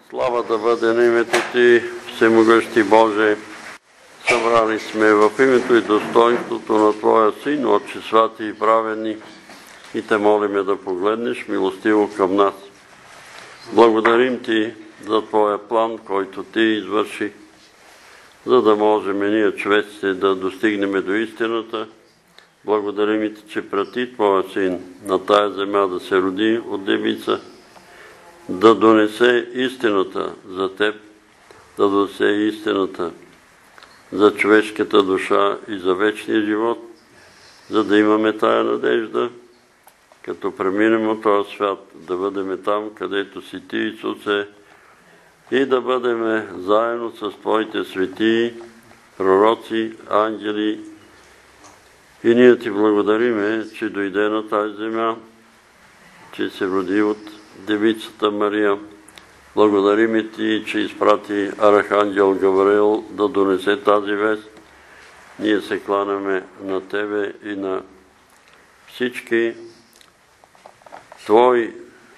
Слава да бъде на името Ти, Всемогъщи Боже. Събрали сме в името и достоинството на Твоя Син, Отче святи и праведни, и Те молиме да погледнеш милостиво към нас. Благодарим Ти за Твоя план, който Ти извърши, за да можем ние, човеците, да достигнем до истината. Благодарим и Ти, че прати Твоя Син на тая земя да се роди от девица, да донесе истината за Теб, да донесе истината за човешката душа и за вечния живот, за да имаме тая надежда, като преминем от този свят, да бъдем там, където си Ти, Исусе, и да бъдем заедно с Твоите светии, пророци, ангели. И ние Ти благодариме, че дойде на тази земя, че се роди от Девицата Мария. Благодарим Ти, че изпрати Архангел Гавриил да донесе тази вест. Ние се кланяме на Тебе и на всички Твои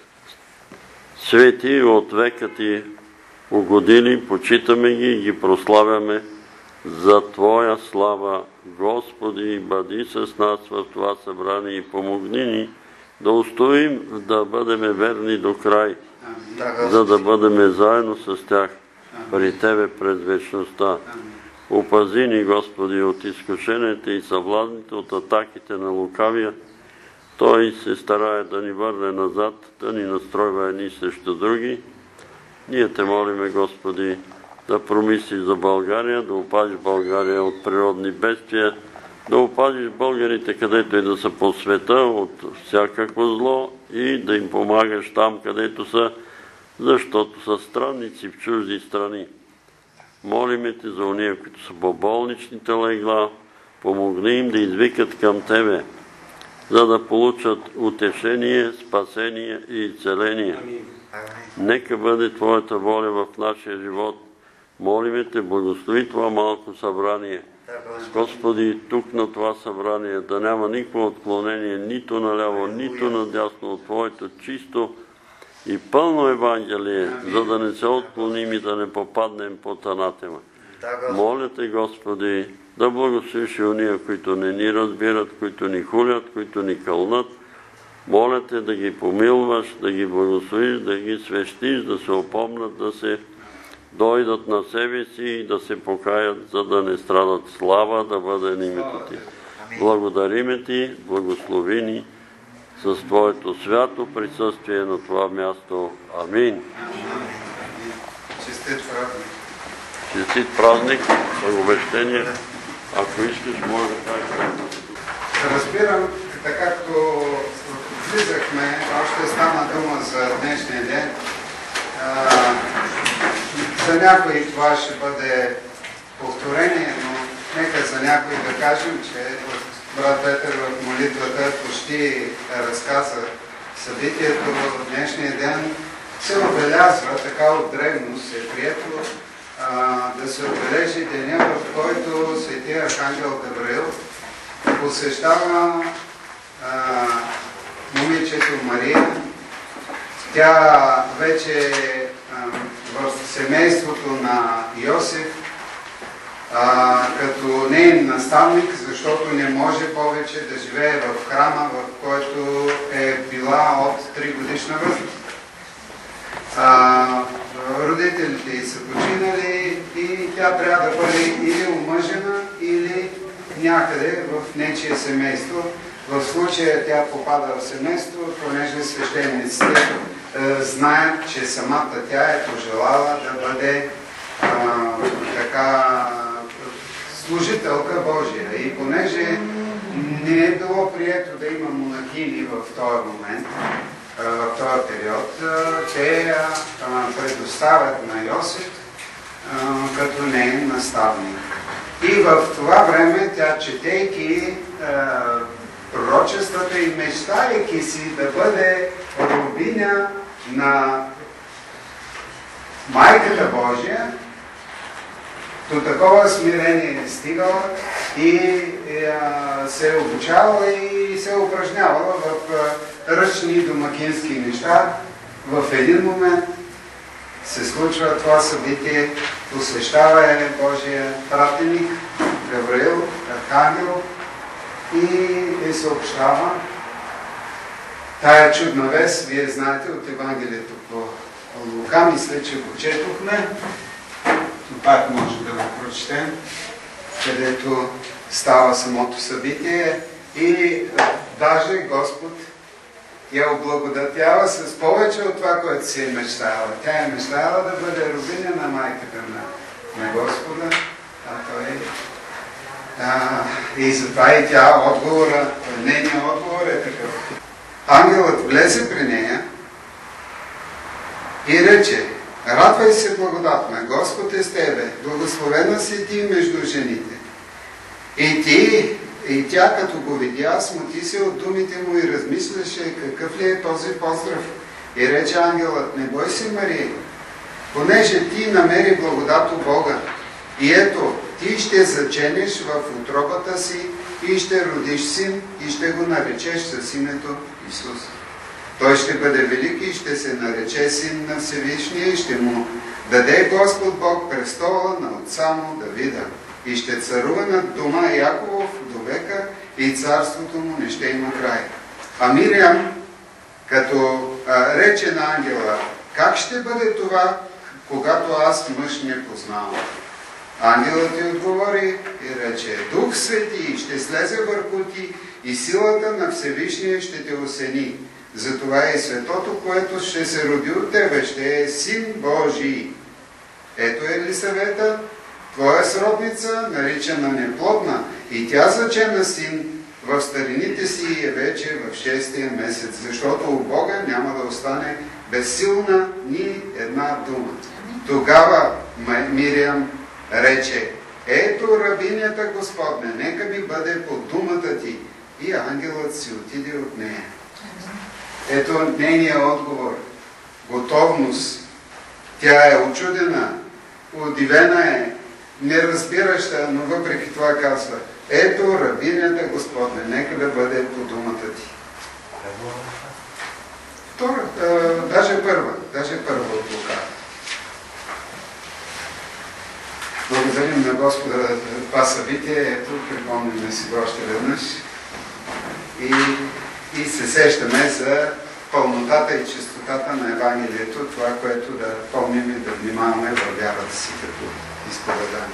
свети от века Ти угодили, почитаме ги и ги прославяме за Твоя слава. Господи, бъди с нас в това събрание и помогни ни да устоим, да бъдем верни до край, за да бъдем заедно с тях при Тебе през вечността. Опази ни, Господи, от изкушенията и съблазните, от атаките на лукавия. Той се старае да ни върне назад, да ни настройва едни срещу други. Ние Те молиме, Господи, да промислиш за България, да опазиш България от природни бедствия, да опазиш българите, където и да са по света, от всякакво зло и да им помагаш там, където са, защото са странници в чужди страни. Молиме Те за уния, които са по болничните легла, помогни им да извикат към Тебе, за да получат утешение, спасение и изцеление. Нека бъде Твоята воля в нашия живот. Молиме Те, благослови това малко събрание. Господи, тук на това събрание да няма никакво отклонение, нито наляво, нито надясно от Твоето чисто и пълно Евангелие, за да не се отклоним и да не попаднем под анатема. Моля Те, Господи, да благословиш и уния, които не ни разбират, които ни хулят, които ни кълнат. Моля Те да ги помилваш, да ги благословиш, да ги свещиш, да се опомнат, да се дойдат на себе си и да се покаят, за да не страдат. Слава да бъде на името Ти. Благодариме Ти, благослови ни с Твоето свято присъствие на това място. Амин. Честит празник. Честит празник, благовещение. Ако искаш, може да кажеш. Разбирам, така както влизахме, още стана дума за днешния ден. За някои това ще бъде повторение, но нека за някои да кажем, че брат Петър в молитвата почти разказа събитието в днешния ден. Се отбелязва, така от древност е прието, да се отбележи деня, в който свети Архангел Гавриил посещава момичето Мария. Тя вече в семейството на Йосиф, като неин наставник, защото не може повече да живее в храма, в който е била от 3 годишна възраст. Родителите й са починали и тя трябва да бъде или омъжена, или някъде в нечие семейство. В случая тя попада в семейство, понеже свещениците знаят, че самата тя е пожелала да бъде така служителка Божия. И понеже не е било прието да има монахини в този момент, в този период, те предоставят на Йосиф като неин наставник. И в това време тя, четейки пророчествата и мечтайки си да бъде рабиня на Майката Божия, до такова смирение е стигала и се е обучавала и се е упражнявала в ръчни домакински неща. В един момент се случва това събитие, посвещава е Божия пратеник Гавриил, архангел, и съобщава тая чудна вест. Вие знаете от Евангелието по Лука, мисля, че го четохме, но пак може да го прочетем, където става самото събитие и даже Господ я облагодатява с повече от това, което си е мечтала. Тя е мечтала да бъде робиня на майката на Господа, а той и затова и тя отговора, нейният отговор е такъв. Ангелът влезе при нея и рече: радвай се, благодатна, Господ е с тебе, благословена си ти между жените. И тя, като го видя, смути се от думите му и размисляше какъв ли е този поздрав. И рече ангелът: не бой се, Мария, понеже ти намери благодат у Бога. И ето, ти ще заченеш в утробата си и ще родиш син и ще го наречеш с името Исус. Той ще бъде велик и ще се нарече син на Всевишния и ще му даде Господ Бог престола на отца му Давида. И ще царува над дома Яковов до века и царството му не ще има край. А Мириам, като рече на ангела: как ще бъде това, когато аз мъж не познавам? Ангелът ти отговори и рече: Дух Свети ще слезе върху ти и силата на Всевишния ще те осени. Затова и светото, което ще се роди от тебе, ще е Син Божий. Ето Елисавета, твоя сродница, наричана неплодна, и тя зачена син в старините си и е вече в 6-тия месец, защото у Бога няма да остане безсилна ни една дума. Тогава Мириам рече: ето рабинята Господне, нека ми бъде по думата ти. И ангелът си отиде от нея. Ето нейният отговор. Готовност. Тя е учудена, удивена е, неразбираща, но въпреки това казва: ето рабинята Господне, нека да бъде по думата ти. Втора, даже първа от Лука. Благодарим на Господа за това събитие. Ето, припомняме си го още веднъж. И се сещаме за пълнотата и чистотата на Евангелието, това, което да помним и да внимаваме във вярата си като изповедание.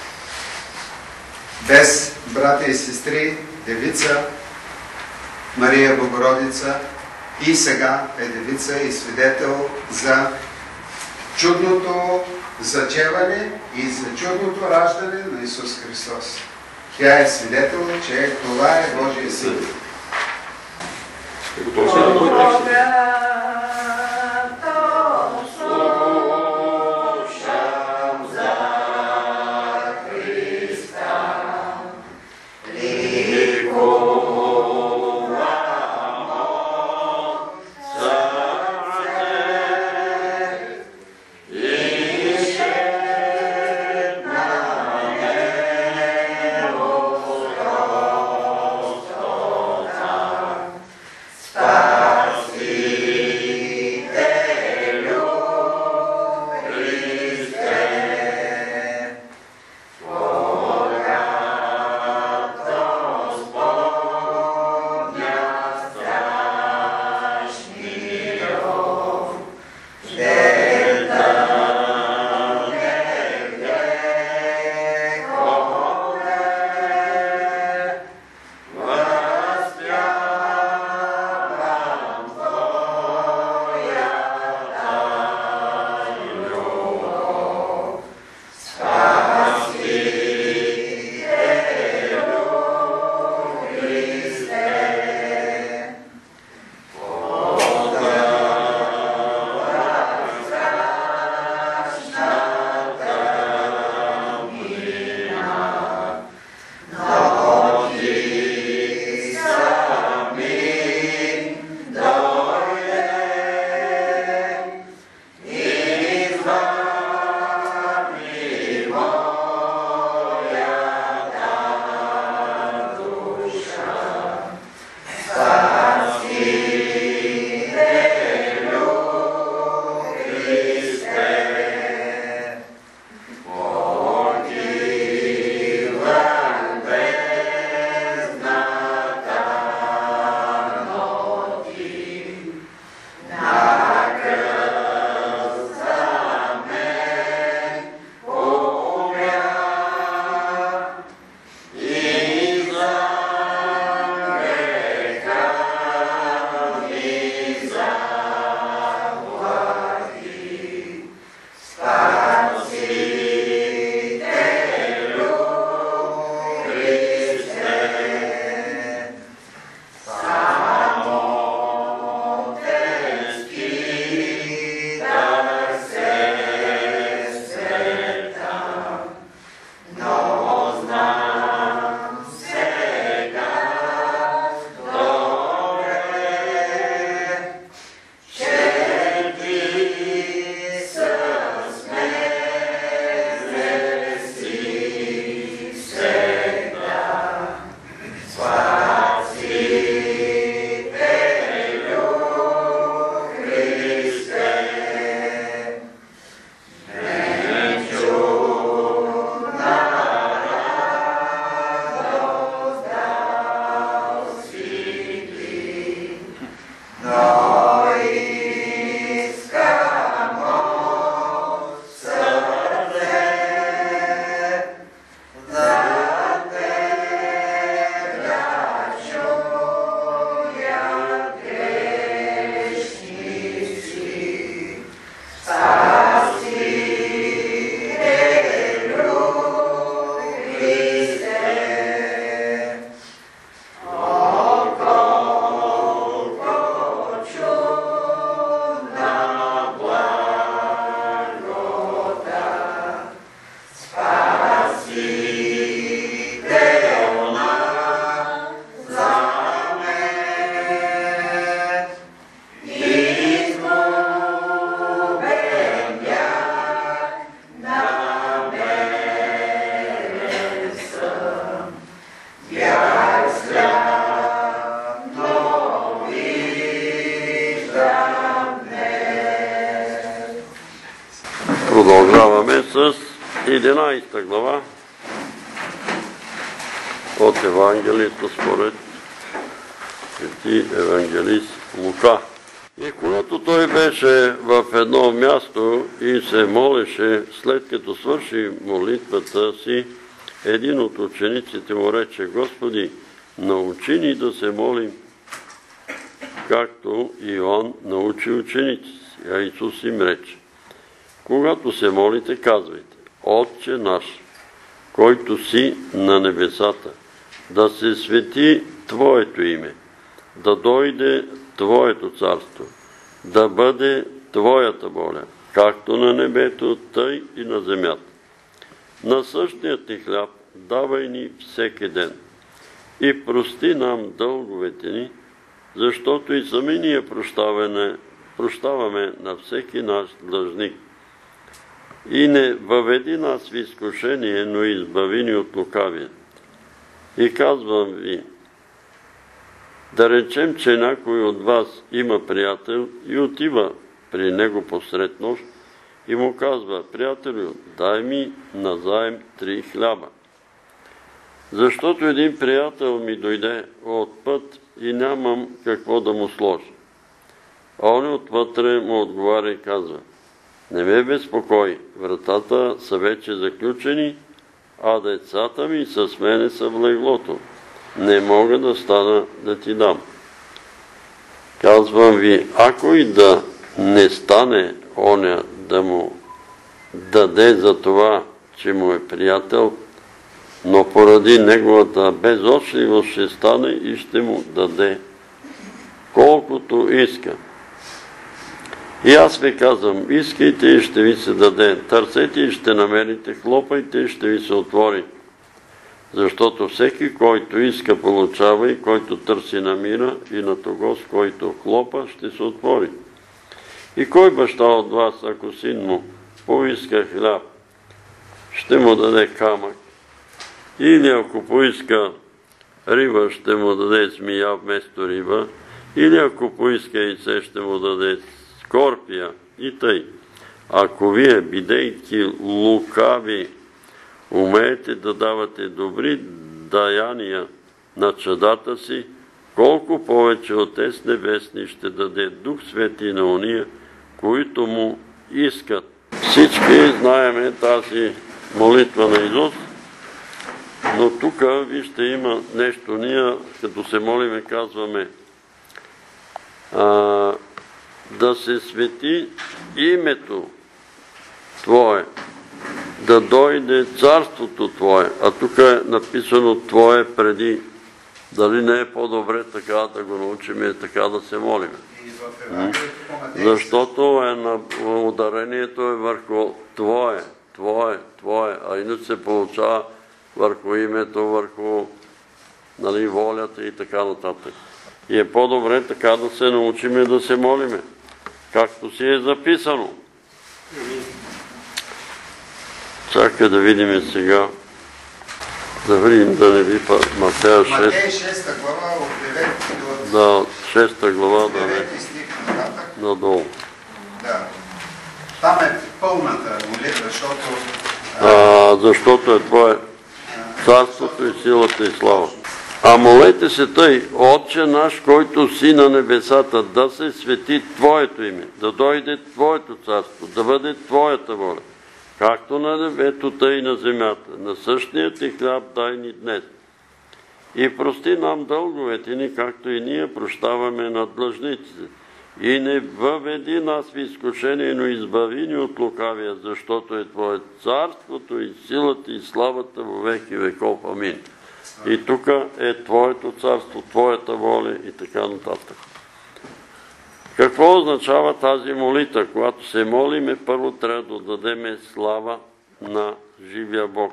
Без брата и сестри, девица, Мария Богородица и сега е девица и свидетел за чудното зачеване и за чудното раждане на Исус Христос. Тя е свидетел, че това е Божия Син. Спаси Продължаваме с 11 глава от Евангелието според Свети евангелист Лука. И когато той беше в едно място и се молеше, след като свърши молитвата си, един от учениците му рече: Господи, научи ни да се молим, както Иоанн научи ученици си. А Исус им рече: когато се молите, казвайте: Отче наш, който си на небесата, да се свети Твоето име, да дойде Твоето царство, да бъде Твоята воля, както на небето, тъй и на земята. Насъщният ни хляб давай ни всеки ден и прости нам дълговете ни, защото и сами ние прощаваме на всеки наш длъжник. И не въведи нас в изкушение, но избави ни от лукавия. И казвам ви, да речем, че някой от вас има приятел и отива при него посред нощ и му казва: приятелю, дай ми назаем 3 хляба. Защото един приятел ми дойде от път и нямам какво да му сложа. А он отвътре му отговаря и казва: не ме безпокой, вратата са вече заключени, а децата ми с мене са в леглото. Не мога да стана да ти дам. Казвам ви, ако и да не стане оня да му даде за това, че му е приятел, но поради неговата безочливост ще стане и ще му даде колкото иска. И аз ви казвам, искайте и ще ви се даде, търсете и ще намерите, хлопайте и ще ви се отвори. Защото всеки, който иска, получава, и който търси, намира, и на того, с който хлопа, ще се отвори. И кой баща от вас, ако син му поиска хляб, ще му даде камък? Или ако поиска риба, ще му даде змия вместо риба? Или ако поиска яйце, ще му даде скорпия? И тъй. Ако вие, бидейки лукави, умеете да давате добри даяния на чадата си, колко повече Отец Небесни ще даде Дух Свети на ония, които му искат. Всички знаеме тази молитва на Исус, но тук, вижте, има нещо. Ние, като се молиме, казваме да се свети името Твое, да дойде царството Твое. А тук е написано Твое преди. Дали не е по-добре така да го научим, така да се молим? Защото ударението е върху Твое, Твое, Твое, а иначе се получава върху името, върху волята и така нататък. И е по-добре така да се научим да се молиме, както си е записано. Чакай да видим сега. Да видим, да не ви Матея 6. Матея 6 глава от 9 до... Да, 6 глава, да не. 9 стих нататък. Надолу. Да. Там е пълната молитва, защото е Твое царството и силата и слава. А молете се тъй: Отче наш, който си на небесата, да се свети Твоето име, да дойде Твоето царство, да бъде Твоята воля, както на небето, тъй и на земята. Насъщният ти хляб дай ни днес. И прости нам дълговете ни, както и ние прощаваме на длъжниците. И не въведи нас в изкушение, но избави ни от лукавия, защото е Твое царството и силата и славата во веки веков. Амин. И тук е Твоето царство, Твоята воля и така нататък. Какво означава тази молитва? Когато се молиме, първо трябва да дадем слава на живия Бог.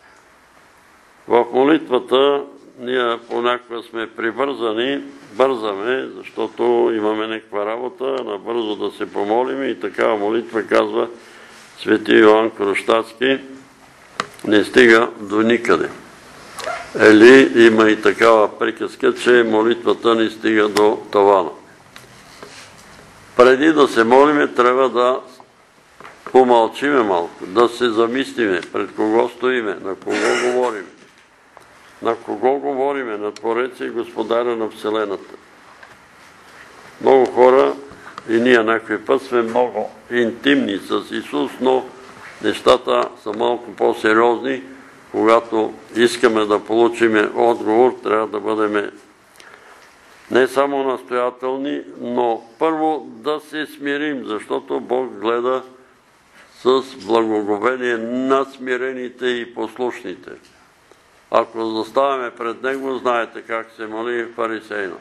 В молитвата ние понякога сме прибързани, бързаме, защото имаме някаква работа, набързо да се помолим, и такава молитва, казва свети Йоан Кръстацки, не стига до никъде. Или има и такава приказка, че молитвата не стига до тавана. Преди да се молиме, трябва да помълчиме малко, да се замислиме пред кого стоиме, на кого говорим. На кого говориме? На Твореца и Господаря на Вселената. Много хора, и ние някой път сме много интимни с Исус, но нещата са малко по-сериозни. Когато искаме да получим отговор, трябва да бъдем не само настоятелни, но първо да се смирим, защото Бог гледа с благоговение на смирените и послушните. Ако заставаме пред Него, знаете как се моли фарисейна.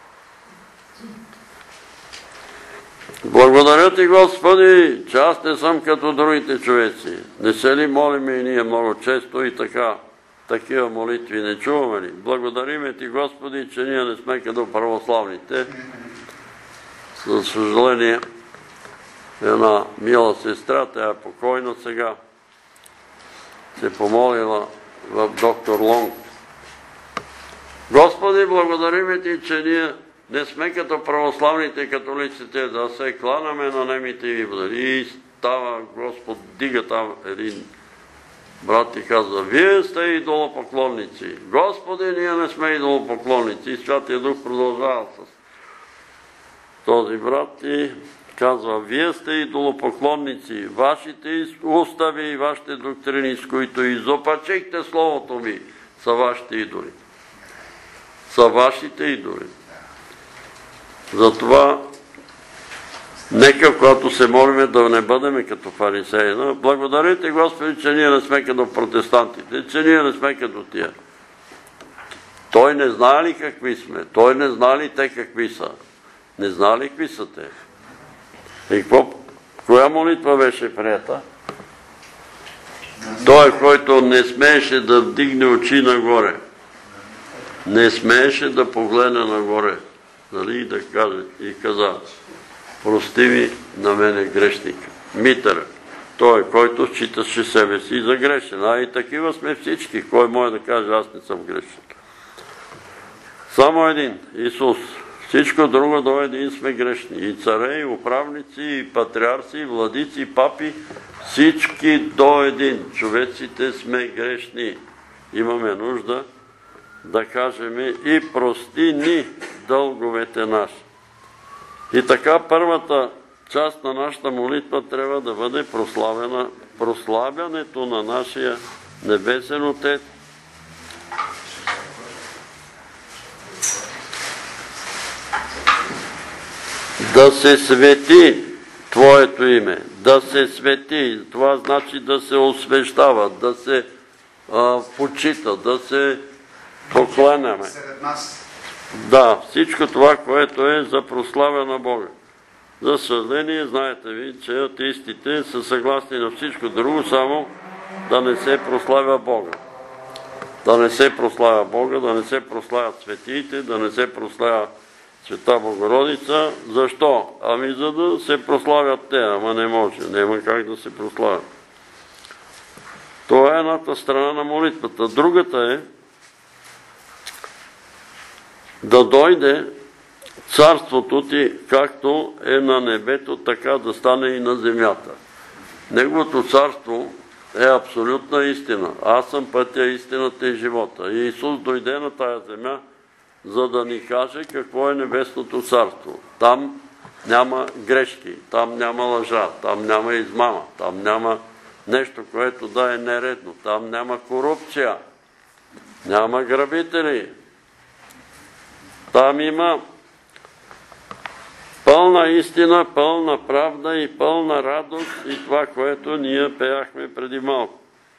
Благодаря Ти, Господи, че аз не съм като другите човеци. Не се ли молиме и ние много често и така, такива молитви не чуваме ли? Благодариме Ти, Господи, че ние не сме като православните. За съжаление, една мила сестра, тя е покойна сега, се помолила в доктор Лонг. Господи, благодариме Ти, че ние не сме като православните католиците, да се кланяме на немите идоли. И става Господ, дига там един брат и казва: вие сте идолопоклонници. Господи, ние не сме идолопоклонници. И Святия Дух продължава с този брат и казва: вие сте идолопоклонници. Вашите устави и вашите доктрини, с които изопачихте Словото ми, са вашите идоли. Са вашите идоли. Затова, нека, когато се молиме, да не бъдем като фарисеина. Благодарите, Господи, че ние не сме като протестантите, че ние не сме като тия. Той не знае ли какви сме? Той не знае ли те какви са? Не знае ли какви са те? И коя молитва беше прията? Той, който не смееше да вдигне очи нагоре. Не смееше да погледне нагоре. Нали, да каже и каза: прости ми на мене грешника. Митъра. Той, който считаше себе си за грешен. А и такива сме всички. Кой може да каже: аз не съм грешен? Само един, Исус. Всичко друго до един сме грешни. И царе, и управници, и патриарси, и владици, и папи. Всички до един. Човеците сме грешни. Имаме нужда да кажем: и прости ни дълговете наши. И така първата част на нашата молитва трябва да бъде прославянето на нашия Небесен Отец. Да се свети Твоето име. Да се свети. Това значи да се освещава, да се почита, да се покланяме. Да, всичко това, което е за прослава на Бога. За съжаление, знаете ви, че атеистите са съгласни на всичко друго, само да не се прославя Бога. Да не се прославя Бога, да не се прославят светиите, да не се прославя Света Богородица. Защо? Ами за да се прославят те, ама не може, няма как да се прославят. Това е едната страна на молитвата. Другата е да дойде царството Ти, както е на небето, така да стане и на земята. Неговото царство е абсолютна истина. Аз съм пътя, истината и живота. И Исус дойде на тая земя, за да ни каже какво е небесното царство. Там няма грешки, там няма лъжа, там няма измама, там няма нещо, което да е нередно, там няма корупция, няма грабители. Там има пълна истина, пълна правда и пълна радост и това, което ние пеяхме преди малко.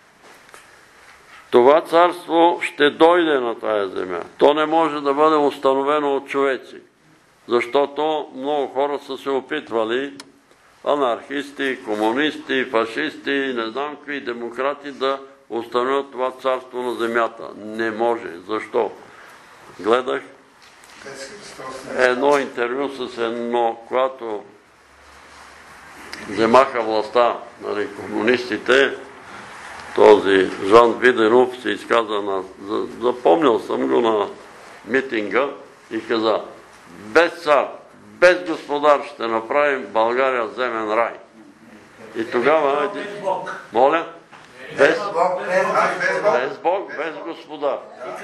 Това царство ще дойде на тая земя. То не може да бъде установено от човеци, защото много хора са се опитвали, анархисти, комунисти, фашисти, не знам какви демократи, да установят това царство на земята. Не може. Защо? Гледах едно интервю с едно, когато вземаха властта, нали, комунистите, този Жан Виденов се изказа, запомнил съм го на митинга и каза: без цар, без господар ще направим България земен рай. И тогава... Моля? Без Бог, без Господар.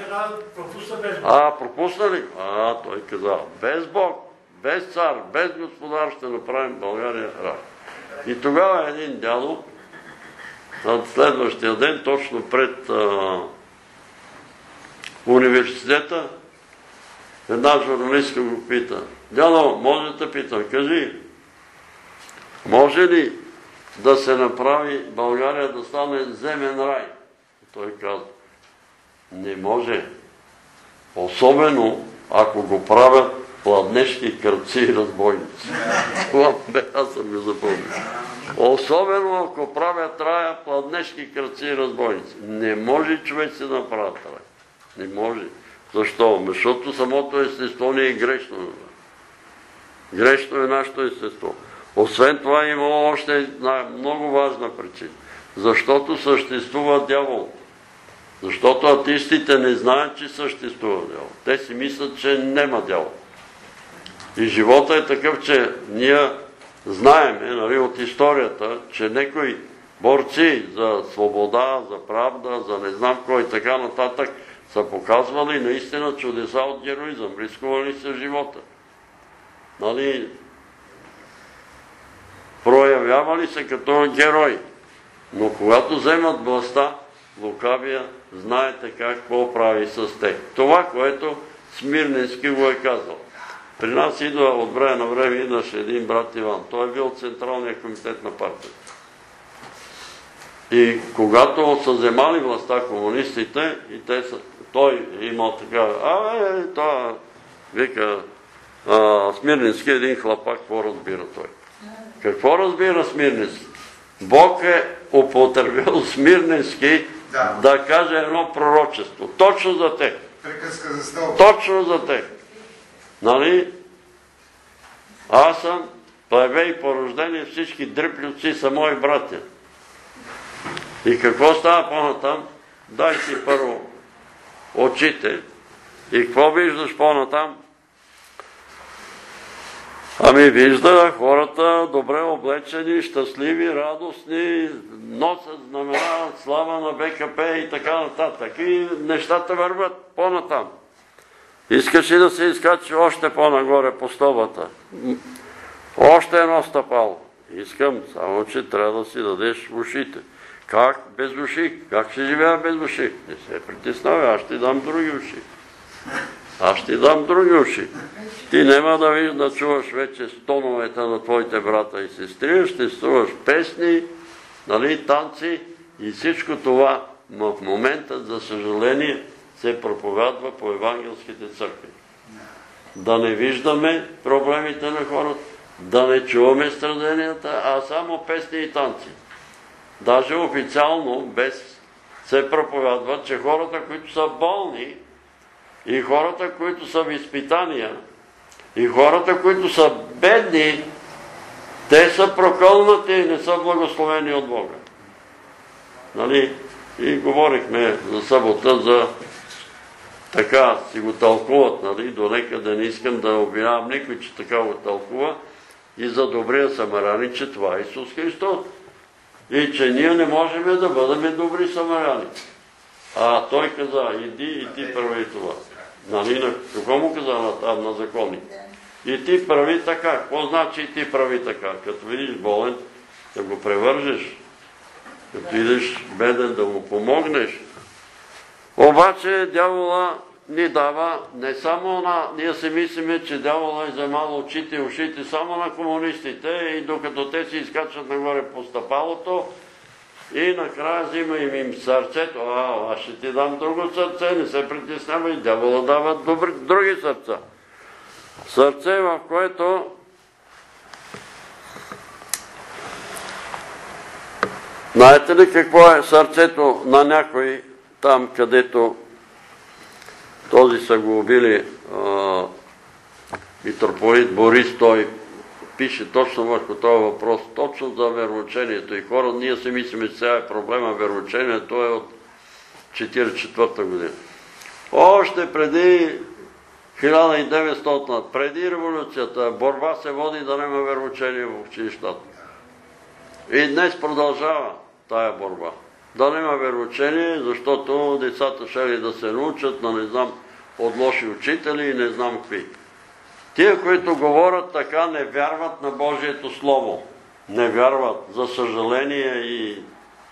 Пропусна ли? Той каза, без Бог, без цар, без Господар ще направим България рай. И тогава един дядо, на следващия ден, точно пред университета, една журналистка го пита: дядо, може да питам, кажи, може ли да се направи България да стане земен рай? Той каза: не може. Особено ако го правят пладнешки кръци и разбойници. Аз съм го запомнил. Особено ако правят рая пладнешки кръци и разбойници. Не може човеци да направят рай. Не може. Защо? Защото самото естество не е грешно. Грешно е нашето естество. Освен това има още една много важна причина. Защото съществува дявол. Защото атеистите не знаят, че съществува дявол. Те си мислят, че няма дявол. И живота е такъв, че ние знаеме от историята, че някои борци за свобода, за правда, за не знам кой и така нататък са показвали наистина чудеса от героизъм. Рискували са живота. Проявявали се като герои. Но когато вземат властта, лукавия, знаете какво прави с тях. Това, което Смирненски го е казал. При нас идва от време на време, идваше един брат Иван. Той е бил от Централния комитет на партията. И когато са вземали властта комунистите, и той имал така: това, вика Смирненски, един хлапак, какво разбира той? Какво разбира Смирненски? Бог е употребил Смирненски да каже едно пророчество. Точно за тех. Приказка за стълб. Точно за тех. Аз съм плебей по рождение, всички дриплюци са мои братя. И какво става по-натам? Дай си първо очите. И какво виждаш по-натам? Вижда хората добре облечени, щастливи, радостни, носят знамена, слава на БКП и така нататък. И нещата върват по-натам. Искаш ли да се изкачи още по-нагоре по стълбата? Още едно стъпало. Искам, само че трябва да си дадеш ушите. Как без уши? Как ще живея без уши? Не се притеснявай, аз ще дам други уши. Ти няма да чуваш вече стоновете на твоите брата и сестри, ще чуваш песни, танци и всичко това в момента, за съжаление, се проповядва по евангелските църкви. Да не виждаме проблемите на хората, да не чуваме страденията, а само песни и танци. Даже официално без се проповядва, че хората, които са болни, и хората, които са в изпитания, и хората, които са бедни, те са прокълнати и не са благословени от Бога. И говорихме за събота, за така си го тълкуват, до некъде не искам да обвинявам никой, че така го тълкува, и за добрия самарянин, че това е Исус Христос. И че ние не можем да бъдем добри самаряни. Той каза: иди и ти прави това. Какво му каза на законник? И ти прави така. Какво значи и ти прави така? Като видиш болен, да го превържеш. Като видиш беден, да му помогнеш. Обаче дявола ни дава не само ние си мислиме, че дявола е вземал очите и ушите само на комунистите, и докато те си изкачат нагоре по стъпалото, и накрая взима им сърцето. Аз ще ти дам друго сърце, не се притеснявай. Дявола дава други сърца. Сърце, в което знаете ли какво е сърцето на някой там, където този са го убили митрополит Борис, той пише точно върху този въпрос, точно за вероучението. И хора, ние си мислиме, че сега е проблема вероучението, е от 1944 година. Още преди 1900, преди революцията, борба се води да няма вероучение в училищата. И днес продължава тая борба. Да няма вероучение, защото децата шели да се научат на не знам от лоши учители и не знам какви. Тия, които говорят така, не вярват на Божието Слово. Не вярват, за съжаление, и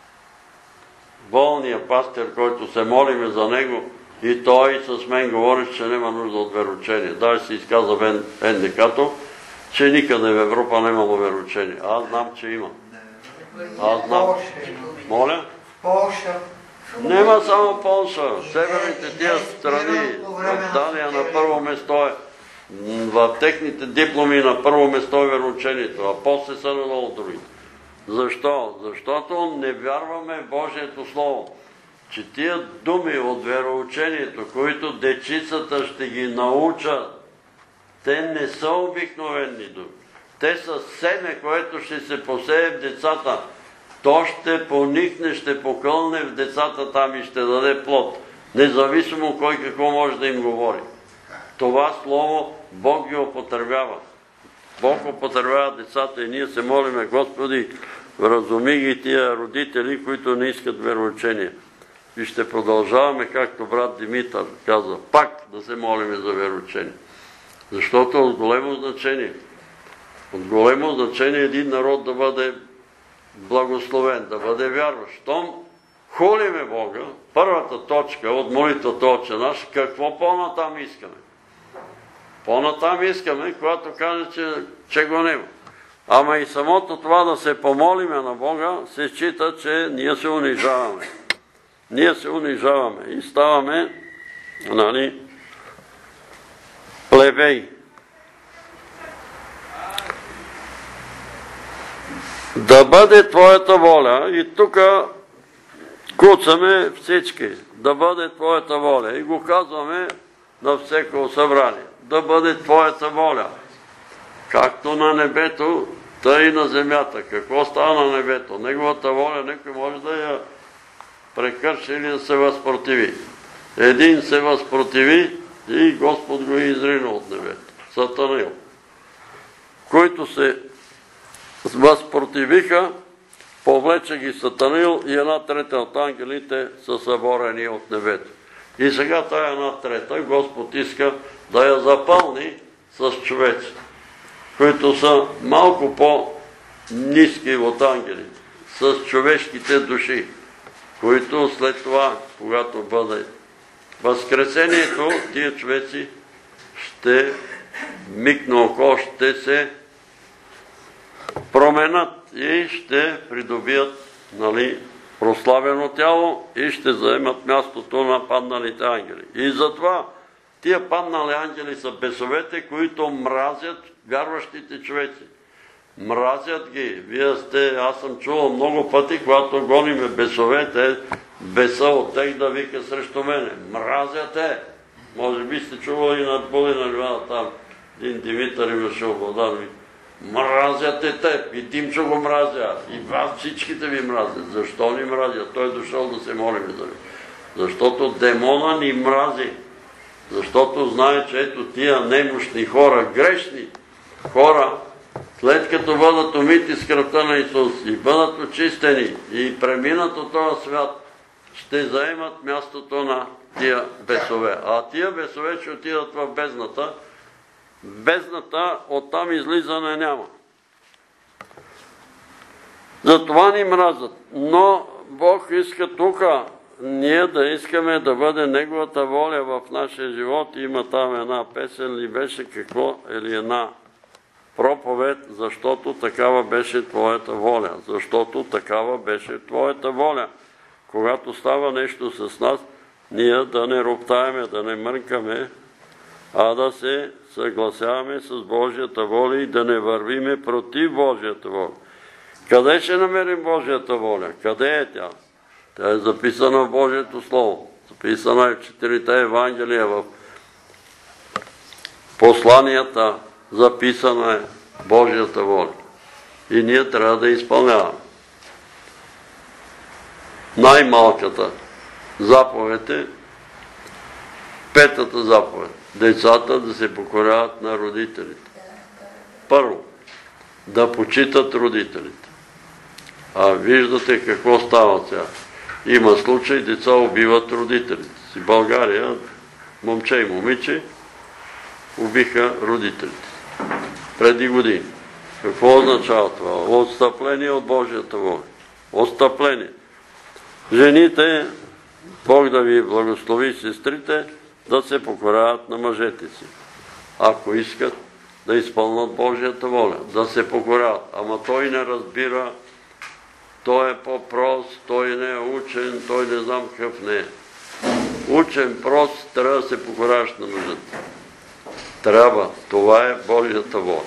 болния пастир, който се молиме за него, и той с мен говори, че няма нужда от вероучение. Даже се изказа в НДК-то, че никъде в Европа нямало вероучение. Аз знам, че има. Аз знам. Моля? Полша. Нема само Полша. Северните тия страни, в Дания на първо место е, в техните дипломи на първо место е вероучението, а после са надолу другите. Защо? Защото не вярваме в Божието Слово. Че тия думи от вероучението, които дечицата ще ги научат, те не са обикновени думи. Те са семе, което ще се посее в децата. То ще поникне, ще покълне в децата там и ще даде плод. Независимо кой какво може да им говори. Това слово Бог ги употребява. Бог употребява децата и ние се молиме, Господи, вразуми ги тия родители, които не искат вероучение. И ще продължаваме, както брат Димитър каза, пак да се молиме за вероучение. Защото от големо значение. От големо значение един народ да бъде благословен, да бъде вярващ. Щом хулиме Бога, първата точка от молитвата Отче наш, какво по-натам искаме? По-натам искаме, когато каже, че го няма. Ама и самото това да се помолиме на Бога, се счита, че ние се унижаваме. Ние се унижаваме и ставаме, плебеи. Да бъде Твоята воля, и тук куцаме всички, да бъде Твоята воля. И го казваме на всеко събрание. Да бъде Твоята воля. Както на небето, тъй и на земята. Какво става на небето? Неговата воля некой може да я прекърши или да се възпротиви. Един се възпротиви и Господ го изрина от небето. Сатанаил. Които се възпротивиха, повлече ги Сатанаил и една трета от ангелите са съборени от небето. И сега тая една трета Господ иска да я запълни с човеци, които са малко по-ниски от ангелите, с човешките души, които след това, когато бъде възкресението, тия човеци ще миг на око ще се променят и ще придобият прославено тяло и ще заемат мястото на падналите ангели. И затова тия паднали ангели са бесовете, които мразят вярващите човеци. Мразят ги. Аз съм чувал много пъти, когато гониме бесовете, беса от тех да вика срещу мене. Мразят те. Може би сте чували на Булина Ливана там. Един Димитър имаше обладан. Мразят теб. И Димчо го мразя. И вас всичките ви мразят. Защо ни мразят? Той е дошъл да се молим за ви. Защото демона ни мрази. Защото знае, че ето тия немощни хора, грешни хора, след като бъдат умити с кръвта на Исус и бъдат очистени и преминат от този свят, ще заемат мястото на тия бесове. А тия бесове ще отидат в бездната. Бездната оттам излизане няма. Затова ни мразят. Но Бог иска тук ние да искаме да бъде Неговата воля в нашия живот. Има там една песен ли беше какво, или една проповед, защото такава беше Твоята воля. Защото такава беше Твоята воля. Когато става нещо с нас, ние да не роптаеме, да не мъркаме, а да се съгласяваме с Божията воля и да не вървиме против Божията воля. Къде ще намерим Божията воля? Къде е тя? Тя е записана в Божието Слово. Записана е в 4 Евангелия, в посланията. Записана е Божията воля. И ние трябва да изпълняваме. Най-малката заповед е 5-та заповед. Децата да се покоряват на родителите. Първо, да почитат родителите. А виждате какво става сега. Има случаи, деца убиват родителите си. В България момче и момиче убиха родителите преди години. Какво означава това? Отстъпление от Божията воля. Отстъпление. Жените, Бог да ви благослови сестрите, да се покоряват на мъжете си. Ако искат да изпълнат Божията воля, да се покоряват. Ама той не разбира, той е по-прост, той не е учен, той не знам какъв не е. Учен, прост, трябва да се покоряваш на мъжете. Трябва. Това е Божията воля.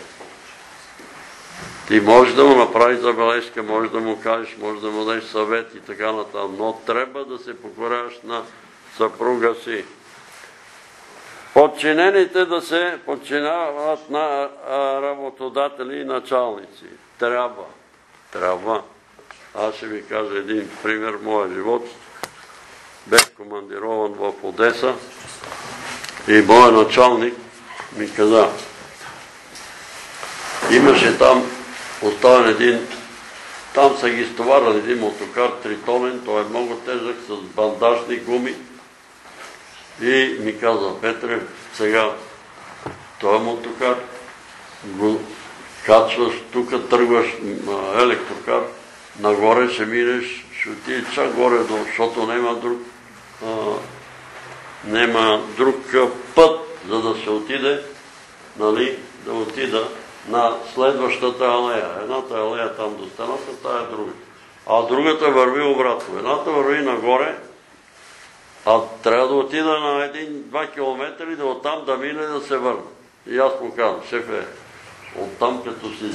Ти можеш да му направиш забележка, можеш да му кажеш, можеш да му дадеш съвет и така нататък, но трябва да се покоряваш на съпруга си. Подчинените да се подчиняват на работодатели и началници. Трябва. Трябва. Аз ще ви кажа един пример в моя живот. Бех командирован в Одеса и моят началник ми каза, имаше там оставен един, там са ги стоварали един мотокар тритонен, той е много тежък, с бандажни гуми. И ми каза, Петре, сега този мотокар го качваш, тук тръгваш електрокар, нагоре ще минеш, ще отиде чак горе, защото няма друг път, за да се отиде, нали, да отида на следващата алея. Едната алея там до стената, тая е друга. А другата върви обратно. Едната върви нагоре, а трябва да отида на 1-2 километра и да оттам да мине да се върне. И аз му казвам, шефе, оттам като си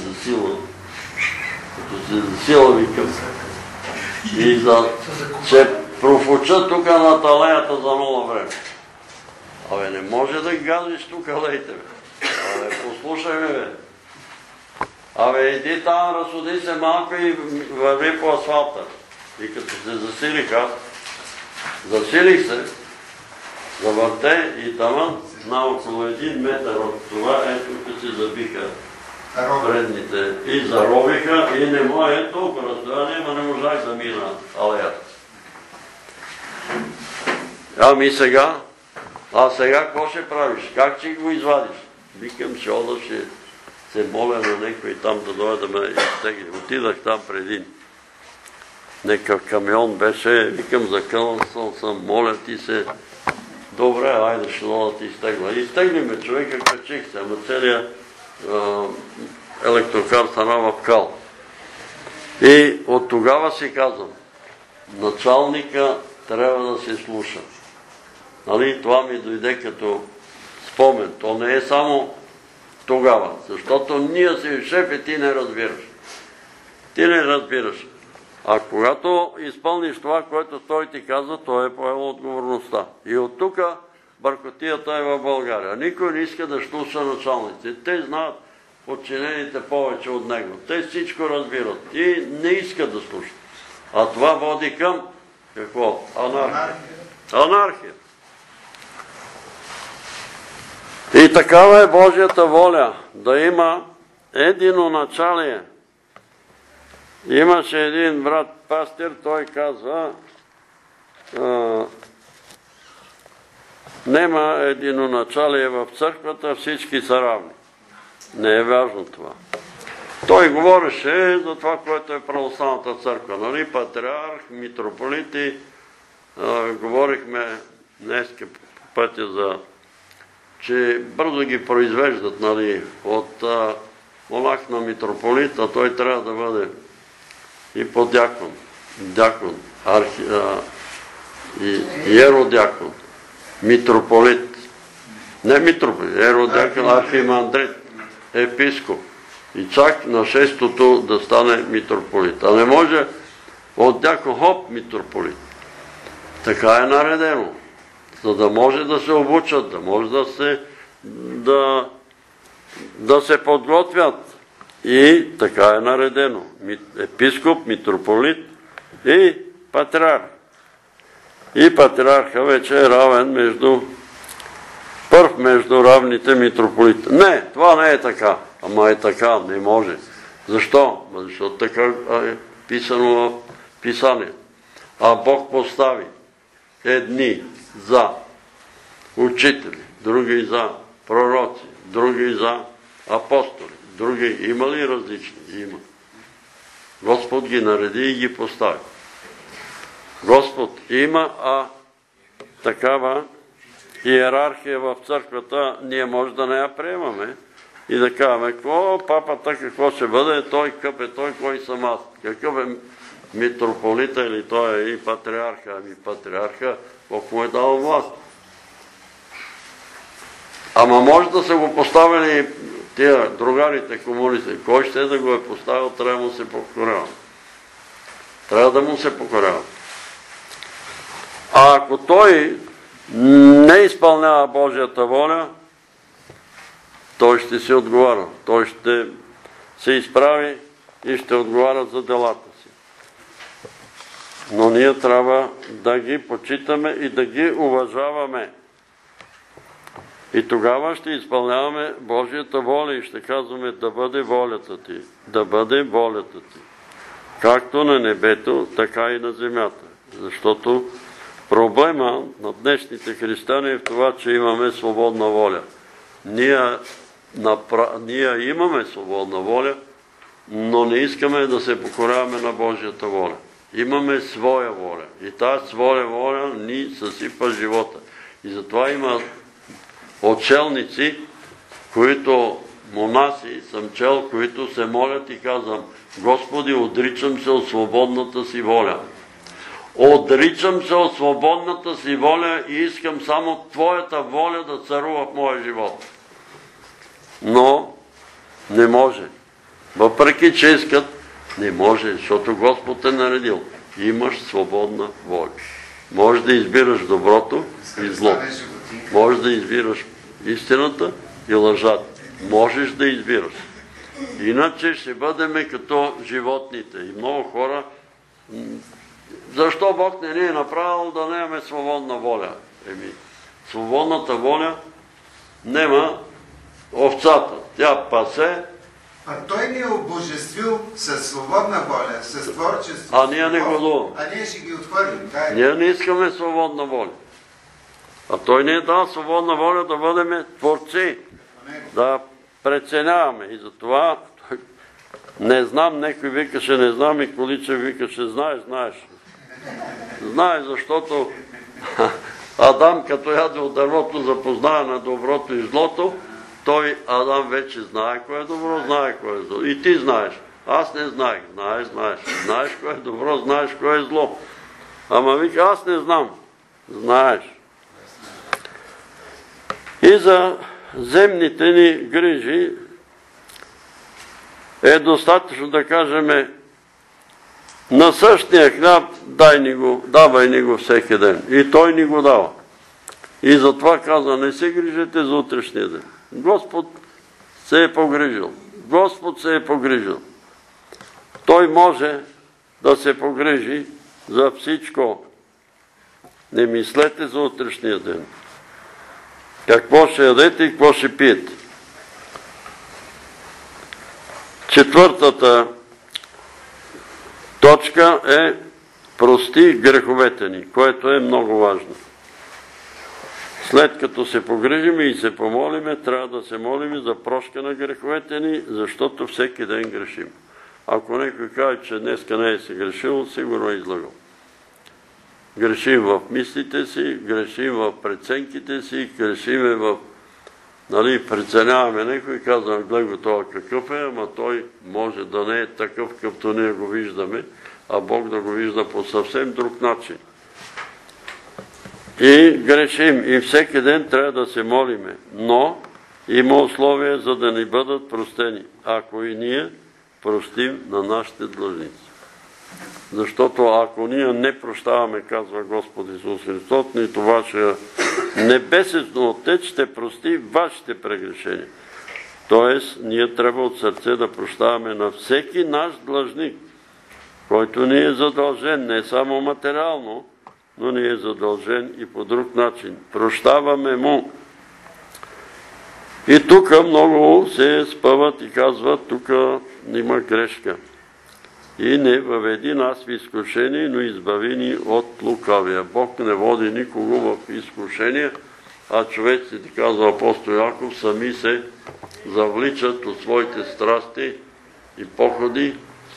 засила, викам. И се профуча тук над алеята за много време. Абе, не може да газиш тук алеите, бе. Абе, послушай ме, бе. Абе, иди там, разсуди се малко и върви по асфалта. И като се засилих се, завърте и таман на около 1 метър от това, ето се забиха предните. И заровиха и не може толкова разстояние, ама не можах да мина алеята. Ами сега, какво ще правиш? Как ще го извадиш? Викам, ще ода, ще се моля на някой там да дойде да ме изтегли. Отидах там преди някакъв камион беше, викам, закънал съм, моля ти се, добре, айде ще да ти изтегла. Изтегли ме човека, качих се, ама целият електрокар стана в кал. И от тогава си казвам, началника трябва да се слуша. Нали, това ми дойде като спомен. То не е само тогава, защото ние си шеф и ти не разбираш. Ти не разбираш. А когато изпълниш това, което той ти казва, той е поел отговорността. И от тук бъркотията е в България. Никой не иска да слуша началниците. Те знаят подчинените повече от него. Те всичко разбират и не искат да слушат. А това води към какво? Анархия. И такава е Божията воля, да има единоначалие. Имаше един брат пастир, той казва, нема единоначалие в църквата, всички са равни. Не е важно това. Той говореше за това, което е православната църква. Нали? Патриарх, митрополити, говорихме днеска пътя за, че бързо ги произвеждат, нали, от монах на митрополит, а той трябва да бъде и поддякон, дякон, иеродякон, митрополит, не митрополит, иеродякон, архимандрит, епископ. И чак на 6-тото да стане митрополит. А не може от дякон хоп митрополит. Така е наредено. За да може да се обучат, да може да се подготвят. И така е наредено. Епископ, митрополит и патриарх. И патриарха вече е равен между равните митрополити. Не, това не е така. Ама е така, не може. Защо? Защото така писано в Писанието. А Бог постави едни за учители, други за пророци, други за апостоли, други има ли различни? Има. Господ ги нареди и ги постави. Господ има, такава иерархия в църквата ние може да не я приемаме и да казваме, какво папата, какво ще бъде, той къп е той, кой съм аз. Какъв е митрополита или той е и патриарха, ами патриарха, Бог му е дал власт. Ама може да са го поставили тия другарите, комунисти. Кой ще да го е поставил, трябва да му се покорява. Трябва да му се покорява. А ако той не изпълнява Божията воля, той ще си отговаря. Той ще се изправи и ще отговаря за делата си. Но ние трябва да ги почитаме и да ги уважаваме. И тогава ще изпълняваме Божията воля и ще казваме да бъде волята ти. Да бъде волята ти. Както на небето, така и на земята. Защото проблема на днешните християни е в това, че имаме свободна воля. Ние имаме свободна воля, но не искаме да се покоряваме на Божията воля. Имаме своя воля. И тази своя воля ни съсипа живота. И затова има отшелници, които монаси съм чел, които се молят и казвам, Господи, отричам се от свободната си воля. Отричам се от свободната си воля и искам само Твоята воля да царува в моя живот. Но не може. Въпреки че искат, не може, защото Господ е наредил. Имаш свободна воля. Можеш да избираш доброто и злото. Можеш да избираш истината и лъжата. Можеш да избираш. Иначе ще бъдем като животните. И много хора, защо Бог не ни е направил да нямаме свободна воля? Свободната воля нема овцата. Тя пасе. А той ни е обожествил със свободна воля, с творчество. А ние не го А ние ще ги отхвърлим. Ние не искаме свободна воля. А той ни е дал свободна воля да бъдем творци. Да преценяваме. И затова не знам, некой викаше не знам и Количев викаше знаеш. Знаеш, защото Адам като яде от дървото запознава на доброто и злото, той Адам вече знае кое е добро, знае кое е зло. И ти знаеш. Аз не знаех. Знаеш. Знаеш кое е добро, знаеш кое е зло. Ама вика, аз не знам. Знаеш. И за земните ни грижи е достатъчно да кажем на същия хляб давай ни го всеки ден. И той ни го дава. И затова казва, не се грижете за утрешния ден. Господ се е погрижил. Господ се е погрижил. Той може да се погрижи за всичко. Не мислете за утрешния ден. Какво ще ядете и какво ще пиете. Четвъртата точка е прости греховете ни, което е много важно. След като се погрижим и се помолиме, трябва да се молим за прошка на греховете ни, защото всеки ден грешим. Ако някой каже, че днеска не е се грешил, сигурно е излагал. Грешим в мислите си, грешим в преценките си, грешим в... преценяваме някой и казваме, гледай го това какъв е, ама той може да не е такъв, какъвто ние го виждаме, а Бог да го вижда по съвсем друг начин. И грешим. И всеки ден трябва да се молиме. Но има условия, за да ни бъдат простени. Ако и ние простим на нашите длъжници. Защото ако ние не прощаваме, казва Господ Исус Христос, нито вашия небесен Отец ще прости вашите прегрешения. Тоест, ние трябва от сърце да прощаваме на всеки наш длъжник, който ни е задължен, не само материално, но ни е задължен и по друг начин. Прощаваме му. И тук много се спъват и казват, тук има грешка. и не въведи нас в изкушение, но избави ни от лукавия. Бог не води никого в изкушение, а човеците, казва апостол Яков, сами се завличат от своите страсти и походи,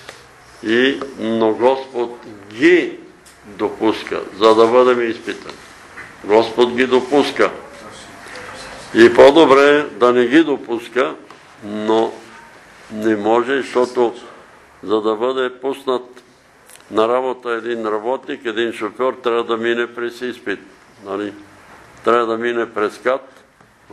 но Господ ги допуска, за да бъдем изпитани. Господ ги допуска. И по-добре да не ги допуска, но не може, защото за да бъде пуснат на работа един работник, един шофьор трябва да мине през изпит. Трябва да мине през КАТ,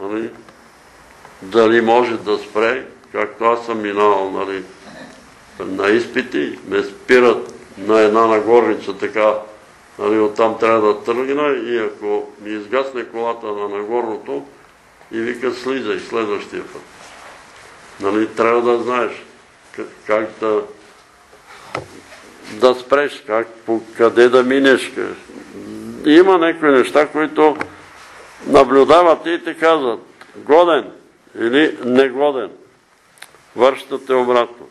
дали може да спре, както аз съм минал на изпити, ме спират на една нагорница, така, оттам трябва да тръгна и ако ми изгасне колата на нагорното, и вика слизай следващия път. Трябва да знаеш как да спреш, къде да минеш. Има някои неща, които наблюдават и те казват годен или негоден. Връщате обратно.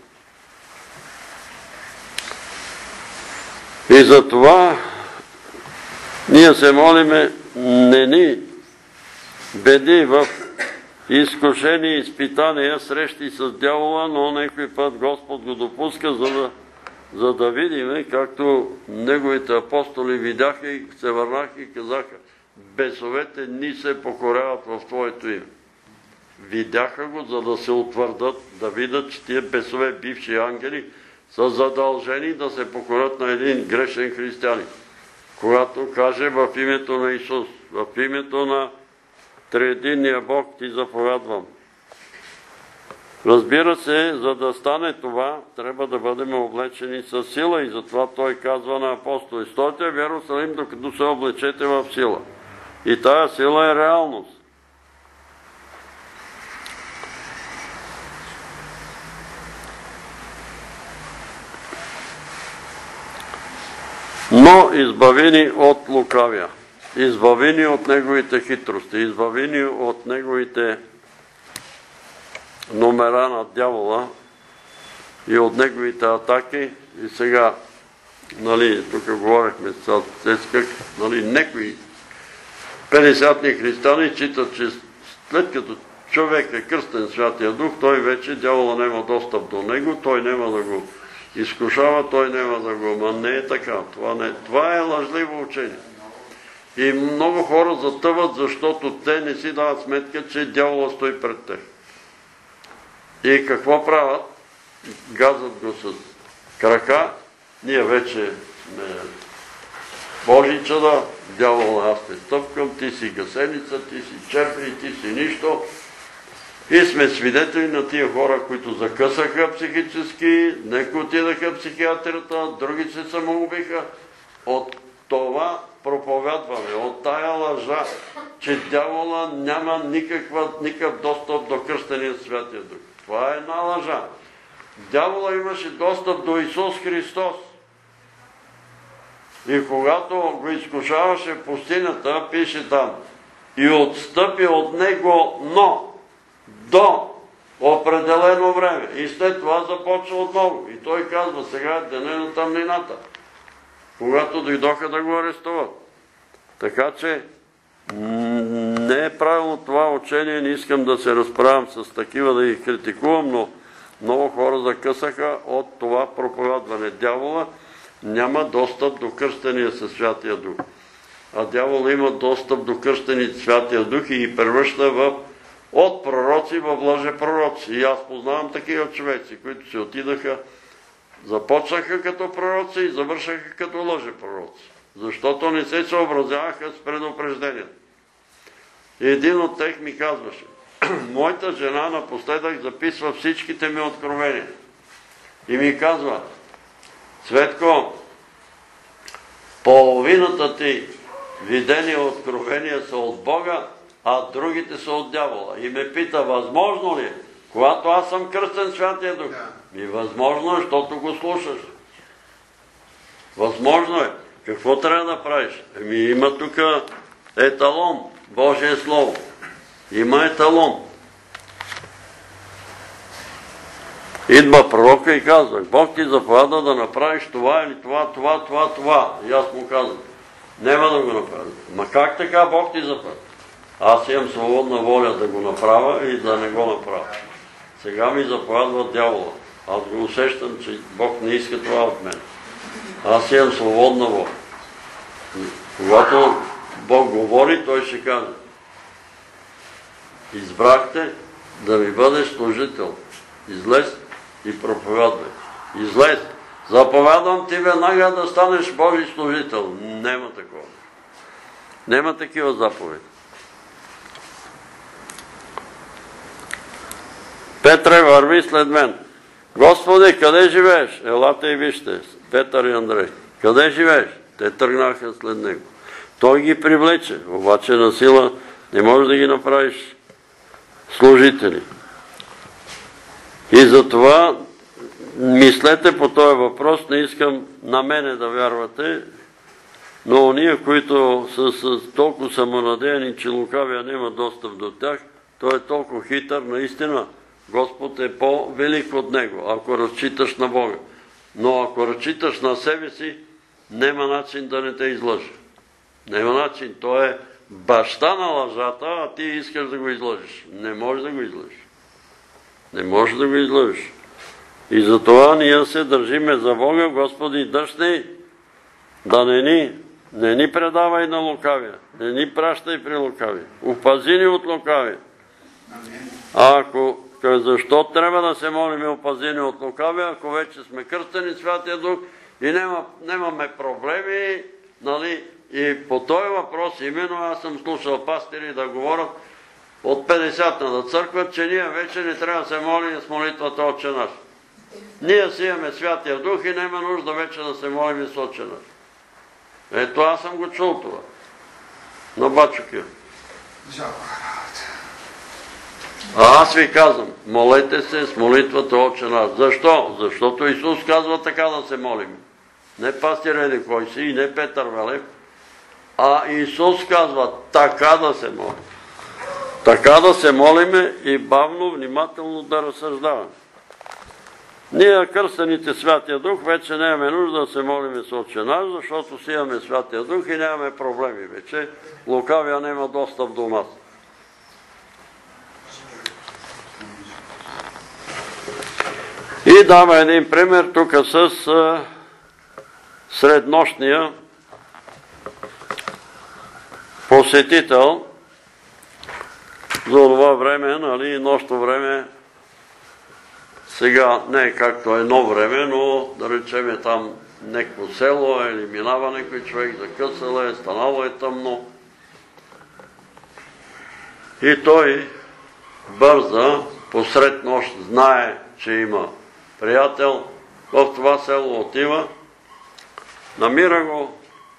И затова ние се молиме, не ни беди в изкушение и изпитания, срещи с дявола, но някой път Господ го допуска, за да видим, както неговите апостоли видяха и се върнаха и казаха, бесовете ни се покоряват в Твоето име. Видяха го, за да се утвърдат, да видят, че тия бесове, бивши ангели, са задължени да се покорят на един грешен християнин. Когато каже в името на Исус, в името на Триединния Бог ти заповядвам. Разбира се, за да стане това, трябва да бъдем облечени с сила и затова той казва на апостоли, стойте в Йерусалим, докато се облечете в сила. И тая сила е реалност. Но избави ни от лукавия, избави ни от неговите хитрости, избави ни от неговите номера на дявола и от неговите атаки. И сега, тук говорихме с Цецкак, некои 50-ни християни считат, че след като човек е кръстен Святия Дух, той вече дявола няма достъп до него, той няма да го изкушава, той няма да го... Ма не е така. Това е лъжливо учение. И много хора затъват, защото те не си дават сметка, че дявола стои пред тях. И какво правят? Газат го с крака. Ние вече сме Божи чада, дявола, аз те стъпкам, ти си гасеница, ти си черпри, ти си нищо. И сме свидетели на тия хора, които закъсаха психически, некои отидаха в психиатрията, други се самоубиха. От това проповядваме, от тая лъжа, че дявола няма никакъв достъп до кръстения Святия Дух. Това е една лъжа. Дявола имаше достъп до Исус Христос. И когато го изкушаваше в пустинята, пише там, и отстъпи от него, но до определено време. И след това започва отново. И той казва, сега е деня на тъмнината, когато дойдоха да го арестуват. Така че не е правилно това учение, не искам да се разправям с такива, да ги критикувам, но много хора закъсаха от това проповядване. Дявола няма достъп до кръстения със Святия Дух. А дявол има достъп до кръстения Святия Дух и ги превръща от пророци в лъжепророци. И аз познавам такива човеци, които се отидаха, започнаха като пророци и завършаха като лъжепророци. Защото не се съобразяваха с предупреждението. И един от тях ми казваше, моята жена напоследък записва всичките ми откровения. И ми казва, Цветко, половината ти видения откровения са от Бога, а другите са от дявола. И ме пита, възможно ли е, когато аз съм кръстен Святия Дух? И възможно е, защото го слушаш. Възможно е. Какво трябва да правиш? Има тук еталон, Божие Слово. Има еталон. Идва пророка и казва: Бог ти заповяда да направиш това или това. И аз му казвам: няма да го направя. Ма как така Бог ти заповяда? Аз имам свободна воля да го направя и да не го направя. Сега ми заповядва дявола. Аз го усещам, че Бог не иска това от мен. Аз имам свободна воля. Когато Бог говори, той ще каже: избрахте да ми бъдеш служител. Излез и проповядвай. Излез. Заповядвам ти веднага да станеш Божий служител. Нема такова. Нема такива заповеди. Петре, върви след мен. Господи, къде живееш? Елате и вижте. Петър и Андрей. Къде живееш? Те тръгнаха след него. Той ги привлече, обаче на сила не можеш да ги направиш служители. И затова мислете по този въпрос, не искам на мене да вярвате, но ония, които са толкова самонадеяни, че лукавия няма достъп до тях, той е толкова хитър, наистина Господ е по-велик от него, ако разчиташ на Бога. Но ако разчиташ на себе си, няма начин да не те излъжи. Няма начин. Той е баща на лъжата, а ти искаш да го излъжиш. Не можеш да го излъжиш. Не можеш да го излъжиш. И затова ние се държиме за Бога. Господи, дъжни да не ни предавай на лукавия. Не ни пращай при лукавия. Опази ни от лукавия. А ако защо трябва да се молим опазени от лукавия, ако вече сме кръстени Святия Дух и нямаме проблеми, нали? И по този въпрос, именно аз съм слушал пастири да говорят от 50-та църква, че ние вече не трябва да се молим с молитвата Отче наш. Ние си имаме Святия Дух и няма нужда вече да се молим с Отче наш. Ето аз съм го чул това. На Бачуки. А аз ви казвам, молете се с молитвата Отче наш. Защо? Защото Исус казва така да се молим. Не пастир еди кой си и не Петър Велев, а Исус казва така да се молим. Така да се молиме и бавно, внимателно да разсъждаваме. Ние, кръстените Святия Дух, вече нямаме нужда да се молиме с Отче наш, защото си имаме Святия Дух и нямаме проблеми вече. Лукавия няма достъп до нас. И дава един пример тук с среднощния посетител за това време, нали, нощно време. Сега не е както едно време, но да речем е там некво село или минава некой човек, закъсал е, станало е тъмно. И той бърза, посред нощ знае, че има приятел, в това село отива, намира го,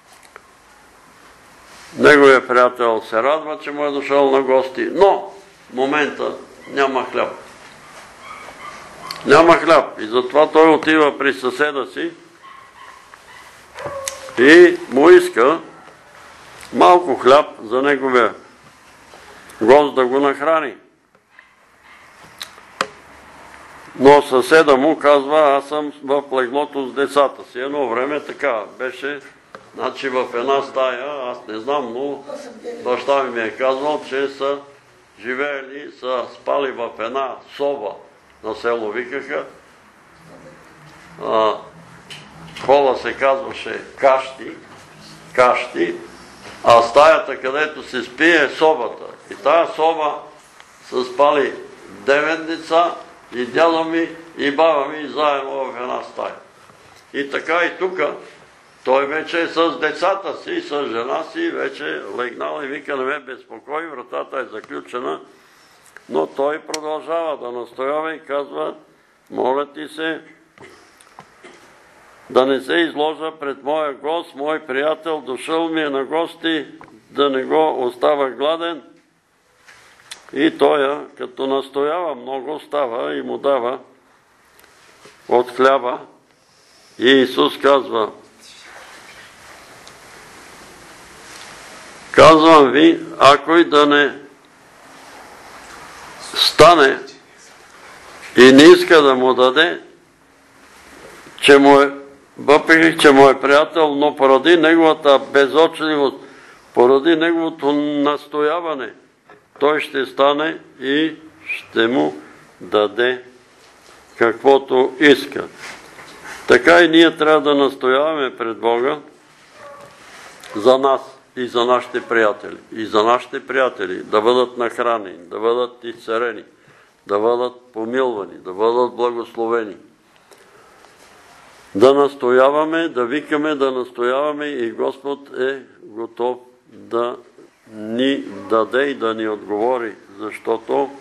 неговият приятел се радва, че му е дошъл на гости, но в момента няма хляб. Няма хляб и затова той отива при съседа си и му иска малко хляб за неговия гост да го нахрани. Но съседа му казва, аз съм в леглото с децата си. Едно време така беше, значи в една стая, аз не знам, но баща ми е казвал, че са живеели, са спали в една соба на село викаха. Хола се казваше кащи, а стаята, където се спи, е собата. И тая соба са спали 9 деца, и дядо ми, и баба ми заедно в една стая. И така и тук, той вече е с децата си, с жена си, вече легнал и вика, не ме безпокой, вратата е заключена, но той продължава да настоява и казва, моля ти се, да не се изложа пред моя гост, мой приятел, дошъл ми е на гости, да не го остава гладен. И той, като настоява много, става и му дава от хляба. И Исус казва, казвам ви, ако и да не стане и не иска да му даде, въпреки че му е приятел, но поради неговата безочливост, поради неговото настояване, той ще стане и ще му даде каквото иска. Така и ние трябва да настояваме пред Бога за нас и за нашите приятели. И за нашите приятели да бъдат нахранени, да бъдат изцерени, да бъдат помилвани, да бъдат благословени. Да настояваме, да викаме, да настояваме и Господ е готов да ни даде и да ни отговори, защото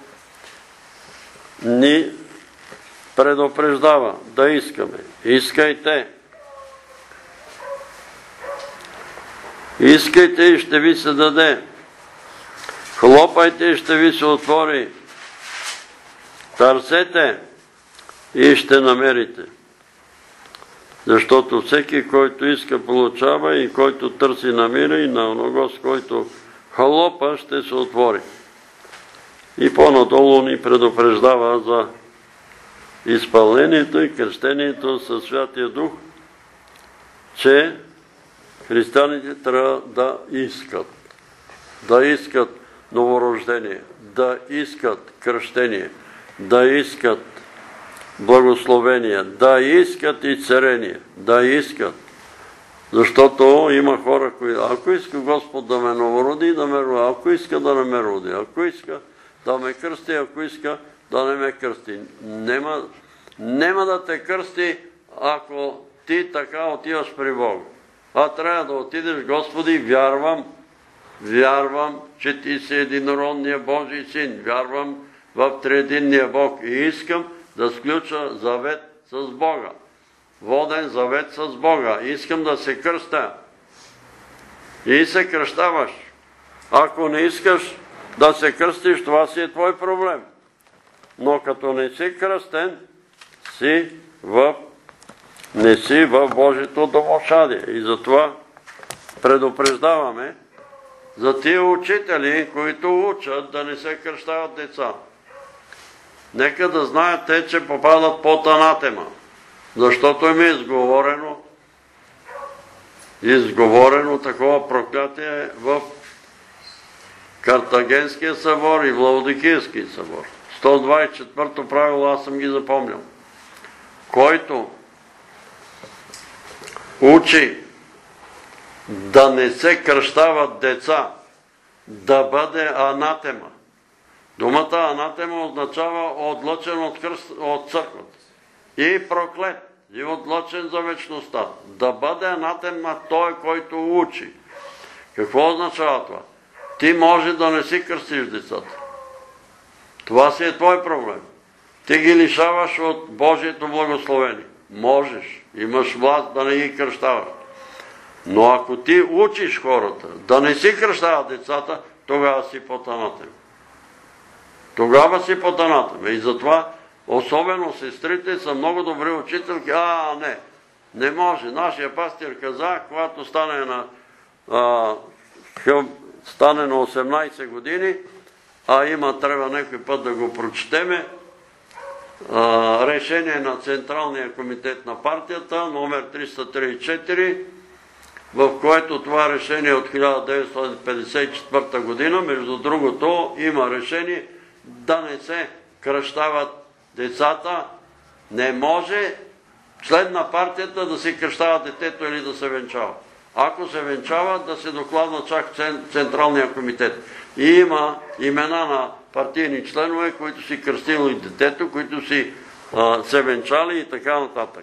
ни предупреждава да искаме. Искайте. Искайте и ще ви се даде. Хлопайте и ще ви се отвори. Търсете и ще намерите. Защото всеки, който иска, получава, и който търси, намира, и на оного, с който хлопа, ще се отвори. И по-надолу ни предупреждава за изпълнението и кръщението със Святия Дух, че християните трябва да искат новорождение, да искат кръщение, да искат благословение, да искат изцеление, да искат. Защото има хора, които, ако иска Господ да ме новороди, да ме роди, ако иска да не ме роди, ако иска да ме кръсти, ако иска да не ме кръсти. Нема да те кръсти, ако ти така отиваш при Бога. А трябва да отидеш, Господи, вярвам, че ти си единородния Божий син, вярвам в триединния Бог и искам да сключа завет с Бога. Воден завет с Бога. Искам да се кръста. И се кръщаваш. Ако не искаш да се кръстиш, това си е твой проблем. Но като не си кръстен, не си в Божието домошадие. И затова предупреждаваме за тия учители, които учат да не се кръщават деца. Нека да знаят те, че попадат под анатема. Защото им е изговорено такова проклятие в Картагенския събор и в Лаодикийския събор. 124-то правило, аз съм ги запомнял. Който учи да не се кръщават деца, да бъде анатема. Думата анатема означава отлъчен от църквата. И проклет, и отлъчен за вечността. Да бъде анатема той, който учи. Какво означава това? Ти може да не си кръстиш децата. Това си е твой проблем. Ти ги лишаваш от Божието благословение. Можеш, имаш власт да не ги кръщаваш. Но ако ти учиш хората да не си кръщават децата, тогава си под анатема. Тогава си под анатема. И затова, особено сестрите, са много добри учителки. Не може. Нашия пастир каза, когато стане на 18 години, трябва някой път да го прочетеме, решение на Централния комитет на партията, номер 334, в което това решение от 1954 година, между другото, има решение да не се кръщават децата. Не може член на партията да се кръщава детето или да се венчава. Ако се венчава, да се докладва чак в Централния комитет. И има имена на партийни членове, които си кръстили детето, които си се венчали и така нататък.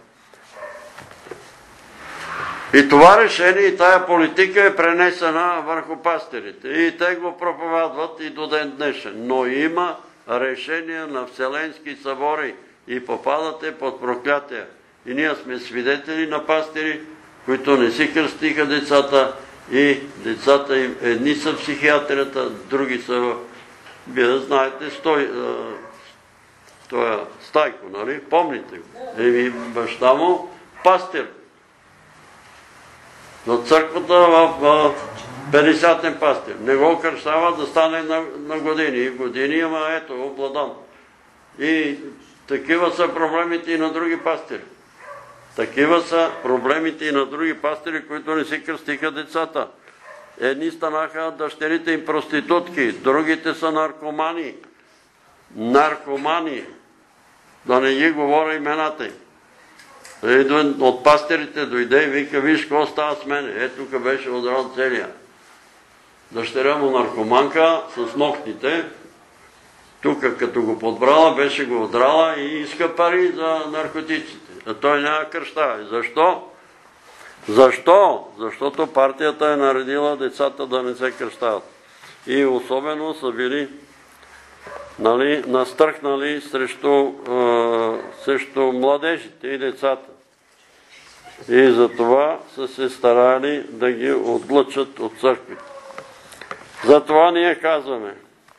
И това решение и тая политика е пренесена върху пастирите. И те го проповядват и до ден днешен. Но има решения на вселенски събори и попадате под проклятие. И ние сме свидетели на пастири, които не си кръстиха децата и децата им едни са в психиатрията, други са вие знаете, Стайко, нали? Помните го? Баща му пастир. На църквата в 50-тен пастир. Не го кръщава да стане на години. И години, ама ето, обладан. И Такива са проблемите и на други пастири. Такива са проблемите и на други пастири, които не си кръстиха децата. Едни станаха дъщерите им проститутки, другите са наркомани. Наркомани. Да не ги говоря имената им. Един от пастирите дойде и вика, виж какво става с мене. Ето тук беше одрал целия. Дъщеря му наркоманка с ногтите. Тук като го подбрала, беше го одрала и иска пари за наркотиците. А той няма кръщава. Защо? Защо? Защото партията е наредила децата да не се кръщават. И особено са били настръхнали срещу младежите и децата. И затова са се старали да ги отлъчат от църквите. Затова ние казваме,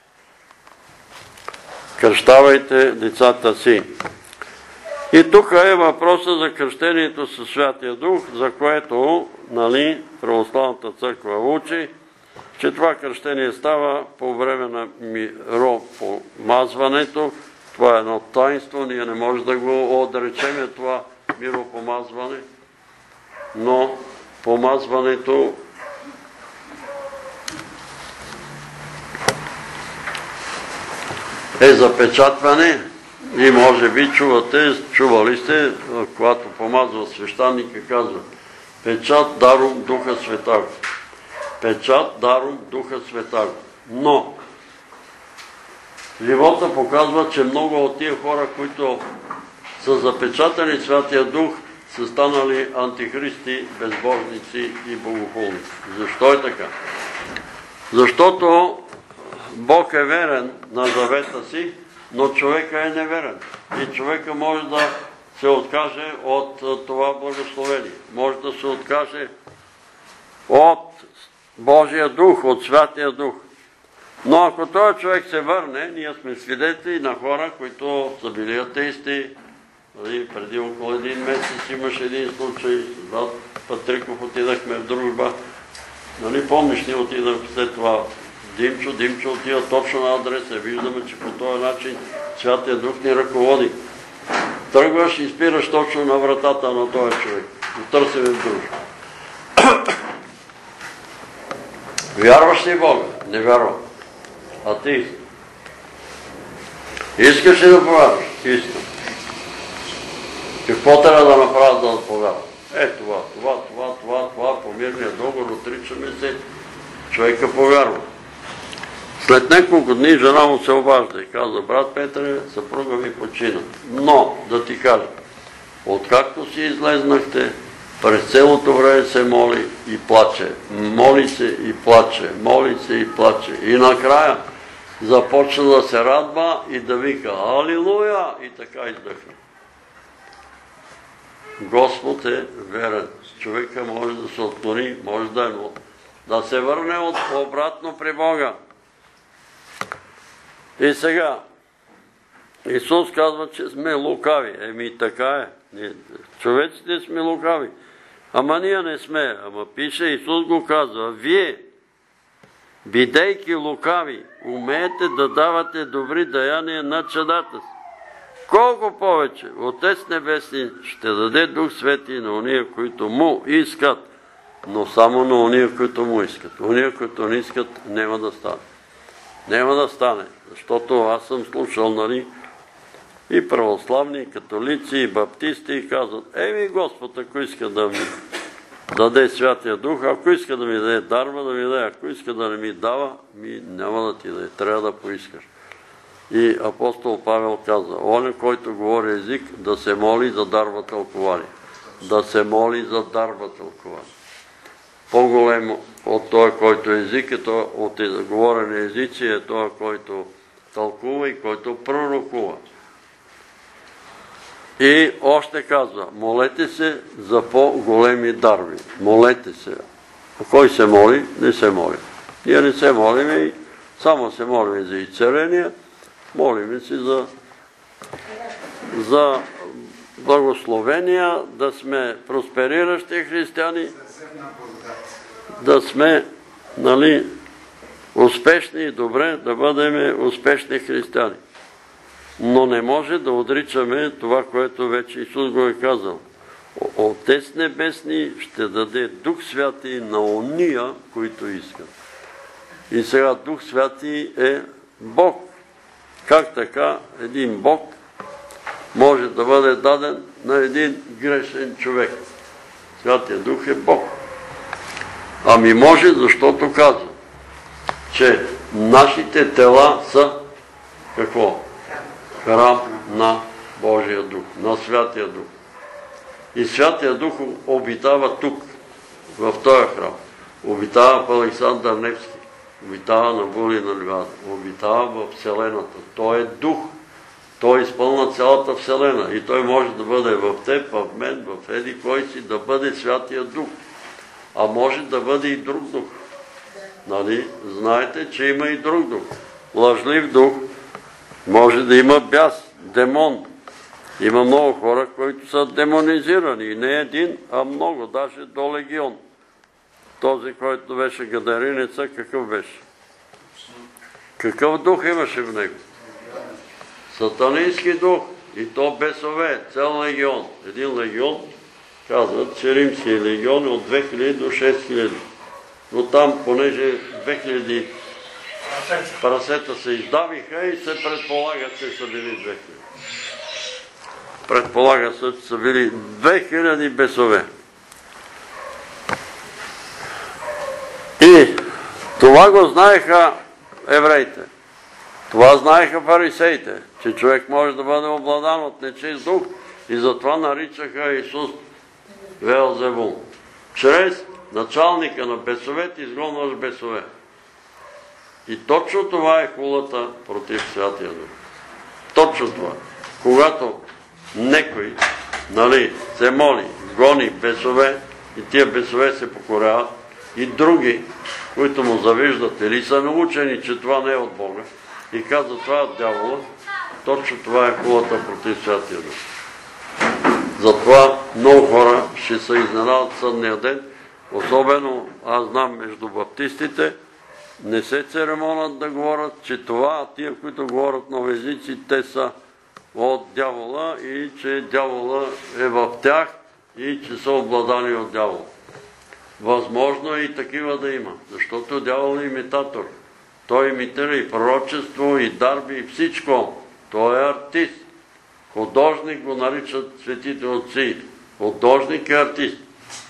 кръщавайте децата си. И тук е въпроса за кръщението със Святия Дух, за което Православната църква учи, че това кръщение става по време на миропомазването. Това е едно таинство, ние не можем да го отречеме това миропомазване, но помазването е запечатване и може би чували сте, когато помазва свещаника, казва печат дарум Духа Светаго. Печат дарум Духа Светаго. Но живота показва, че много от тия хора, които са запечатани Святия Дух, са станали антихристи, безбожници и богохулници. Защо е така? Защото Бог е верен на завета си, но човека е неверен. И човека може да се откаже от това благословение. Може да се откаже от Божия Дух, от Святия Дух. Но ако този човек се върне, ние сме свидетели на хора, които са били атеисти. Преди около един месец имаше един случай, с брат Патриков отидахме в дружба. Помниш, ние отидахме след това Димчо отива точно на адреса. Виждаме, че по този начин Святия Дух ни ръководи. Тръгваш и спираш точно на вратата на този човек. Търсим в дружба. Вярваш ли в Бога? Не вярвам. Атеист. Искаш ли да повярваш? Искам. Какво трябва да направя да повярвам? Това, по мирния договор отричаме се, човека повярва. След няколко дни жена му се обажда и каза, брат Петре, съпруга ми почина. Но, да ти кажа, откакто си излезнахте, през цялото време се моли и плаче. Моли се и плаче, моли се и плаче. И накрая започна да се радва и да вика Алилуя! И така издъхна. Господ е верен. Човека може да се отклони, може да се върне обратно при Бога. И сега, Исус казва, че сме лукави. Така е. Човеците сме лукави. Ама ние не сме. Ама пише, Исус го казва, вие, бидейки лукави, умеете да давате добри даяния на чадата си. Колко повече Отец Небесни ще даде Дух Свети на ония, които му искат, но само на ония, които му искат. Ония, които не искат, няма да стане. Няма да стане, защото аз съм слушал, и православни, и католици, и баптисти, и казват, Господ, ако иска да ми даде Святия Дух, ако иска да ми даде дарба, да ми даде, ако иска да не ми дава, няма да ти даде, трябва да поискаш. И апостол Павел каза, оня, който говори език, да се моли за дарба тълкование. Да се моли за дарба тълкование. По-голем от този, който е език, от говорене езици, е този, който тълкува и който пророкува. И още казва, молете се за по-големи дарби. Молете се. Кой се моли? Не се моли. Ние не се молим и само се молим за изцеление, молим се за благословения, да сме проспериращи християни, да сме успешни и добре, да бъдем успешни християни. но не може да отричаме това, което вече Исус го е казал. Отец Небесни ще даде Дух Святи на ония, които искат. И сега Дух Святи е Бог. Как така един Бог може да бъде даден на един грешен човек? Святия Дух е Бог. Ами може, защото казва, че нашите тела са какво? Храм на Божия Дух, на Святия Дух. И Святия Дух обитава тук, в този храм. Обитава в Александър Невски, обитава на Були на Левада, обитава в Вселената. Той е Дух. Той изпълна цялата Вселена и той може да бъде в теб, в мен, в еди кой си, да бъде Святия Дух. А може да бъде и друг дух. Нали? Знаете, че има и друг дух. Лъжлив дух. Може да има бяс, демон. Има много хора, които са демонизирани. Не един, а много, даже до легион. Този, който беше гадаринеца, какъв беше? Какъв дух имаше в него? Сатанински дух. И то бесове, цял легион. Един легион, казват, че римски легион е от 2000 до 6000. Но там, понеже 2000 прасета се издавиха и се предполага, че са били 2000. Предполага се, че са били 2000 бесове. И това го знаеха евреите. Това знаеха фарисеите, че човек може да бъде обладан от нечист дух и затова наричаха Исус Велзевул. Чрез началника на бесовете изгонваш бесове. И точно това е хулата против Святия Дух. Точно това. Когато некой се моли, гони бесове и тия бесове се покоряват и други, които му завиждат или са научени, че това не е от Бога и казват това е от дявола, точно това е хулата против Святия Дух. Затова много хора ще се изненадат съдния ден, особено аз знам между баптистите, не се церемонят да говорят, че това, тия, които говорят нови езици, те са от дявола и че дявола е в тях и че са обладани от дявола. Възможно е и такива да има, защото дявол е имитатор. Той имитира и пророчество, и дарби, и всичко. Той е артист. Художник го наричат светите отци. Художник е артист.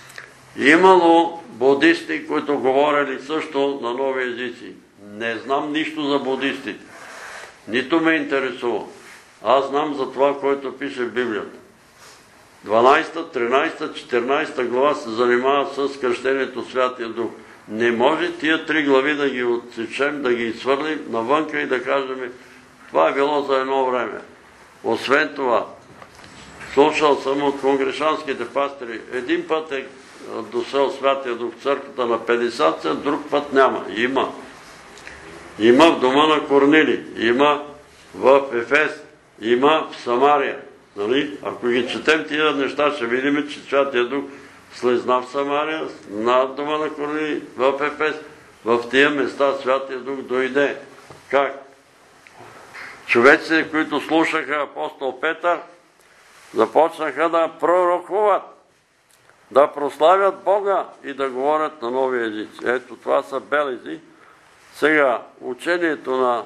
Имало будисти, които говорили също на нови езици. Не знам нищо за будистите. Нито ме интересува. Аз знам за това, което пише в Библията. 12, 13, 14 глава се занимава с кръщението Святия Дух. Не може тия 3 глави да ги отсечем, да ги изхвърлим навънка и да кажем, това е било за едно време. Освен това, слушал съм от конгрешанските пастири, един път е досел Святия Дух в църквата на 50, друг път няма. Има. Има в дома на Корнили, има в Ефес, има в Самария. Ако ги четем тия неща, ще видим, че Святия Дух слезна в Самария, над дома на Корнили, в Ефес, в тия места Святия Дух дойде. Как? Човеците, които слушаха апостол Петър, започнаха да пророкуват, да прославят Бога и да говорят на нови езици. Ето това са белези. Сега, учението на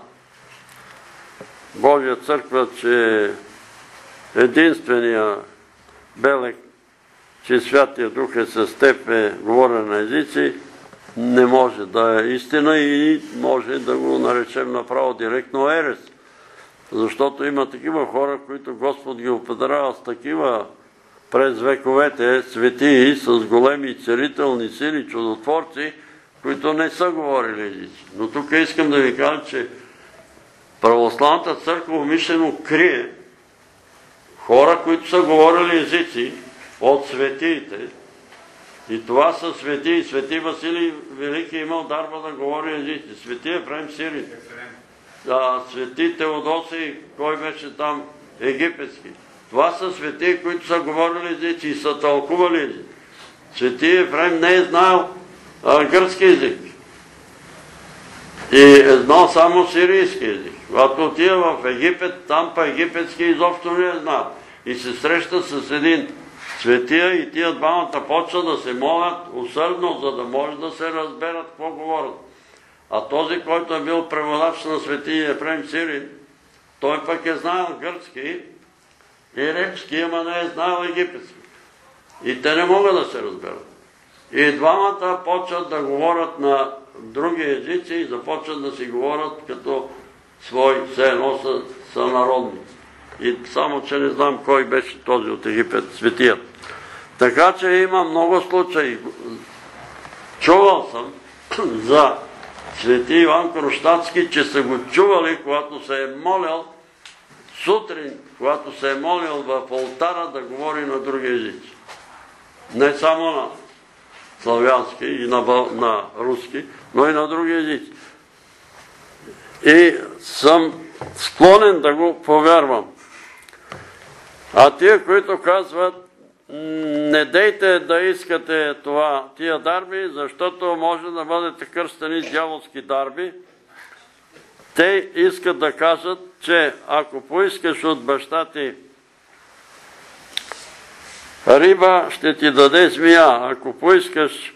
Божия църква, че единствения белег, че Святия Дух е с теб, е говорене на езици, не може да е истина и може да го наречем направо директно ерес. Защото има такива хора, които Господ ги определява с такива през вековете светии, с големи целителни сили, чудотворци, които не са говорили езици. Но тук искам да ви кажа, че православната църква умишлено крие хора, които са говорили езици от светиите. И това са светии. Свети Василий Велики имал дарба да говори езици. Свети Ефрем Сирин. Свети Теодосий, кой беше там? Египетски. Това са светии, които са говорили езици и са тълкували езици. Свети Ефрем не е знаел гръцки език. И е знал само сирийски език. Когато отива в Египет, там па египетски изобщо не е знал. И се среща с един светия и тия двамата почват да се молят усърдно, за да може да се разберат какво говорят. А този, който е бил преводач на светия Ефрем Сирин, той пък е знаел гръцки и римски, ама не е знаел египетски. И те не могат да се разберат. И двамата почват да говорят на други езици и започват да си говорят като свой, все едно са народни. И само, че не знам кой беше този от Египет, светият. Така че има много случаи. Чувал съм за свети Иван Кронштадтски, че са го чували, когато се е молил сутрин, когато се е молил в олтара да говори на други езици. Не само на славянски и на руски, но и на други езици. И съм склонен да го повярвам. А тия, които казват, не дейте да искате тия дарби, защото може да бъдете кръстени с дяволски дарби, те искат да кажат, че ако поискаш от баща ти риба, ще ти даде змия. Ако поискаш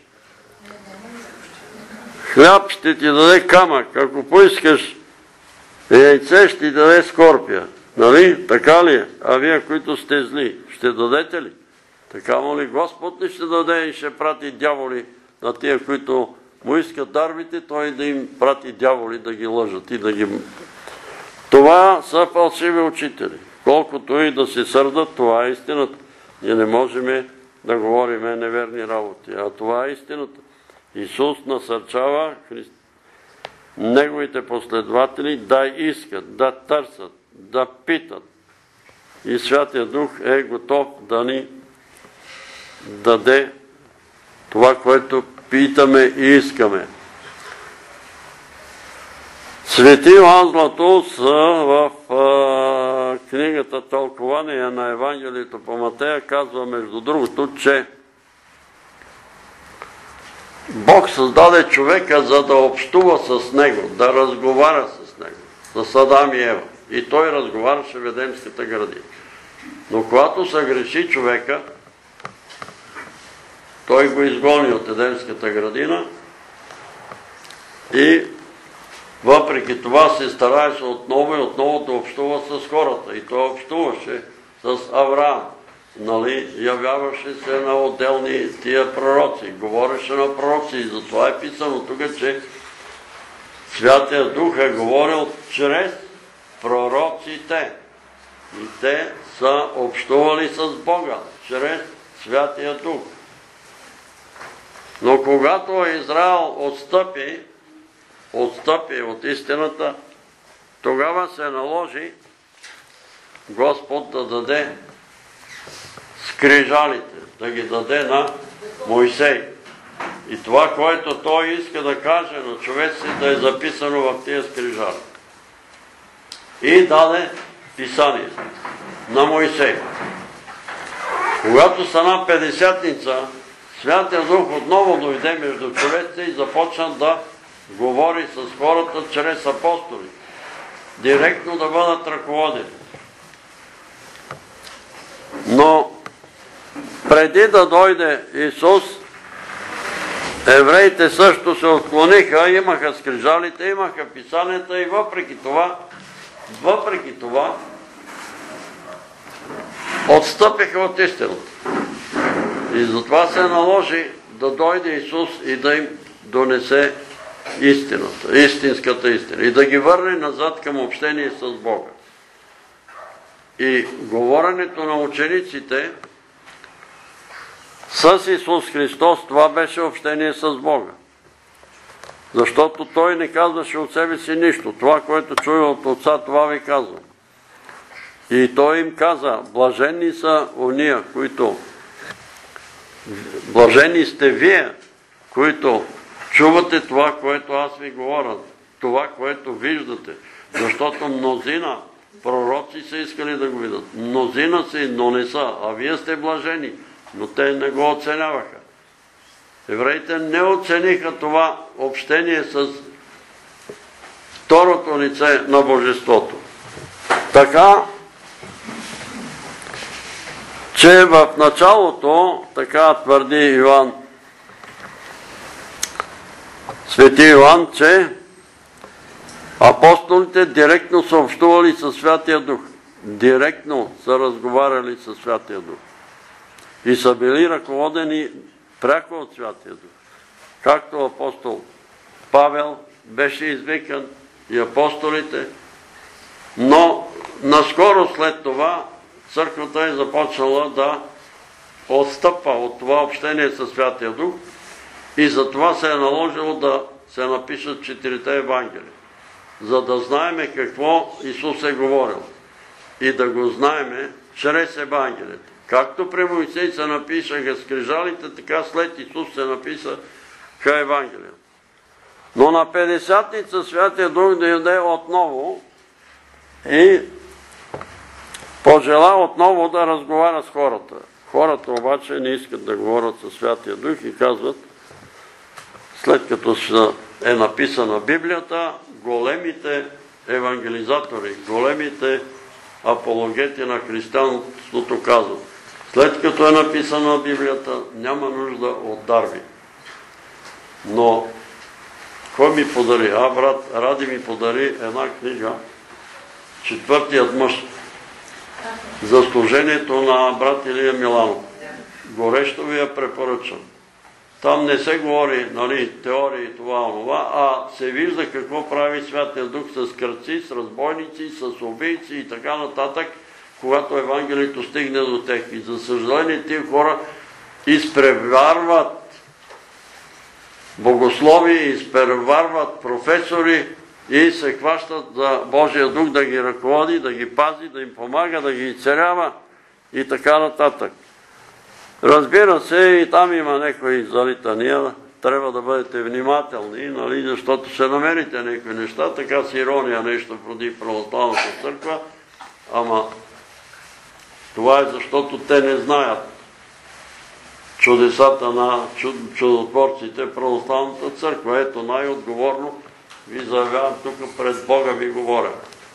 хляб, ще ти даде камък. Ако поискаш яйце, ще ти даде скорпия. Нали? Така ли е? А вие, които сте зли, ще дадете ли? Така ли Господ не ще даде и ще прати дяволи на тия, които му искат дарбите, той да им прати дяволи да ги лъжат и да ги... Това са фалшиви учители. Колкото и да се сърдат, това е истината. Ние не можем да говорим неверни работи, а това е истината. Исус насърчава неговите последователи да искат, да търсят, да питат. И Святия Дух е готов да ни даде това, което питаме и искаме. Свети Йоан Златоуст в книгата Тълкование на Евангелието по Матея казва между другото, че Бог създаде човека, за да общува с него, да разговаря с него, с Адам и Ева. И той разговаряше в Едемската градина. Но когато съгреши човека, той го изгони от Едемската градина и въпреки това се стараеше отново и отново да общува с хората. И той общуваше с Авраам. Явяваше се на отделни тия пророци. Говореше на пророци. И затова е писано тук, че Святия Дух е говорил чрез пророците. И те са общували с Бога чрез Святия Дух. Но когато Израел отстъпи от истината, тогава се наложи Господ да даде скрижалите, да ги даде на Мойсей. И това, което той иска да каже на човеците, да е записано в тия скрижали. И даде писание на Мойсей. Когато стана Петдесятница, Святия Дух отново дойде между човеците и започна да говори с хората чрез апостоли. Директно да бъдат ръководени. Но преди да дойде Исус, евреите също се отклониха, имаха скрижалите, имаха писанията и въпреки това отстъпиха от истината. И затова се наложи да дойде Исус и да им донесе истината, истинската истина и да ги върне назад към общение с Бога. И говоренето на учениците с Исус Христос, това беше общение с Бога. Защото Той не казваше от себе си нищо. Това, което чуя от Отца, това ви казвам. И Той им каза, блаженни са ония, които... Блажени сте вие, които чувате това, което аз ви говоря, това, което виждате. Защото мнозина пророци са искали да го видят. Мнозина си, но не са. А вие сте блажени. Но те не го оценяваха. Евреите не оцениха това общение с второто лице на Божеството. Така, че в началото, така твърди Йоан, Свети Йоан, че апостолите директно са общували със Святия Дух. Директно са разговаряли със Святия Дух. И са били ръководени пряко от Святия Дух. Както апостол Павел беше извикан и апостолите, но наскоро след това църквата е започнала да отстъпва от това общение със Святия Дух и затова се е наложило да се напишат 4 Евангелия, за да знаеме какво Исус е говорил и да го знаеме чрез Евангелията. Както при Моисей се напишаха скрижалите, така след Исус се написаха Евангелията. Но на 50-ница Святия Дух дойде отново и пожела отново да разговаря с хората. Хората обаче не искат да говорят със Святия Дух и казват, след като е написана Библията, големите евангелизатори, големите апологети на християнството казват, след като е написана Библията, няма нужда от дарби. Но кой ми подари? Брат Ради ми подари една книга, Четвъртият мъж, за служението на брат Илия Миланов. Горещо ви я препоръчам. Там не се говори теории и това, а се вижда какво прави Святия Дух с кръци, с разбойници, с убийци и така нататък, когато Евангелието стигне до тях. И за съжаление тия хора изпреварват богослови, изпреварват професори и се хващат за Божия Дух да ги ръководи, да ги пази, да им помага, да ги изцерява и така нататък. Разбира се, и там има някои залитания, трябва да бъдете внимателни, защото ще намерите някои неща, така с ирония нещо против православната църква, ама това е защото те не знаят чудесата на чудотворците в православната църква. Ето, най-отговорно ви заявявам тук, пред Бога ви говоря.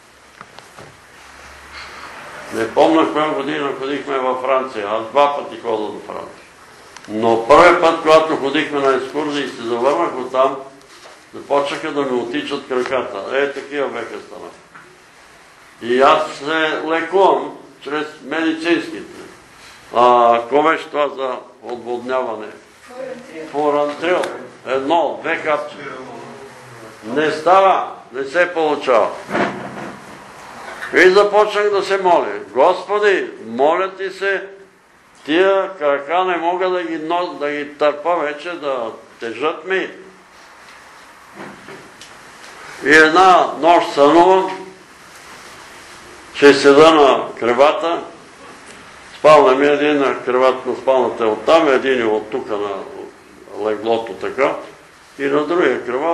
Не помня коя година ходихме във Франция. Аз 2 пъти ходя до Франция. Но първият път, когато ходихме на екскурзия и се завърнах оттам, започнаха да ми отичат краката. Такива беха станаха. И аз се лекувам чрез медицинските. Какво беше това за отводняване? Фурантрил. 1-2 капчи. Не става, не се получава. И започнах да се моля. Господи, моля ти се, тия крака не мога да ги търпа вече, да тежат ми. И една нощ сънувам, че седа на кревата, спална ми един на кревата на спалната оттам, един от тук на леглото така, и на другия креват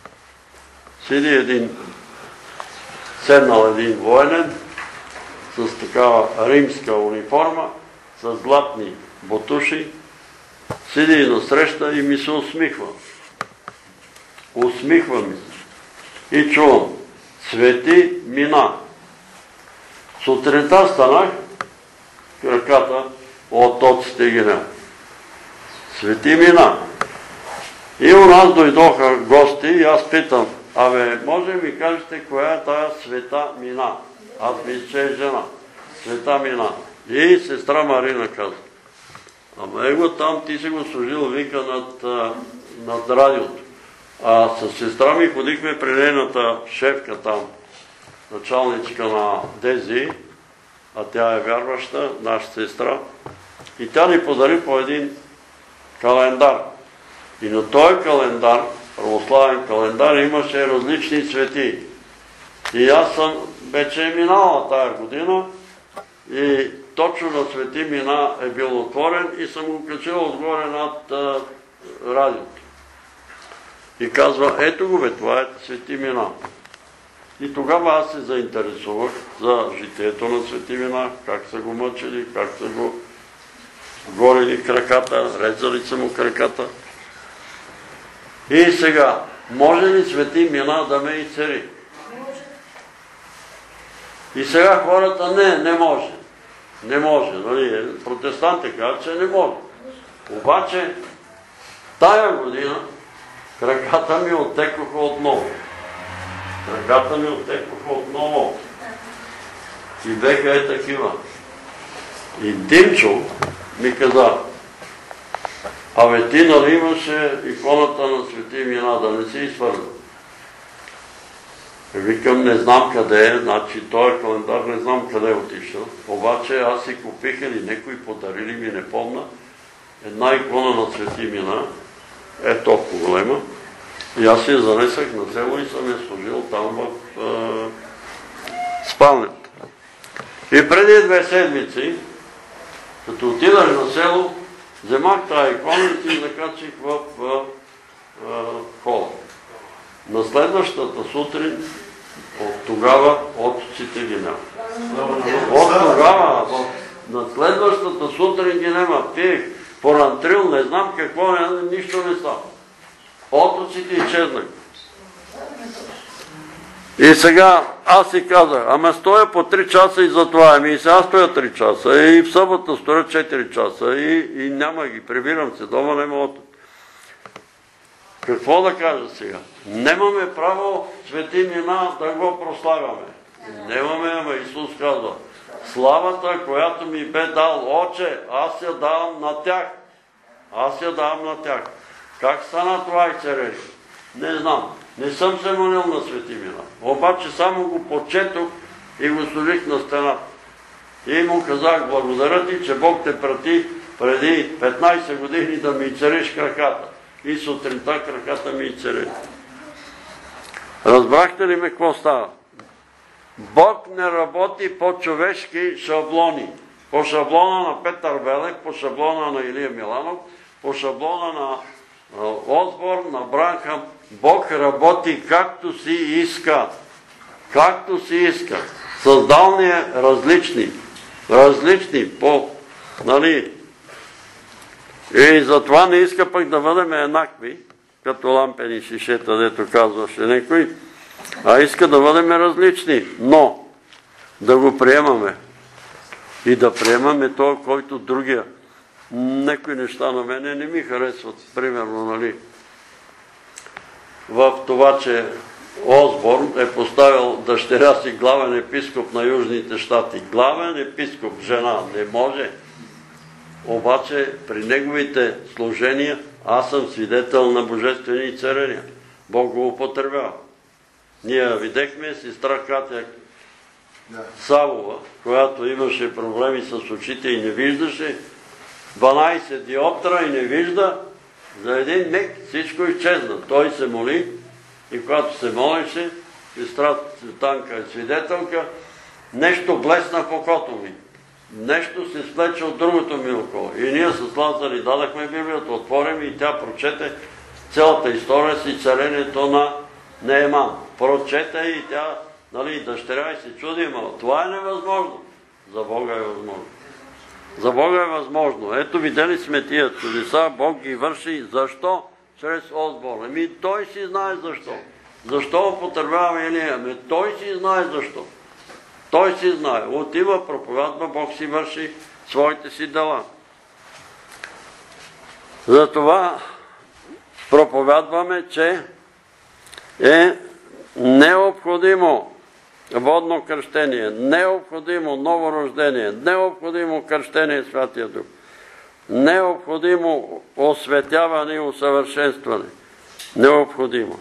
седи седнал един военен с такава римска униформа, с златни ботуши, седи насреща и ми се усмихва. Усмихва ми се. И чувам, Свети мина. Сутринта станах, краката от тоците ги няма. Свети мина. И у нас дойдоха гости и аз питам, може ми кажете коя е тая света мина? Аз мисля, че е жена. Света мина. И сестра Марина каза, его там ти си го служил, вика, над радиото. С сестра ми ходихме при нейната шефка там, началничка на Дези, а тя е вярваща, наша сестра, и тя ни подари по един календар. И на този календар, православен календар, имаше различни свети. И аз съм вече минала тая година и точно на Свети мина е бил отворен и съм го качил отгоре над радиото. И казва, ето го бе, това е Свети мина. И тогава аз се заинтересувах за житието на Свети мина, как са го мъчили, как са го горили краката, резали са му краката. И сега, може ли Свети мина да ме изцери? И сега хората не може. Не може, нали? Протестантите казват, че не може. Обаче, тая година краката ми оттекоха отново. Краката ми оттекоха отново. И беха такива. И Димчо ми каза, абе ти нали имаше иконата на Свети Мина, да не си изхвърля. Викам, не знам къде е, значи този календар не знам къде е отишъл. Обаче аз си купих или някой подарили ми, не помня, една икона на Свети Мина, е толкова голема. И аз я занесах на село и съм я служил там в спалнята. И преди 2 седмици, като отидах на село, вземах тази икона и си закачих в хола. На следващата сутрин, от тогава отците ги няма. От тогава, на следващата сутрин ги няма. Пиех порантрил, не знам какво, нищо не става. Отците изчезнах. И сега аз си казах, ама стоя по 3 часа и за това. Ами и сега стоя 3 часа, и в събота стоя 4 часа, и няма ги, прибирам се, дома нема отът. Какво да кажа сега? Немаме право Свети Мина да го прославяме. Немаме, ама Исус казва, славата, която ми бе дал Отче, аз я давам на тях. Аз я давам на тях. Как стана това и царели? Не знам. Не съм се молил на Свети Мина. Обаче само го почетох и го сложих на стената. И му казах, благодаря ти, че Бог те прати преди 15 години да ми цариш краката. И сутринта краката ми цари. Разбрахте ли ме какво става? Бог не работи по човешки шаблони. По шаблона на Петър Белек, по шаблона на Илия Миланов, по шаблона на Осборн, на Бранхам. Бог работи както си иска. Както си иска. Създал ни е различни. Различни по, нали? И затова не иска пък да бъдем еднакви, като лампени шишета, дето казваше некой, а иска да бъдем различни, но да го приемаме. И да приемаме това, който другия. Некои неща на мене не ми харесват, примерно, нали, в това, че Осборн е поставил дъщеря си главен епископ на Южните щати. Главен епископ, жена, не може. Обаче при неговите служения аз съм свидетел на божествени царения. Бог го употребява. Ние видехме сестра Катя Савова, която имаше проблеми с очите и не виждаше, 12 диоптра и не вижда, за един миг всичко изчезна. Той се моли и когато се молеше, сестра Цветанка е свидетелка, нещо блесна в окото ми. Нещо се сплече от другото ми око. И ние с Лазар дадахме Библията, отворим и тя прочете цялата история си царението на Нееман. Прочете и тя, нали, дъщеря и се чуди, но това е невъзможно. За Бога е възможно. За Бога е възможно. Ето видели сме тия чудеса, Бог ги върши. Защо? Чрез Осборн. Ами той си знае защо. Защо употребяваме Илия? Ами той си знае защо. Той си знае. Отива, проповядва, Бог си върши своите си дела. Затова проповядваме, че е необходимо водно кръщение, необходимо ново рождение, необходимо кръщение Святия Дух, необходимо осветяване и усъвършенстване. Необходимо.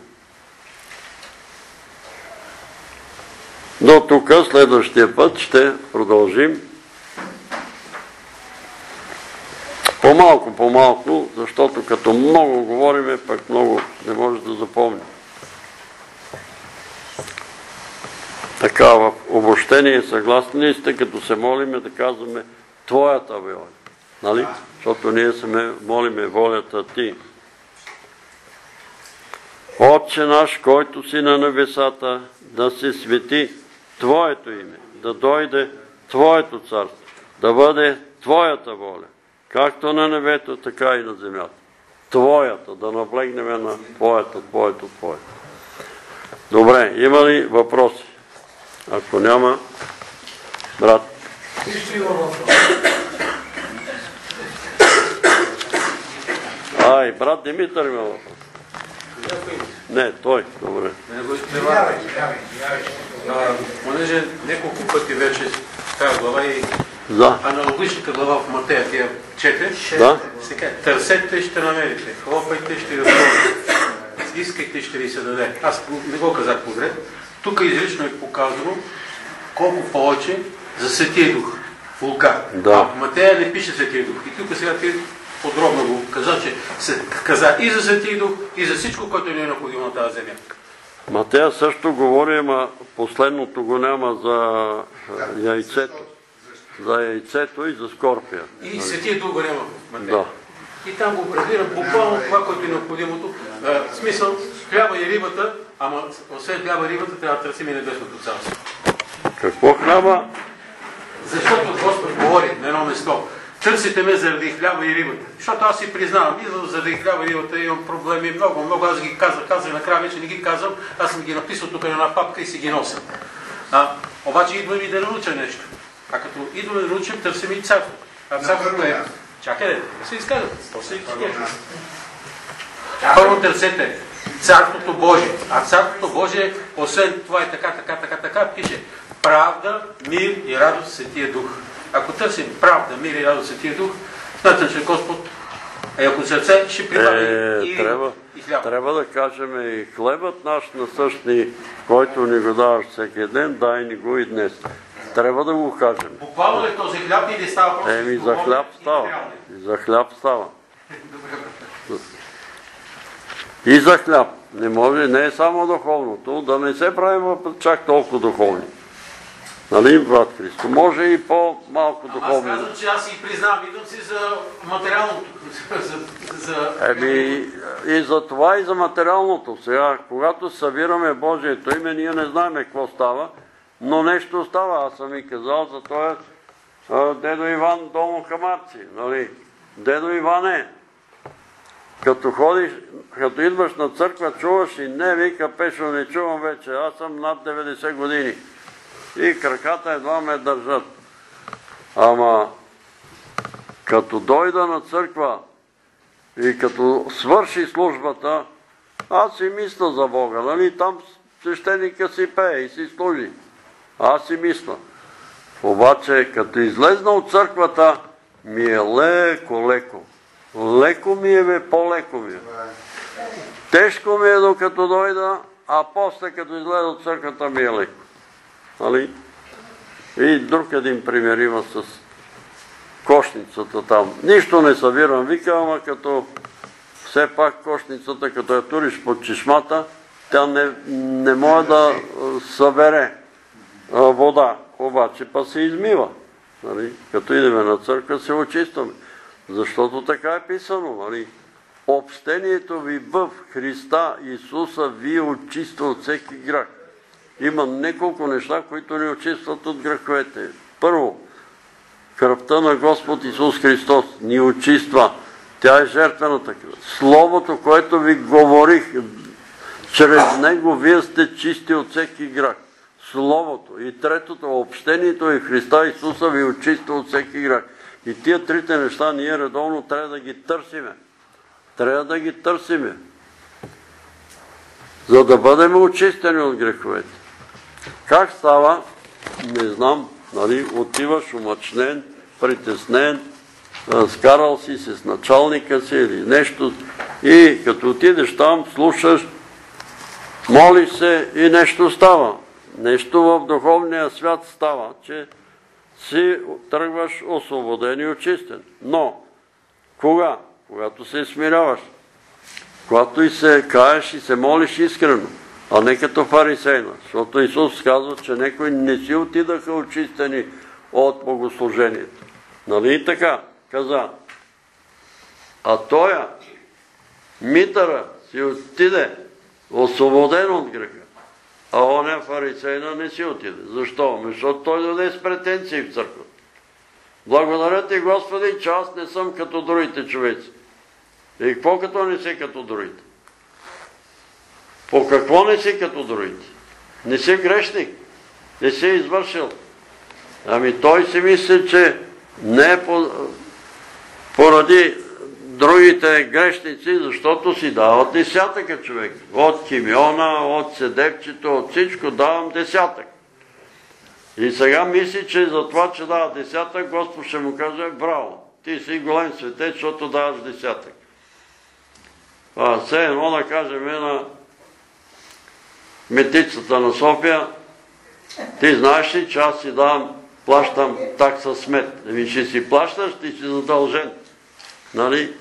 До тук следващия път ще продължим по-малко, защото като много говориме, пък много не може да запомним. Така, в обобщение съгласни ли сте, като се молиме да казваме Твоята воля? Нали? Защото ние се молиме волята Ти. Отче наш, който си на небесата, да се свети Твоето име, да дойде Твоето царство, да бъде Твоята воля, както на небето, така и на земята. Твоята, да наблегнем на Твоята. Добре, има ли въпроси? Ако няма, Брат. Ай, брат Димитър има въпрос. Не, той. Добре. Понеже няколко пъти вече тази глава и аналогичната глава в Матея тя чете, търсете, ще намерите, хлопайте, ще разходите, искайте, ще ви се даде. Аз не го казах подред. Тук изрично е показано колко повече за Светия Дух. Лука. А в Матея не пише Светия Дух. И тук сега ти подробно го каза, че се каза и за Светия Дух, и за всичко, което ни е необходимо на тази земя. Матея също говори, ама последното го няма за яйцето. За яйцето и за скорпия. И Светия Дух го няма в Матея. Да. И там го разбирам буквално това, което е необходимото. В смисъл, хляба и рибата, ама освен хляба и рибата трябва да търсим и небесното царство. Какво хляба? Защото Господ говори на едно место. Търсите ме заради хляба и рибата. Защото аз си признавам, заради хляба и рибата имам проблеми много. Аз ги казах и накрая вече не ги казвам. Аз съм ги написал тук на една папка и си ги нося. Обаче идвам и да науча нещо. А като идваме да научим, търсим и царство. А царството е... Чакайте, да се изказват. Първо търсете Царството Божие. А Царството Божие, освен това е така, пише правда, мир и радост Светия Дух. Ако търсим правда, мир и радост Светия Дух, смятам, че Господ, ако сърце, ще прибави и хляб. Трябва да кажем и хлебът наш насъщни, който ни го даваш всеки ден, дай ни го и днес. Трябва да го кажем. Буквално ли този хляб или става просто? За хляб става. И за хляб става. И за хляб. Не може, не е само духовното, да не се правим чак толкова духовни. Нали, брат Христо? Може и по-малко духовни. Аз казвам, че аз си признавам, идвам си за материалното. И за това и за материалното. Сега, когато събираме Божието име, ние не знаем какво става, но нещо става. Аз съм и казал за това дедо Иван Домо Камарци. Нали? Дедо Иване, като идваш на църква, чуваш и не, вика, Пешо, не чувам вече. Аз съм над 90 години. И краката едва ме държат. Ама, като дойда на църква и като свърши службата, аз си мисля за Бога. Нали? Там свещеника си пее и си служи. Аз си мисля. Обаче, като излезна от църквата, ми е леко. Леко ми е, по-леко ми е. Тежко ми е докато дойда, а после като излезе от църквата ми е леко. Нали? И друг един пример има с кошницата там. Нищо не събирам, вика, ама като все пак кошницата, като я туриш под чешмата, тя не може да събере вода, обаче па се измива. Нали? Като идеме на църква, се очистваме. Защото така е писано. Нали? Общението ви в Христа Исуса ви очиства от всеки грях. Има няколко неща, които ни очистват от греховете. Първо, кръвта на Господ Исус Христос ни очиства. Тя е жертвената кръв. Словото, което ви говорих, чрез него вие сте чисти от всеки грях. Словото. И третото, общението и Христа Исуса ви очиства от всеки грях. И тия трите неща ние редовно трябва да ги търсиме. Трябва да ги търсиме. За да бъдем очистени от греховете. Как става? Не знам. Нали? Отиваш умъчнен, притеснен, скарал си се с началника си или нещо. И като отидеш там, слушаш, молиш се и нещо става. Нещо в духовния свят става, че си тръгваш освободен и очистен. Но, кога? Когато се смиряваш. Когато и се каеш и се молиш искрено, а не като фарисейна. Защото Исус казва, че некои не си отидаха очистени от богослужението. Нали така? Каза. А тоя, митъра, си отиде освободен от греха. А оня фарисейна не си отиде. Защо? Защото той дойде с претенции в църквата. Благодаря ти, Господи, че аз не съм като другите човеци. И какво като не си като другите? По какво не си като другите? Не си грешник. Не си извършил Ами той си мисли, че не е поради другите грешници, защото си дават десятъка човек. От кимиона, от седепчето, от всичко давам десятък. И сега мисли, че за това, че дава десятък, Господ ще му каже, браво, ти си голем светец, защото даваш десятък. Все едно да кажем на метицата на София, ти знаеш ли, че аз си плащам такса смет. Ами ще си плащаш, ти си задължен. Нали?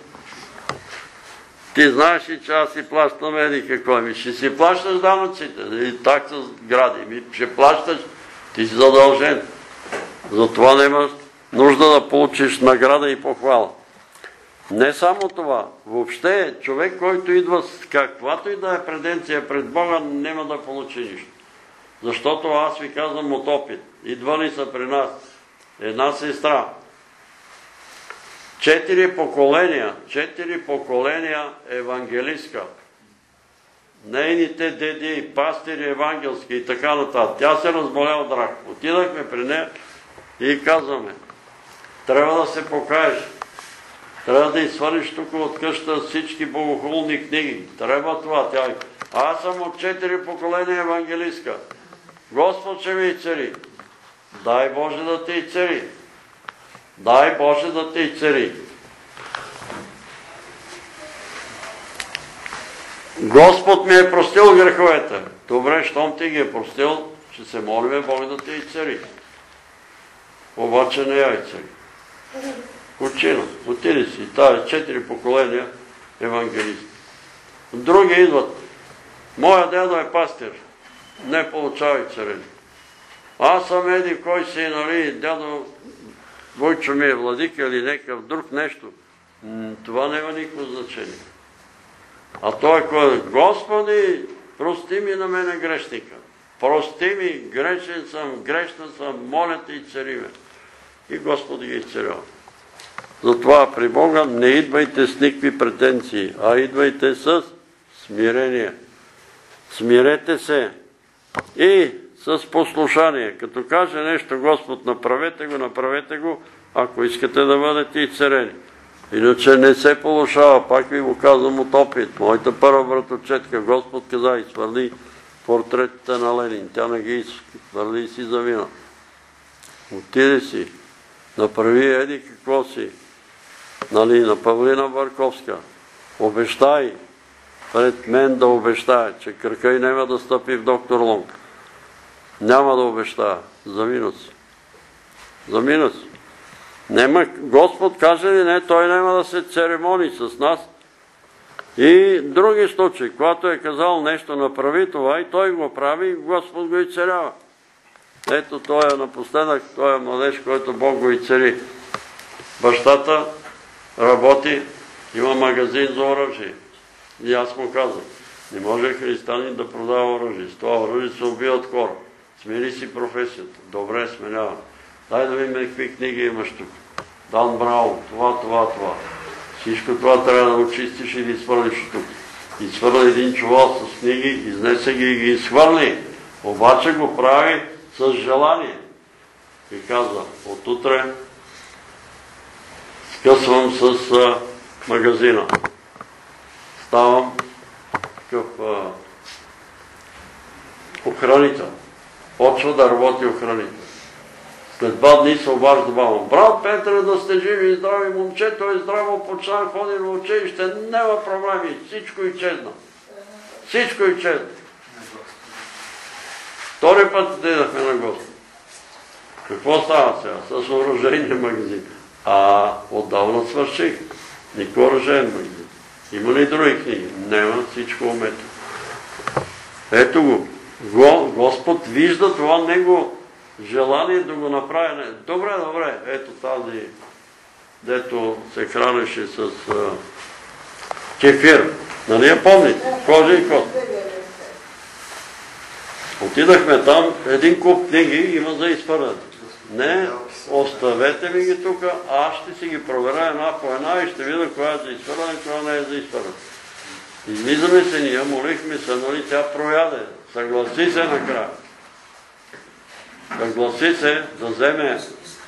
Ти знаеш ли, че аз си плащам еди какво? Ами ще си плащаш данъците. Такса гради. Ами ще плащаш, ти си задължен. Затова нямаш нужда да получиш награда и похвала. Не само това. Въобще човек, който идва с каквато и да е претенция пред Бога, няма да получи нищо. Защото аз ви казвам от опит. Идвали са при нас една сестра. 4 поколения евангелистка. Нейните деди, пастири евангелски и така нататък. Тя се разболя от рак. Отидахме при нея и казваме, трябва да се покаеш. Трябва да изсвалиш тук от къща всички богохулни книги. Трябва това. Аз съм от 4 поколения евангелистка. Господ ще ми изцели. Дай Боже да те изцели. Дай Боже да те изцели. Господ ми е простил греховете. Добре, щом ти ги е простил, ще се молим Бог да те изцели. Обаче не я изцели. Кучина, отиди си. Тая 4 поколения евангелисти. Други идват. Моя дядо е пастир. Не получава изцеление. Аз съм еди кой си, нали, дядо Войчо ми е владика или някакъв друг нещо. Това няма никакво значение. А той кой е? Господи, прости ми на мене грешника. Прости ми, грешен съм, грешна съм, моля те изцели ме. И Господ ги изцелява. Затова при Бога не идвайте с никакви претенции, а идвайте с смирение. Смирете се и с послушание. Като каже нещо Господ, направете го, ако искате да бъдете изцелени. Иначе не се полушава, пак ви го казвам от опит. Моята първа братовчетка, Господ каза, изхвърли портретите на Ленин. Тя не ги изхвърли и си завина. Отиде си, направи еди какво си. Нали, на Павлина Барковска. Обещай пред мен да обещая, че кръка й няма да стъпи в доктор Лонг. Няма да обещая. Замина си. Замина си. Господ каже ли не, той няма да се церемони с нас. И други случаи, когато е казал нещо, направи това и той го прави, Господ го изцелява. Ето той е напоследък, той е младеж, който Бог го изцели. Бащата работи, има магазин за оръжие. И аз му казах, не може християнин да продава оръжие. С това оръжие се убиват хора. Смени си професията. Добре, сменявам. Дай да видим какви книги имаш тук. Дан Браун, това. Всичко това трябва да очистиш и да изхвърлиш тук. Изхвърли един чувал с книги, изнесе ги и ги изхвърли. Обаче го прави с желание. И казва, отутре скъсвам с магазина. Ставам такъв охранител. Почва да работи охранител. След 2 дни се обажда баба. Брат Петре, да сте живи и здрави, момчето е здраво, почна ходи на училище, няма проблеми, всичко изчезна. Всичко изчезна. Втори път отидахме на гости. Какво става сега? С оръжейния магазин. Отдавна свърших. Никой оръжейен магазин. Има ли други книги? Няма, всичко умето. Ето го. Господ вижда това него желание да го направи. Добре, ето тази, дето се хранеше с кефир. Нали я помните? Кожа и кот. Отидахме там, един куп книги има за изхвърляне. Не, оставете ми ги тук, аз ще си ги проверя една по една и ще видя коя е за изхвърляне, коя не е за изхвърляне. Излизаме се ние, молихме се, нали тя прояде. Съгласи се накрая. гласи се да вземе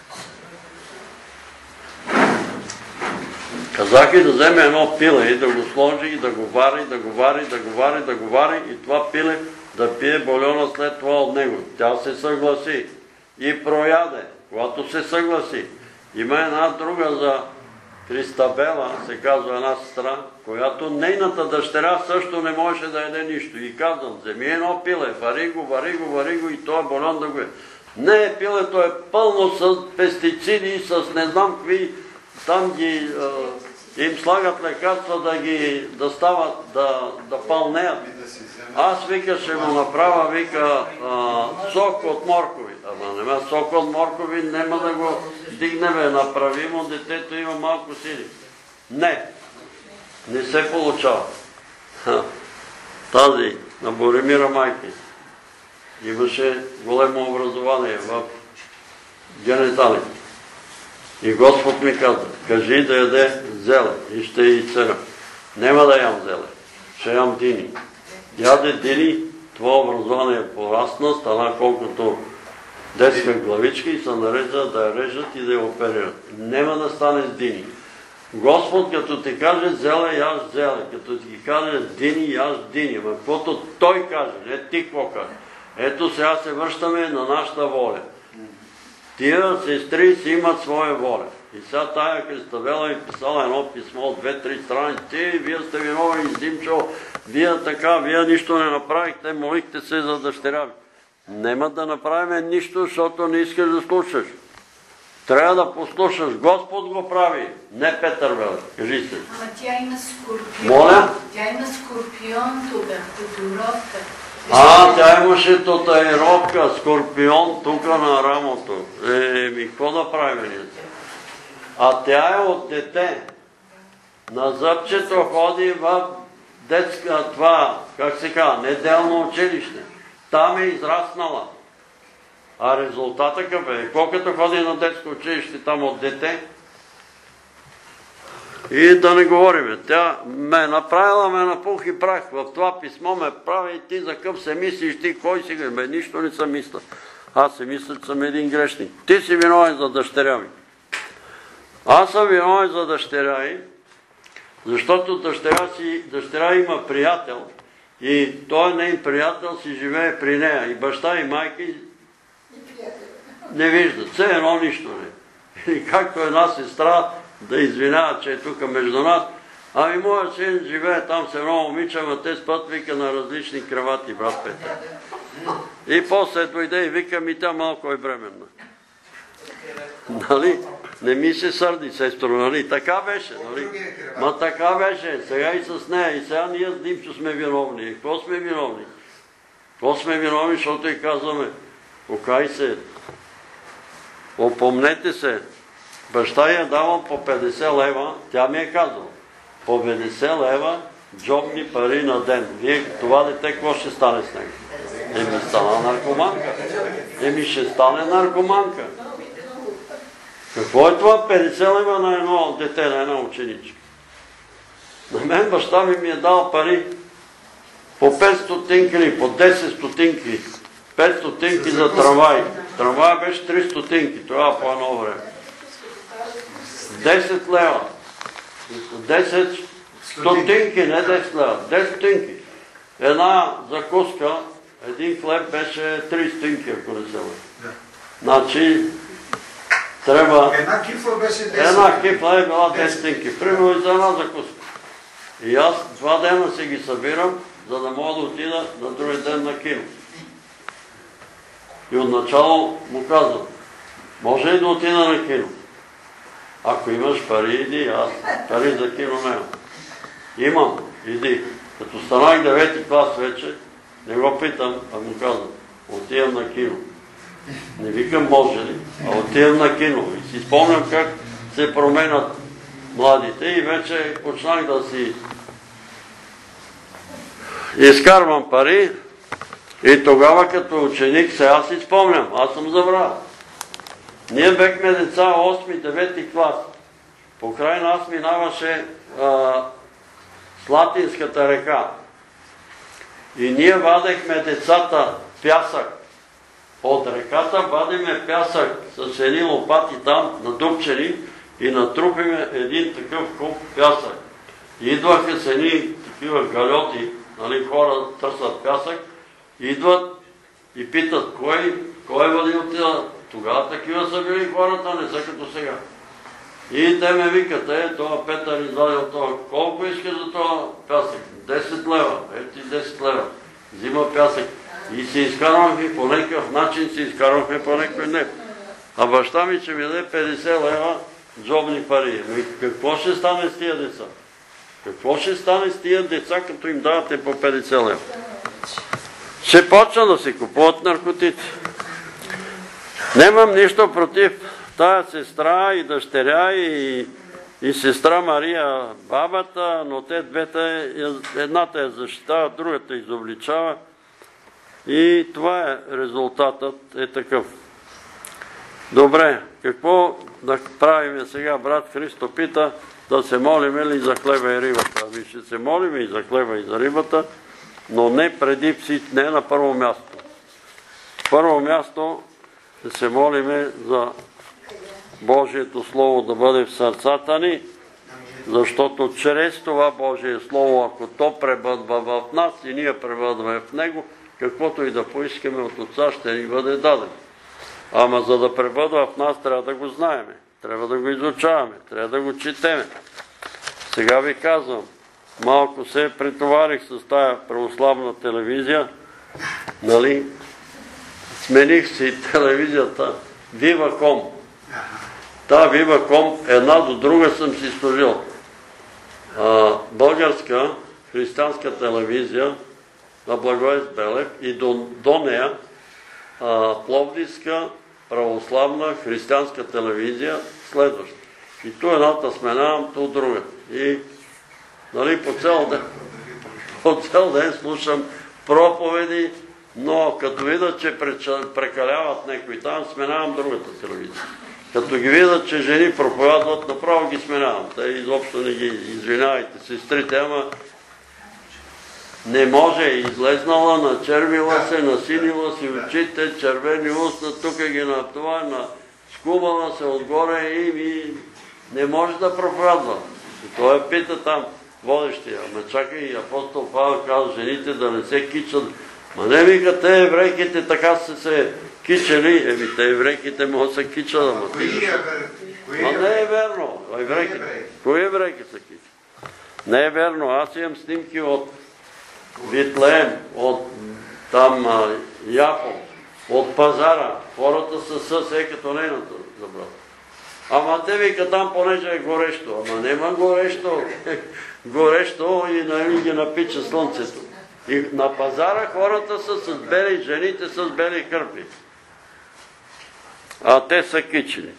казах и да вземе едно пиле и да го сложи и да го вари, да го вари, да го вари, да го вари и това пиле да пие бульона след това от него. Тя се съгласи и прояде, когато се съгласи. Има една друга за Кристабела, се казва една сестра, която нейната дъщеря също не можеше да яде нищо. И казвам, вземи едно пиле, вари го и това бульон да го е. Не, пилето е пълно с пестициди, с не знам какви, там им слагат лекарства да стават, да пълнеят. Аз вика ще му направя, вика, сок от моркови. Ама нема сок от моркови, нема да го дигнеме, направимо, детето има малко сили. Не се получава. Тази на Боремира майки имаше големо образование в генеталите. И Господ ми каза, кажи да яде зеле и ще и цена. Нема да ям зеле, ще ям дини. Яде дини, това образование порасна, стана колкото детска главичка и се нарежда да я режат и да я оперират. Нема да стане с дини. Господ като ти каже зеле, яж зеле, като ти каже дини, яж дини. Ама каквото Той каже, не ти какво каже. Ето сега се връщаме на нашата воля. Тия сестри си имат своя воля. И сега тая Кристабела е писала едно писмо от 2-3 страници. Вие сте виновни, Димчо, вие така, вие нищо не направихте, молихте се за дъщеря ви. Нема да направим нищо, защото не искаш да слушаш. Трябва да послушаш. Господ го прави, не Петър Велев. Кажи се. Ама тя има скорпион. Моля? Тя има скорпион тук, татуировка. Тя имаше татуировка, скорпион тук на рамото. Какво да правим ние? А тя е от дете. На зъбчето ходи в детска, това, как се казва, неделно училище. Там е израснала. А резултата какъв е? Колкото ходи на детско училище там от дете, и да не говориме. Тя ме направила, ме на пух и прах. В това писмо ме прави и ти за къв се мислиш, ти кой си? Нищо не съм мисля. Аз се мисля, че съм един грешник. Ти си виновен за дъщеря ми. Аз съм виновен за дъщеря ми, защото дъщеря има приятел и той нейн приятел си живее при нея. И баща и майка не виждат. Все едно нищо не. И както една сестра да извинява, че е тук между нас. Ами моят син живее там с едно момиче, ама те спът, вика, на различни кровати, брат Петър. И после дойде и вика, ми тя малко е бременна. Нали? Не ми се сърди, сестро, нали? Така беше, нали? Ма така беше, сега и с нея. И сега ние с Димчо сме виновни. И какво сме виновни? Какво сме виновни, защото и казваме, покай се, опомнете се. Баща я давам по 50 лева, тя ми е казала, по 50 лева джобни пари на ден. Вие това дете, какво ще стане с него? Стана наркоманка. Ще стане наркоманка. Какво е това 50 лева на едно дете, на една ученичка? На мен баща ми е дал пари по 5 стотинки или по 10 стотинки. 5 стотинки за трамвай. Трамвай беше 3 стотинки, това по едно време. 10 лева. 10 стотинки, не 10 лева. 10 стотинки. Една закуска, един хлеб беше 3 стотинки, ако не се лъжа. Значи, трябва... Една кифла беше 10. Една кифла е била 10 стотинки. Примерно и за една закуска. И аз 2 дена си ги събирам, за да мога да отида на други ден на кино. И отначало му казвам, може ли да отида на кино? Ако имаш пари, иди. Аз пари за кино нямам. Имам, иди. Като станах 9 клас вече, не го питам, а му казвам, отивам на кино. Не викам може ли, а отивам на кино. И си спомням как се променят младите и вече почнах да си изкарвам пари и тогава като ученик, сега си спомням, аз съм забравил. Ние бехме деца 8-9 клас. Покрай нас минаваше Слатинската река. И ние вадехме децата пясък от реката вадиме пясък с едни лопати там, надупчени и натрупиме един такъв куп пясък. Идваха с едни такива галети, нали, хора търсят пясък, идват и питат, кой вадил тия? Тогава такива са били хората, не са като сега. И те ме викат, това Петър извадил това, колко иска за това пясък? 10 лева, ети 10 лева. Взима пясък. И се изкарвахме по някакъв начин, се изкарвахме по някой не. А баща ми ще ми даде 50 лева джобни пари. Какво ще стане с тия деца? Какво ще стане с тия деца, като им давате по 50 лева? Ще почна да си купуват наркотици. Нямам нищо против тая сестра и дъщеря и сестра Мария, бабата, но те двете, едната я защитава, другата изобличава. И това е резултатът, е такъв. Добре, какво да правим сега? Брат Христо пита да се молим ли за хлеба и рибата. Ами ще се молим и за хлеба и за рибата, но не преди всичко, не на първо място. Първо място ще се молиме за Божието Слово да бъде в сърцата ни, защото чрез това Божие Слово, ако то пребъдва в нас и ние пребъдваме в Него, каквото и да поискаме от Отца, ще ни бъде дадено. Ама за да пребъдва в нас, трябва да го знаеме, трябва да го изучаваме, трябва да го четеме. Сега ви казвам, малко се претоварих с тая православна телевизия, нали? Смених си телевизията Viva.com. Та Viva.com една до друга съм си служил. Българска християнска телевизия на Благовест Белев и до нея Пловдивска православна християнска телевизия следваща. И ту едната сменявам, ту друга. И нали, по цял ден слушам проповеди, но като видя, че прекаляват някои там, сменявам другата телевизия. Като ги видят, че жени проповядват, направо ги сменявам. Те изобщо не ги извинявайте, сестрите, ама не може, излезнала, начервила се, насинила си очите, червени устна, тук ги на това, скубала се отгоре и не може да проповядва. И той пита там водещия, ама чакай, апостол Павел казва, жените да не се кичат. Ма не вика, те еврейките така са се кичали, те еврейките могат да се кичат, ама не е верно. Кои еврейки са кичат? Не е верно, аз имам снимки от Витлеем, от там Яфо, от пазара. Хората са като нейната забрата. Ама те вика там, понеже е горещо. Ама нема горещо. Горещо и нали ги напича слънцето. И на пазара хората са с бели, жените с бели кърпи. А те са кичени.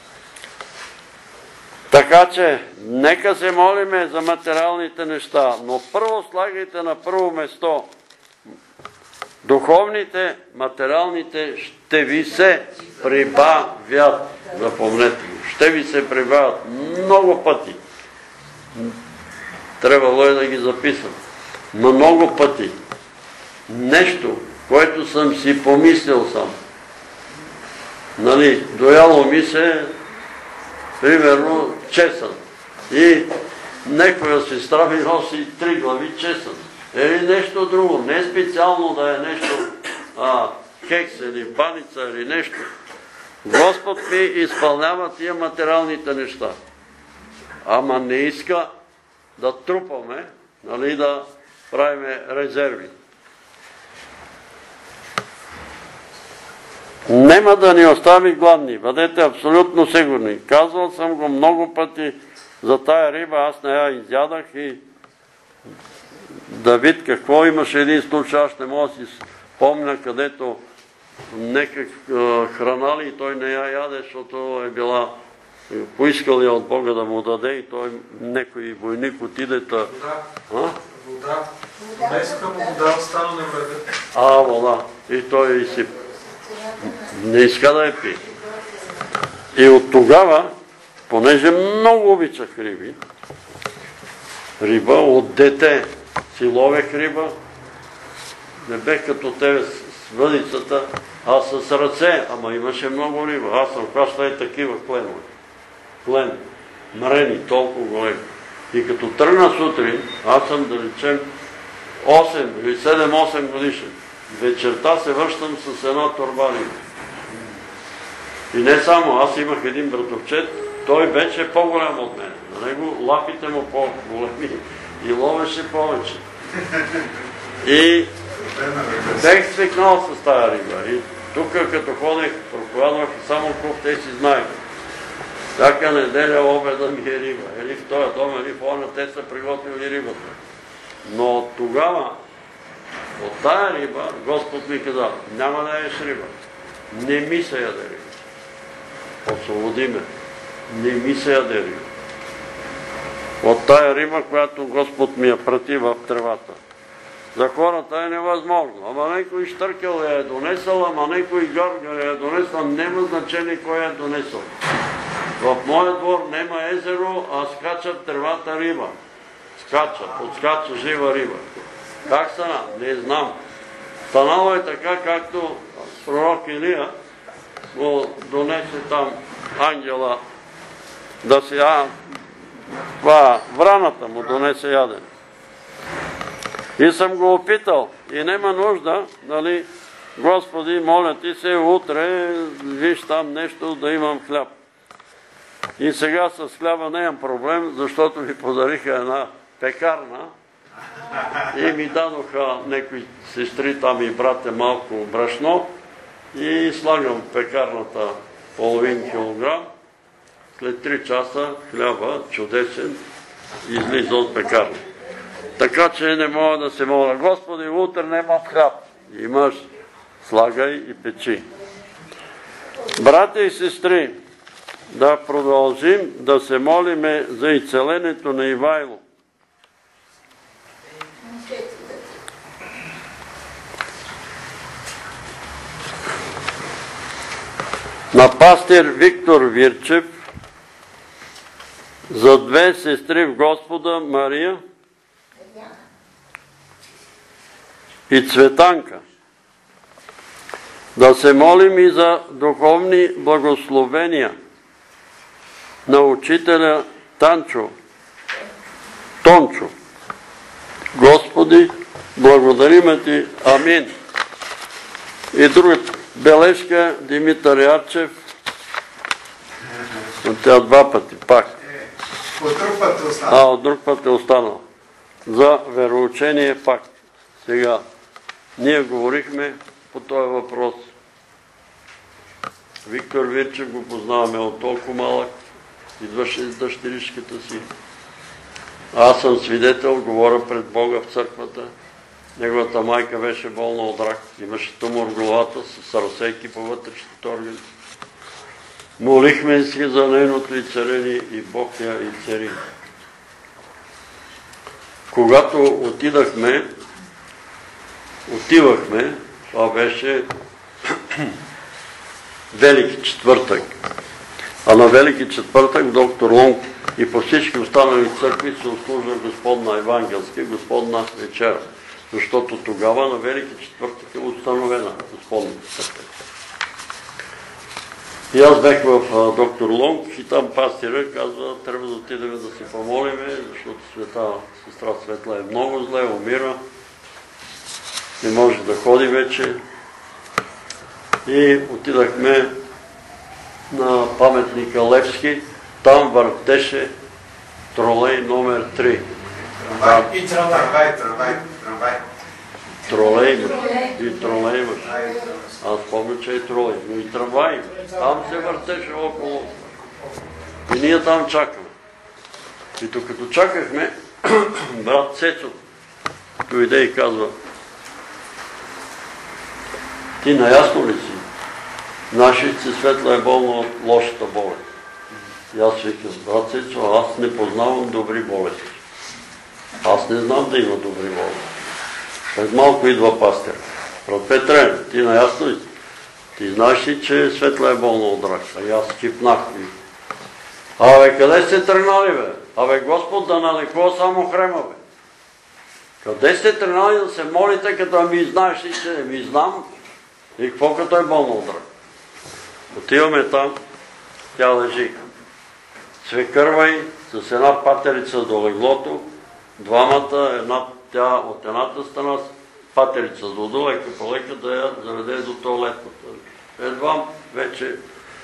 Така че, нека се молиме за материалните неща, но първо слагайте на първо место. Духовните, материалните ще ви се прибавят. Запомнете го. Ще ви се прибавят много пъти. Трябвало е да ги записвам. Много пъти. Нещо, което съм си помислил сам. Нали, дояло ми се примерно чесън. И некоя сестра ми носи 3 глави чесън. Или нещо друго. Не специално да е нещо кекс или баница или нещо. Господ ми изпълнява тия материалните неща. Ама не иска да трупаме, нали, да правиме резерви. Нема да ни остави гладни. Бъдете абсолютно сигурни. Казвал съм го много пъти за тая риба. Аз не я изядах и Давид какво имаше един случай, аз не мога да си спомня, където некак храна ли и той не я яде, защото е била поискал я от Бога да му даде и той некой войник отиде. Вода. Днеска му вода стана невреден. Вода. И той изсип. Не иска да я пи. И от тогава, понеже много обичах риба от дете си ловех риба, не бех като тебе с въдицата, А с ръце, ама имаше много риба. Аз съм хващал и такива кленове. Клен, мрени, толкова големи. И като тръгна сутрин, аз съм да речем 8 или 7-8 годишен. Вечерта се връщам с една торба риба. И не само, аз имах един братовчет, той беше по-голям от мен. На него лапите му по-големи и ловеше повече. И бех свикнал с тази риба. И тук като ходех, проповядвах и само те си знаеха. Всяка неделя обеда ми е риба. Или в този дом, или в оня, те са приготвили рибата. Но тогава, от тая риба, Господ ми каза, няма да еш риба. Не ми се яде риба. Освободи ме. Не ми се яде риба. От тая риба, която Господ ми я прати в тревата. За хората е невъзможно. Ама някой щъркел я е донесъл, ама някой гъргър я е донесъл. Няма значение кой я е донесъл. В моя двор нема езеро, а скачат тревата риба. Отскача жива риба. Как стана? Не знам. Станало е така, както пророк Илия го донесе там ангела да си враната му донесе ядене. И съм го опитал. И нема нужда, нали, Господи, моля ти се, утре виж там нещо да имам хляб. И сега с хляба не имам проблем, защото ми подариха една пекарна и ми дадоха някои сестри там и брате малко брашно и слагам в пекарната половин килограм. След 3 часа хляба, чудесен, излиза от пекарна. Така че не мога да се моля. Господи, утре нямам хляб. Имаш, слагай и печи. Братя и сестри, да продължим да се молиме за изцелението на Ивайло. На пастир Виктор Вирчев, за 2 сестри в Господа, Мария и Цветанка. Да се молим и за духовни благословения на учителя Тончо. Господи, благодариме ти. Амин. И друга бележка, Димитър Ярчев. От тя 2 пъти пак. От друг път е останал. От друг път е останал. За вероучение пак. Сега, ние говорихме по този въпрос. Виктор Вирчев го познаваме от толкова малък. Идваше с дъщеричката си. Аз съм свидетел, говоря пред Бога в църквата. Неговата майка беше болна от рак. Имаше тумор в главата с разсейки по вътрешните органи. Молихме си за нейното изцеление и Бог я изцели. Когато отивахме, това беше Велики четвъртък. А на Велики четвъртък доктор Лонг и по всички останали църкви се отслужва Господна евангелска, Господна вечера. Защото тогава на Велики четвъртък е установена Господната църква. И аз бех в доктор Лонг и там пастира казва, трябва да отидем да се помолиме, защото сестра Светла е много зле, умира, не може да ходи вече. И отидахме на паметника Левски, там въртеше тролей номер 3. И трамвай. Тролей имаш. Аз помня, че е тролей, но и трамвай. Там се въртеше около. И ние там чакаме. И докато чакахме, брат Цецо дойде и казва, ти наясно ли си? Нашица Светла е болна от лошата болест. И аз викам, брат Цецо, аз не познавам добри болести. Аз не знам да има добри болести. Пред малко идва пастир. Брат Петре, ти наясно ли си? Ти знаеш ли, че Светла е болна от рак? А аз кипнах. Абе, къде сте тръгнали, бе? Абе, Господ да налекува само хрема, бе. Къде сте тръгнали да се молите, като ми знаеш ли, че не ми знам? И какво като е болна от рак? Отиваме там, тя лежи. Свекърва й с една патерица до леглото, двамата, тя от едната страна, патерица до лека по лека да я заведе до туалетната. Едва вече.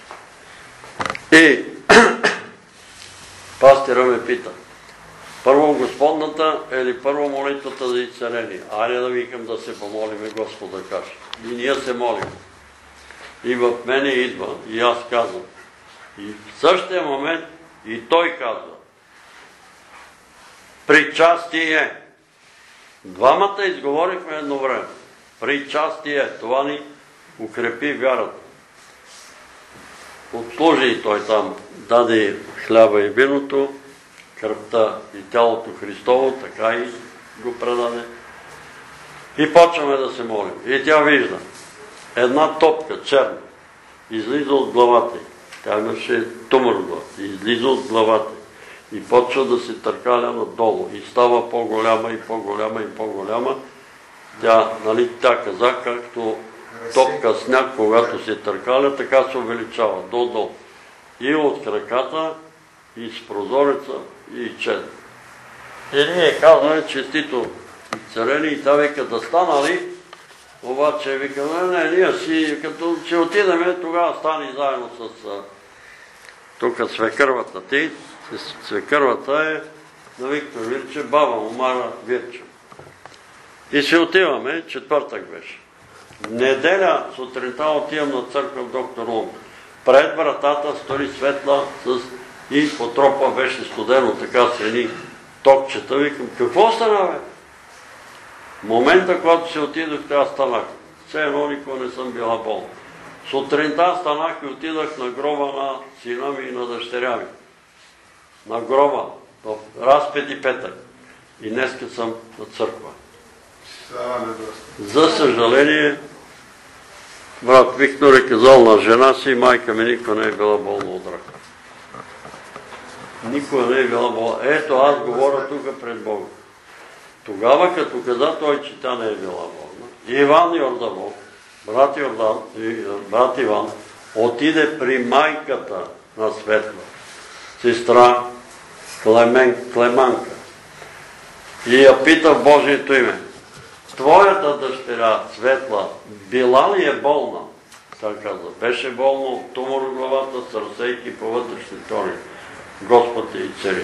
И пастира ме пита, първо Господната или първо молитвата за изцеление? Айде да викам да се помолиме, Господа каже. И ние се молим. И в мене идва, и аз казвам. И в същия момент и той казва. Причастие. Двамата изговорихме едно време. Причастие. Това ни укрепи вярата. Отслужи и той там. Даде хляба и виното, кръвта и тялото Христово, така и го предаде. И почваме да се молим. И тя вижда. Една топка, черна, излиза от главата й. Тя имаше тумор в главата. Излиза от главата й. И почва да се търкаля надолу. И става по-голяма и по-голяма и по-голяма. Тя каза, както топка сняг, когато се търкаля, така се увеличава до-долу. И от краката, и с прозореца, и чед. И ние казваме честито изцелени и та вика да станали, обаче вика, не, ние си, като ще отидеме, тогава стани заедно с тук свекървата ти. Свекървата е на Виктор Вирче, баба му Мара Вирче. И се отиваме, четвъртък беше. Неделя сутринта отивам на църква в доктор Лум. Пред вратата стори светла и потропа беше студено, така с едни токчета. Викам, какво стана, бе? Момента, когато се отидох, тя станах. Все едно никога не съм била болна. Сутринта станах и отидах на гроба на сина ми и на дъщеря ми. На гроба, в разпет и петък. И днеска съм на църква. За съжаление, брат Виктор е казал на жена си, майка ми никога не е била болна от рак. Никога не е била болна. Ето, аз говоря тук пред Бога. Тогава, като каза той, че тя не е била болна, Иван Йорданов, брат Иван, отиде при майката на Светла, сестра Клеманка, и я пита в Божието име, твоята дъщеря Светла била ли е болна? Тя каза, беше болна от тумор в главата, сърсейки по вътрешните органи. Господ е и цари.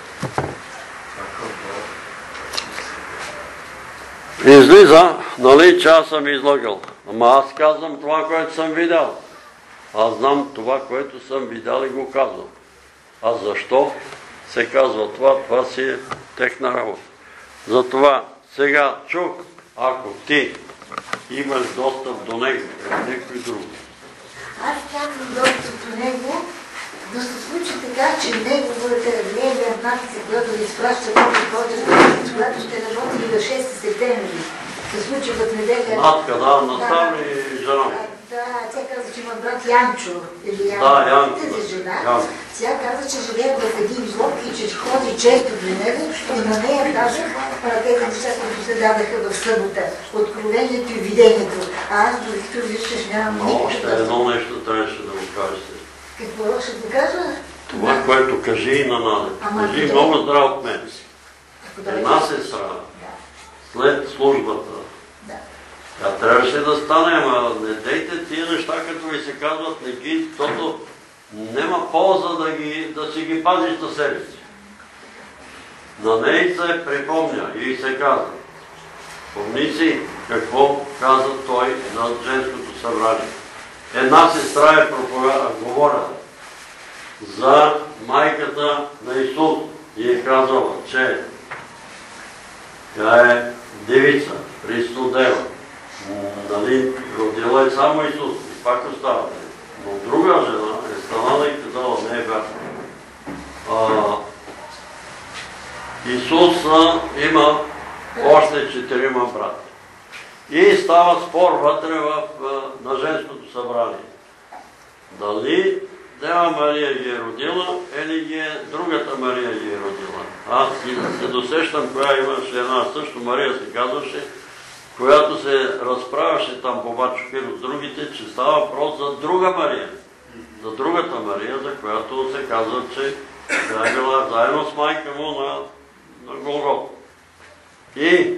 Излиза, нали, че аз съм излагал. Ама аз казвам това, което съм видял. Аз знам това, което съм видял и го казвам. А защо се казва това? Това си е техна работа. Затова сега чух, ако ти имаш достъп до него, някой друг. Аз нямам достъп до него, но се случи така, че неговата администрация, която ви изпраща когато ще работи до 6 септември, се случи в неделя. Натка, да, настави жена. Да, тя каза, че има брат Янчо, или Янчо, тази жена. Тя каза, че живее в един блок и че ходи често до него и на нея каза тези неща, които се дадаха в събота. Откровението и видението. А аз до Виктор Вирчев нямам никакъв. Още едно нещо трябваше да го кажеш. Какво ще го кажа? Това, което кажи и на Наде. Кажи много здрав от мен. Една сестра, след службата, тя трябваше да стане, ама не дейте тия неща, като ви се казват, не ги, защото няма полза да си ги пазиш на себе си. На нея се припомня и се казва, помни си какво каза той на женското събрание. Една сестра е говорила за майката на Исус и е казала, че тя е девица, Христодева. Нали, родила е само Исус и пак остава. Но друга жена е станала и казала, не е вярно. Исус има още 4 брата. И става спор вътре на женското събрание. Дали Дева Мария ги е родила или другата Мария ги е родила. Аз се досещам, коя имаше една също, Мария се казваше, която се разправяше там по Бачо Киро с другите, че става въпрос за друга Мария. За другата Мария, за която се казва, че тя е била заедно с майка му на Голгота. И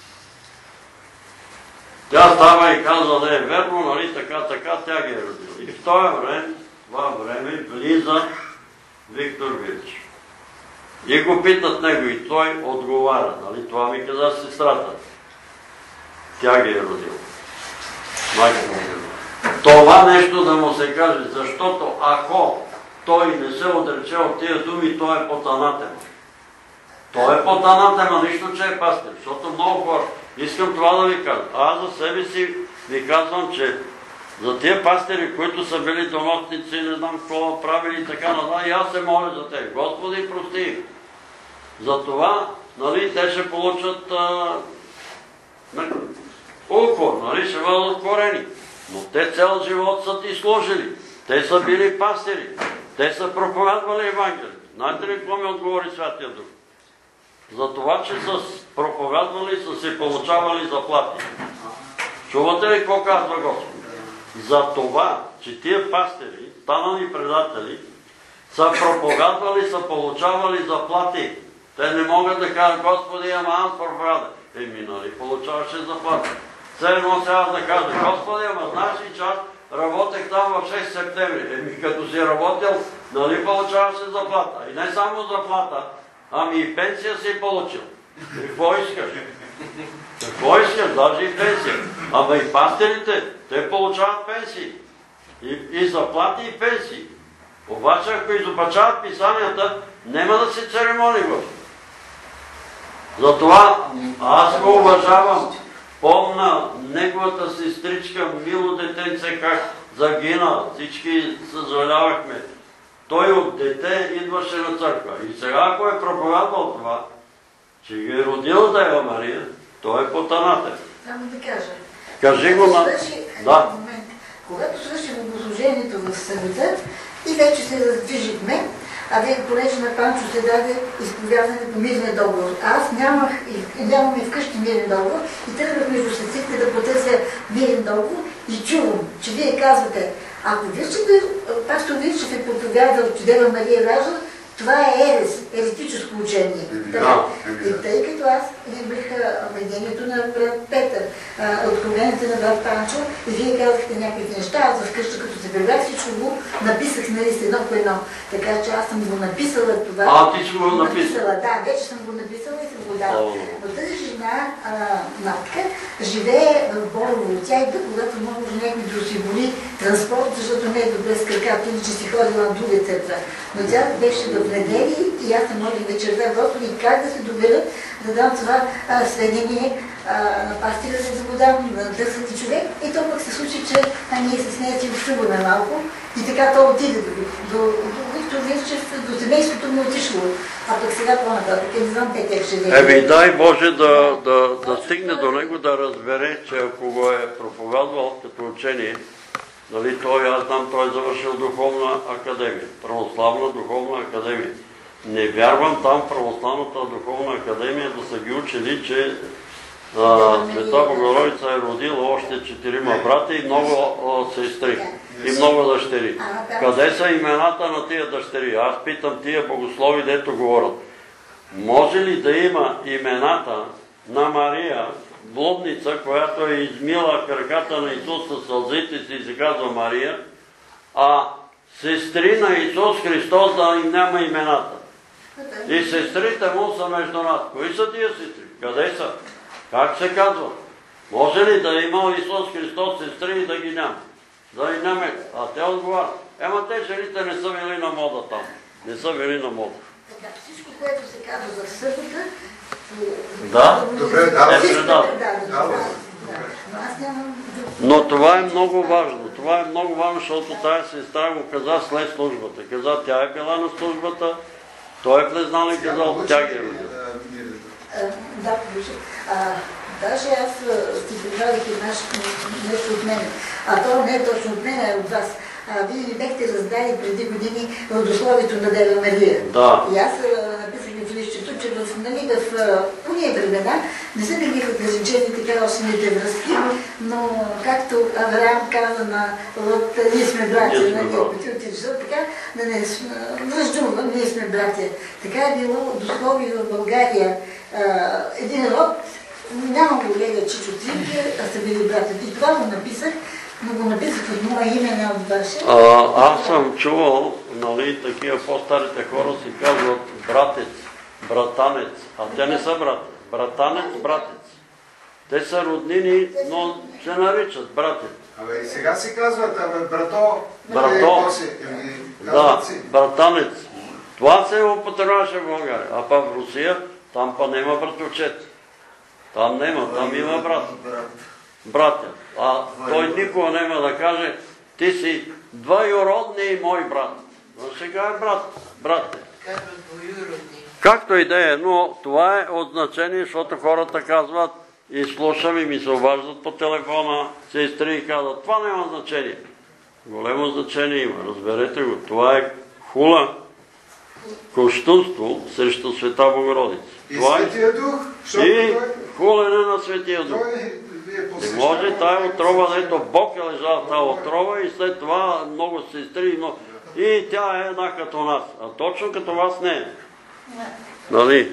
тя става и казва, да е верно, нали, така, тя ги е родила. И в това време влиза Виктор Вирчев. И го питат него и той отговаря, нали, това ми каза сестрата. Тя ги е родила. Майка му е родила. Това нещо да му се каже, защото ако той не се отрече от тия думи, той е под анатема. Той е под анатема, нищо, че е пастир, защото много хора. Искам това да ви кажа. Аз за себе си ви казвам, че за тия пастири, които са били доносници, не знам какво правили и така нататък, и аз се моля за тях. Господи, прости. За това, нали, те ще получат укор, нали, ще бъдат откорени. Но те цял живот са ти служили. Те са били пастири. Те са проповядвали Евангелие. Знаете ли какво ми отговори Святия Дух? За това, че са проповядвали, са си получавали заплати. Чувате ли какво казва Господ? За това, че тия пастири, станали предатели, са проповядвали, са получавали заплати. Те не могат да кажат, Господи, ама аз проповядам. Нали, получаваше заплати. Все едно сега да кажа, Господи, ама знаеш ли, че аз работех там в 6 септември. Като си работил, нали получаваше заплата. И не само заплата, ами и пенсия си получил. Какво искаш? Какво искаш? Даже и пенсия. Ама и пастирите, те получават пенсии. И заплати, и пенсии. Обаче, ако изопачават писанията, няма да се церемони Господ. Затова аз го уважавам. Помна неговата сестричка, мило детенце, как загина. Всички съжалявахме. Той от дете идваше на църква. И сега, ако е проповядвал това, че ги е родил Дева Мария, той е под анатема. Само да кажа. Кажи го на... Да. Когато свърши богослужението в събота и вече се раздвижихме, а вие, понеже на Панчо се даде изповядане по мирния договор. Аз нямам и вкъщи мирен договор и тръгнах между съците да потърся мирен договор и чувам, че вие казвате, ако пастор Вирчев е проповядал, че Дева Мария ражда, това е еретическо учение. И тъй като аз имах видението на брат Петър, откровението на брат Панчо, и вие казахте някакви неща, аз вкъщи, като се прибрах, всичко го написах на лист едно по едно. Така че аз съм го написала това. Ти си го написала? Да, вече съм го написала и съм го дала. Но тази жена, матка, живее в Борово. Тя идва, когато може някой да осигури транспорт, защото не е добре с краката, иначе си ходила на друга църква. Но тя беше в недели и аз се молих вечерта Господи, как да се доберат, да дам това сведение на пастира, за да го дам на търсети човек. И то пък се случи, че ние с нея си общуваме малко и така то отиде до Виктор Вирчев, до семейството му отишло. А пък сега по-нататък, не знам как ще вземе. Дай Боже да стигне до него, да разбере, че ако го е проповядвал като учение, нали, аз знам, той е завършил духовна академия, православна духовна академия. Не вярвам там православната духовна академия да са ги учили, че Света Богородица е родила още 4 брата и много сестри и много дъщери. Къде са имената на тия дъщери? Аз питам тия богослови, дето говорят. Може ли да има имената на Мария, блудница, която е измила краката на Исус със сълзите си и се казва Мария, а сестри на Исус Христос да им няма имената? И сестрите му са между нас. Кои са тия сестри? Къде са? Как се казва? Може ли да има Исус Христос сестри и да ги няма? Да ги няма. А те отговарят. Те жените не са били на мода там. Не са били на мода. Всичко, което се казва за събота, да? Добре, да. Но това е много важно. Това е много важно, защото тая сестра го каза след службата. Каза, тя е била на службата, той е влезнал и казал, тя ги е родила. Да, даже аз си прибавих нещо от мене. А то не е точно от мене, а от вас. Вие ми бехте раздали преди години родословието на Дева Мария. Да. И аз написах в лището, че в уния времена не са били ограничени така осмите връзки, но както Авраам каза на Лот, ние сме братя, така, връждувам, ние сме братя. Така е било дословие в България. Един род, нямам колега Чичо Цинкия, а са били братя. И това го написах, но го написах от моя име, не от ваше. Аз съм чувал, нали, такива по-старите хора си казват братец, братанец, а те не са брат. Братанец, братец. Те са роднини, но се наричат братец. Абе и сега си казват, брато. Брато. Да, братанец. Това се употребяваше в България. А па в Русия, там па нема братовчет. Там нема, там има брат. Братя. А той никога няма да каже, ти си двоюродни и мой брат. Но сега е брат, брате. Както и да е, но това е от значение, защото хората казват и слушам и ми се обаждат по телефона, сестри и казват, това няма значение. Големо значение има, разберете го. Това е хула, кощунство срещу Света Богородица. И Светия Дух. И хулене на Светия Дух. Не може тая отрова, дето Бог е лежал в тая отрова и след това много сестри, но и тя е една като нас. А точно като вас не е. Нали?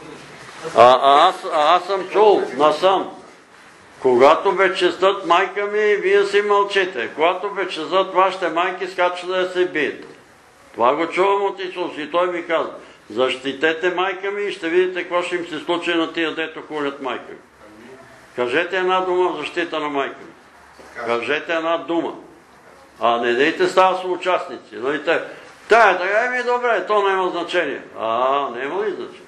Аз съм чул насам. Когато бе честат майка ми, вие си мълчите. Когато бе честат вашите майки, скачат да я се бият. Това го чувам от Исус и той ми каза, защитете майка ми и ще видите какво ще им се случи на тия, дето хулят майка ми. Кажете една дума в защита на майка ми. Кажете една дума. А не дейте става съучастници. Нали те? Тая така ми е добре, то няма значение. Няма ли значение?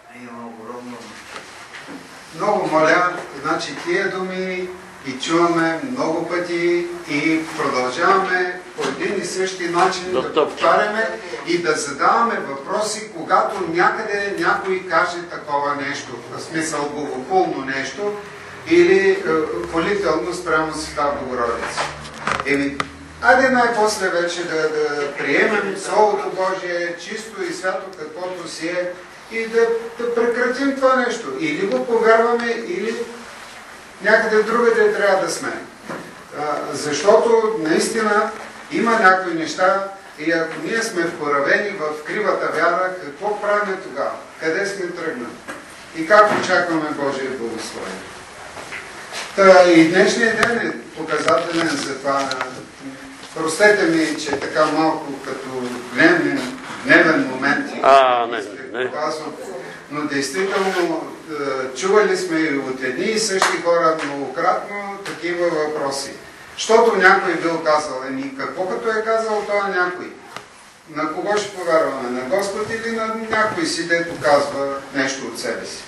Много моля, значи тия думи и чуваме много пъти и продължаваме по един и същи начин да повтаряме и да задаваме въпроси, когато някъде някой каже такова нещо, в смисъл богохулно нещо или хулително спрямо Света Богородица. Айде най-после вече да приемем Словото Божие чисто и свято каквото си е и да прекратим това нещо. Или го повярваме, или някъде другаде трябва да сме. Защото наистина има някои неща и ако ние сме впоравени в кривата вяра, какво правим тогава? Къде сме тръгнали? И как очакваме Божие благословение? И днешният ден е показателен за това. Простете ми, че така малко като дневен момент не. Но действително чували сме и от едни и същи хора многократно такива въпроси. Защото някой бил казал, какво като е казал това някой? На кого ще повярваме? На Господ или на някой си, дето казва нещо от себе си?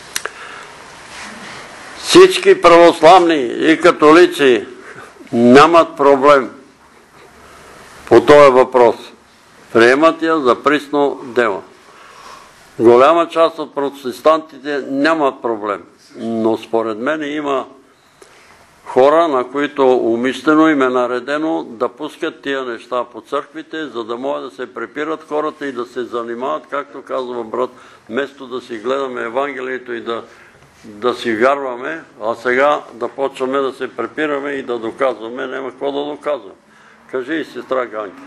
Всички православни и католици нямат проблем по този въпрос. Приемат я за присно дело. Голяма част от протестантите нямат проблем. Но според мен има хора, на които умишлено им е наредено да пускат тия неща по църквите, за да могат да се препират хората и да се занимават, както казва брат, вместо да си гледаме Евангелието и да си вярваме, а сега да почваме да се препираме и да доказваме. Няма какво да доказваме. Кажи и сестра Ганки.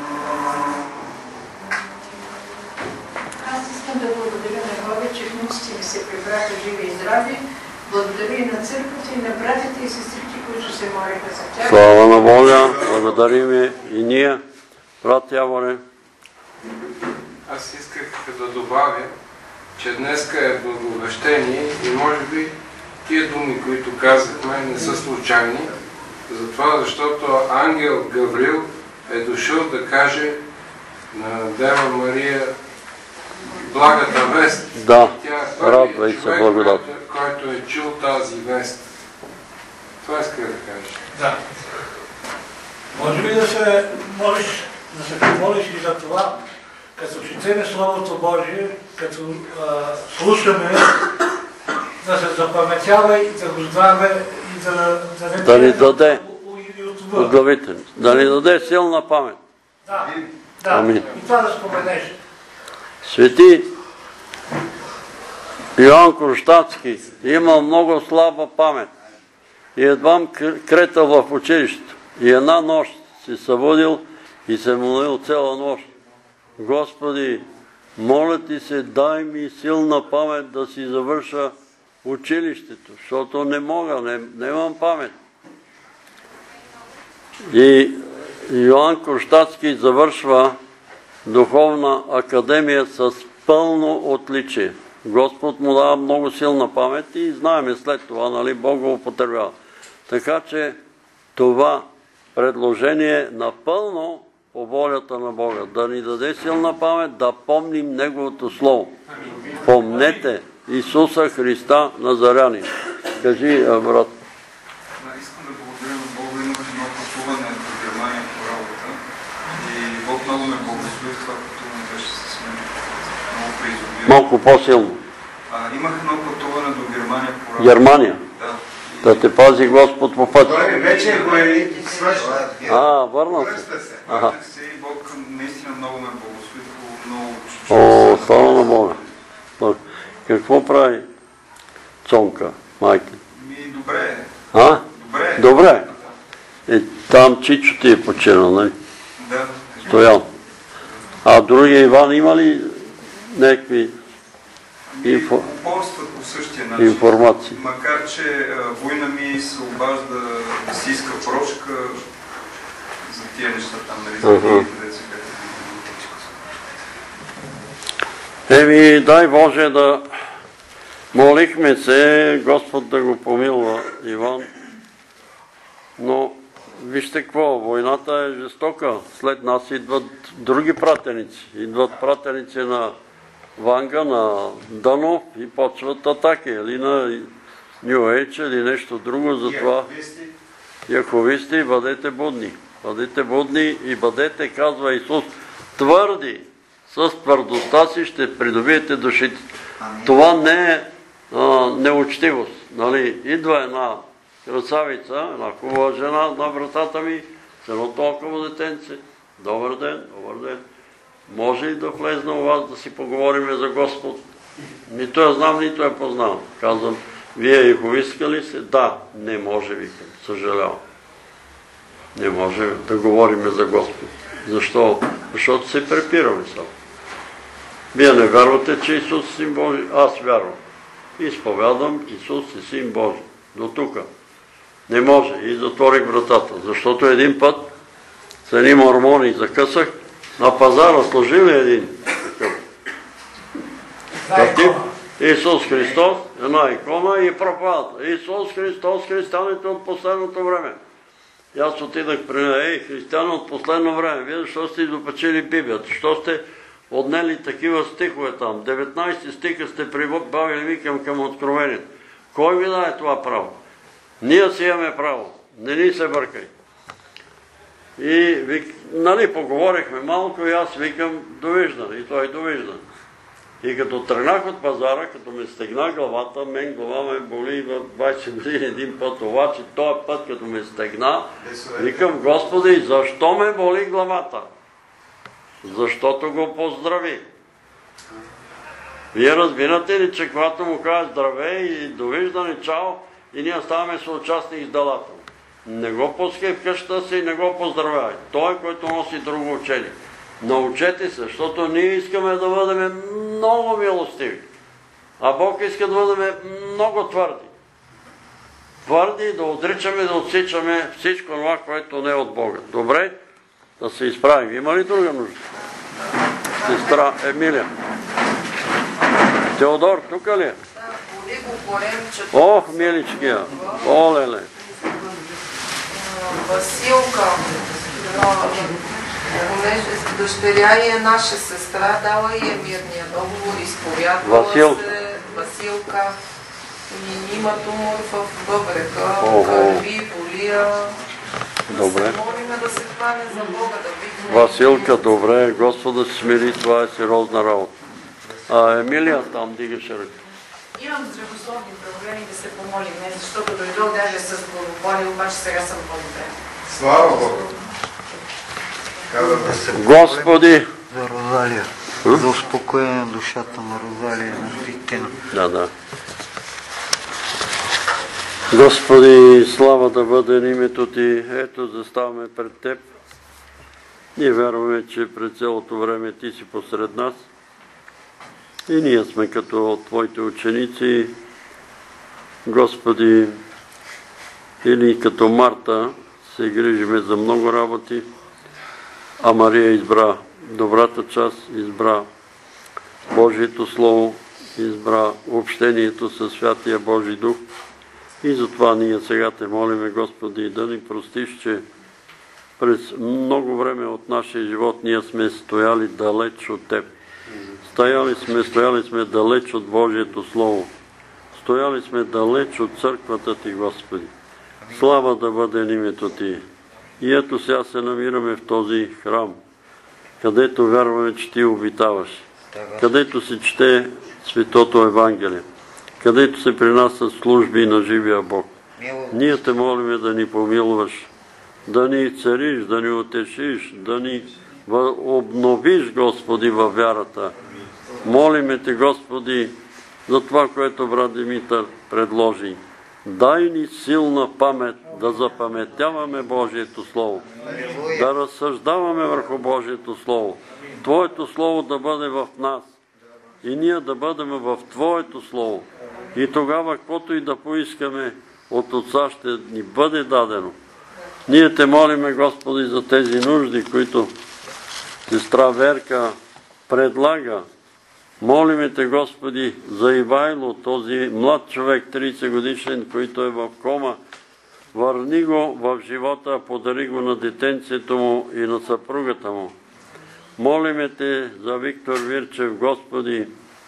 Аз искам да благодаря на Бога, че внуците ми се прибраха живи и здрави. Благодаря и на църквата, и на братите и сестрите, които се молиха за тях. Слава на Бога, благодарим и ние, брат Яворе. Аз исках да добавя, че днеска е благовещение и може би тия думи, които казахме, не са случайни. Затова, защото ангел Гаврил е дошъл да каже на Дева Мария благата вест. Да, тя е първият човек, който е чул тази вест. Това иска да кажа. Да. Може ли да се помолиш и за това, като четеме Словото Божие, като слушаме, да се запаметява и да го знаме и да ни даде удовлетворителност, да ни даде силна памет. Да, амин. И това да споменеш. Свети Йоан Кръстацки имал много слаба памет и едвам кретал в училището. И една нощ се събудил и се молил цяла нощ. Господи, моля ти се, дай ми силна памет да си завърша училището, защото не мога, нямам памет. И Йоан Кръстацки завършва духовна академия с пълно отличие. Господ му дава много силна памет и знаеме след това, нали, Бог го употребява. Така че това предложение е напълно по волята на Бога. Да ни даде силна памет, да помним Неговото Слово. Помнете Исуса Христа Назарянин. Кажи, брат. Искам да благодаря на Бога. Имах едно пътуване в Германия по работа и Бог много ме благослови. Това пътуване беше с мен много преизобилно. Малко по-силно. Имах едно пътуване до Германия по работа. Германия? Да. Да те пази Господ по пътя. Той вече е военник и свършва. Върна се. Върнах се и Бог наистина много ме благослови по много чудеса. Слава на Бога. Какво прави Цонка, майка? Добре. Добре. Там Чичо ти е починал, нали? Да. Стоял. А другия Иван има ли някакви упорстват по същия начин. Информации? Макар, че война ми се обажда да си иска прошка за тия неща там, нали, за тия, деца, дай Боже да молихме се, Господ да го помилва, Иван. Но вижте какво, войната е жестока. След нас идват други пратеници. Идват пратеници на Ванга, на Данов и почват атаки. Или на Ню Ейдж, или нещо друго. Затова яховисти, бъдете будни. Бъдете будни и бъдете, казва Исус, твърди. С твърдостта си ще придобиете душите. Това не е неучтивост. Нали? Идва една красавица, една хубава жена на вратата ми, с едно толкова детенце. Добър ден, добър ден. Може ли да влезна у вас да си поговорим за Господ? Нито я знам, нито я познавам. Казвам, вие яховистка ли се? Да, не може, викам, съжалявам. Не може да говорим за Господ. Защо? Защото се препираме само. Вие не вярвате, че Исус е Син Божий? Аз вярвам. Изповядам, Исус е Син Божий. До тука. Не може. И затворих вратата. Защото един път с едни мормони закъсах, на пазара служили един такъв. Исус Христос, една икона и проповядата. Исус Христос, християните от последното време. И аз отидах при нея, християни от последно време, вие защо сте изопачили Библията? Защо сте отнели такива стихове там? 19 стиха сте прибавили, викам, към Откровението. Кой ви даде това право? Ние си имаме право. Не ни се бъркай. И, нали, поговорихме малко и аз викам, довиждане. И той довиждане. И като тръгнах от пазара, като ме стегна главата, мен глава ме боли в 20 години един път, обаче този път, като ме стегна, викам, Господи, защо ме боли главата? Защото го поздрави. Вие разбирате ли, че когато му кажа здравей и довиждане, чао, и ние ставаме съучастник с делата. Не го пускай в къщата си и не го поздравяй. Той, който носи друго учение. Научете се, защото ние искаме да бъдем много милостиви. А Бог иска да бъдем много твърди. Твърди, да отричаме, да отсичаме всичко това, което не е от Бога. Добре? Да се изправим. Има ли друга нужда? Сестра Емилия. Теодор, тук ли е? Ох, миличкия. Олеле. Василка. Дъщеря и е наша сестра, дала и е мирния договор, изповядвала се, Василка, и има тумор в бъбрека, кърви, болия. Добре. Да се молиме да се хване за Бога, да видим. Василка, добре, Господа се смири, това е сериозна работа. Емилия, там дигаше ръка. Имам здравословни проблеми да се помолим, защото дойдох даже с главоболие, обаче сега съм по-добре. Слава Богу! Господи, За успокоение на душата на Розалия на Христина. Да. Господи, слава да бъде на името Ти. Ето, заставаме пред Теб. Ние вярваме, че през цялото време Ти си посред нас. И ние сме като Твоите ученици, Господи, или като Марта се грижиме за много работи, а Мария избра добрата част, избра Божието Слово, избра общението със Святия Божи Дух. И затова ние сега Те молиме, Господи, да ни простиш, че през много време от нашия живот ние сме стояли далеч от Теб. Стояли сме далеч от Божието Слово. Стояли сме далеч от църквата Ти, Господи. Слава да бъде името Ти. И ето сега се намираме в този храм, където вярваме, че Ти обитаваш, където се чете Светото Евангелие, където се принасят служби на живия Бог. Ние Те молиме да ни помилваш, да ни цариш, да ни утешиш, да ни обновиш, Господи, във вярата. Молиме Те, Господи, за това, което брат Димитър предложи. Дай ни силна памет да запаметяваме Божието Слово, да разсъждаваме върху Божието Слово, Твоето Слово да бъде в нас и ние да бъдем в Твоето Слово. И тогава, каквото и да поискаме от Отца, ще ни бъде дадено. Ние Те молиме, Господи, за тези нужди, които сестра Верка предлага. Молиме Те, Господи, за Ивайло, този млад човек, 30 годишен, който е в кома. Върни го в живота, подари го на детенцето му и на съпругата му. Молиме Те за Виктор Вирчев, Господи.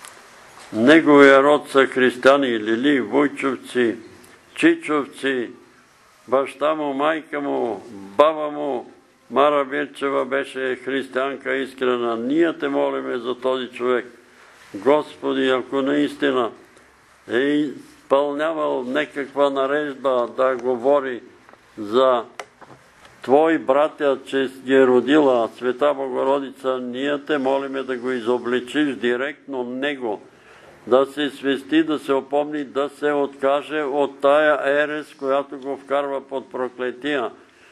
Неговия род са християни, Лили, Войчовци, Чичовци, баща му, майка му, баба му, Мара Вирчева беше християнка искрена. Ние Те молиме за този човек. Господи, ако наистина е изпълнявал някаква наредба да говори за Твои братя, че ги е родила Света Богородица, ние Те молиме да го изобличиш директно него, да се свести, да се опомни, да се откаже от тая ерес, която го вкарва под проклетия.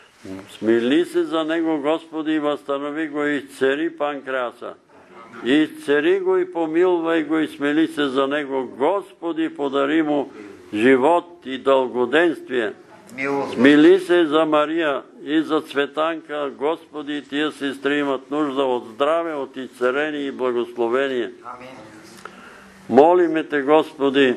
Смили се за него, Господи, и възстанови го, и изцери панкреаса. Изцери го и помилвай го и смели се за него. Господи, подари му живот и дългоденствие. Смили се за Мария и за Цветанка. Господи, тия сестри имат нужда от здраве, от изцеление и благословение. Молиме Те, Господи,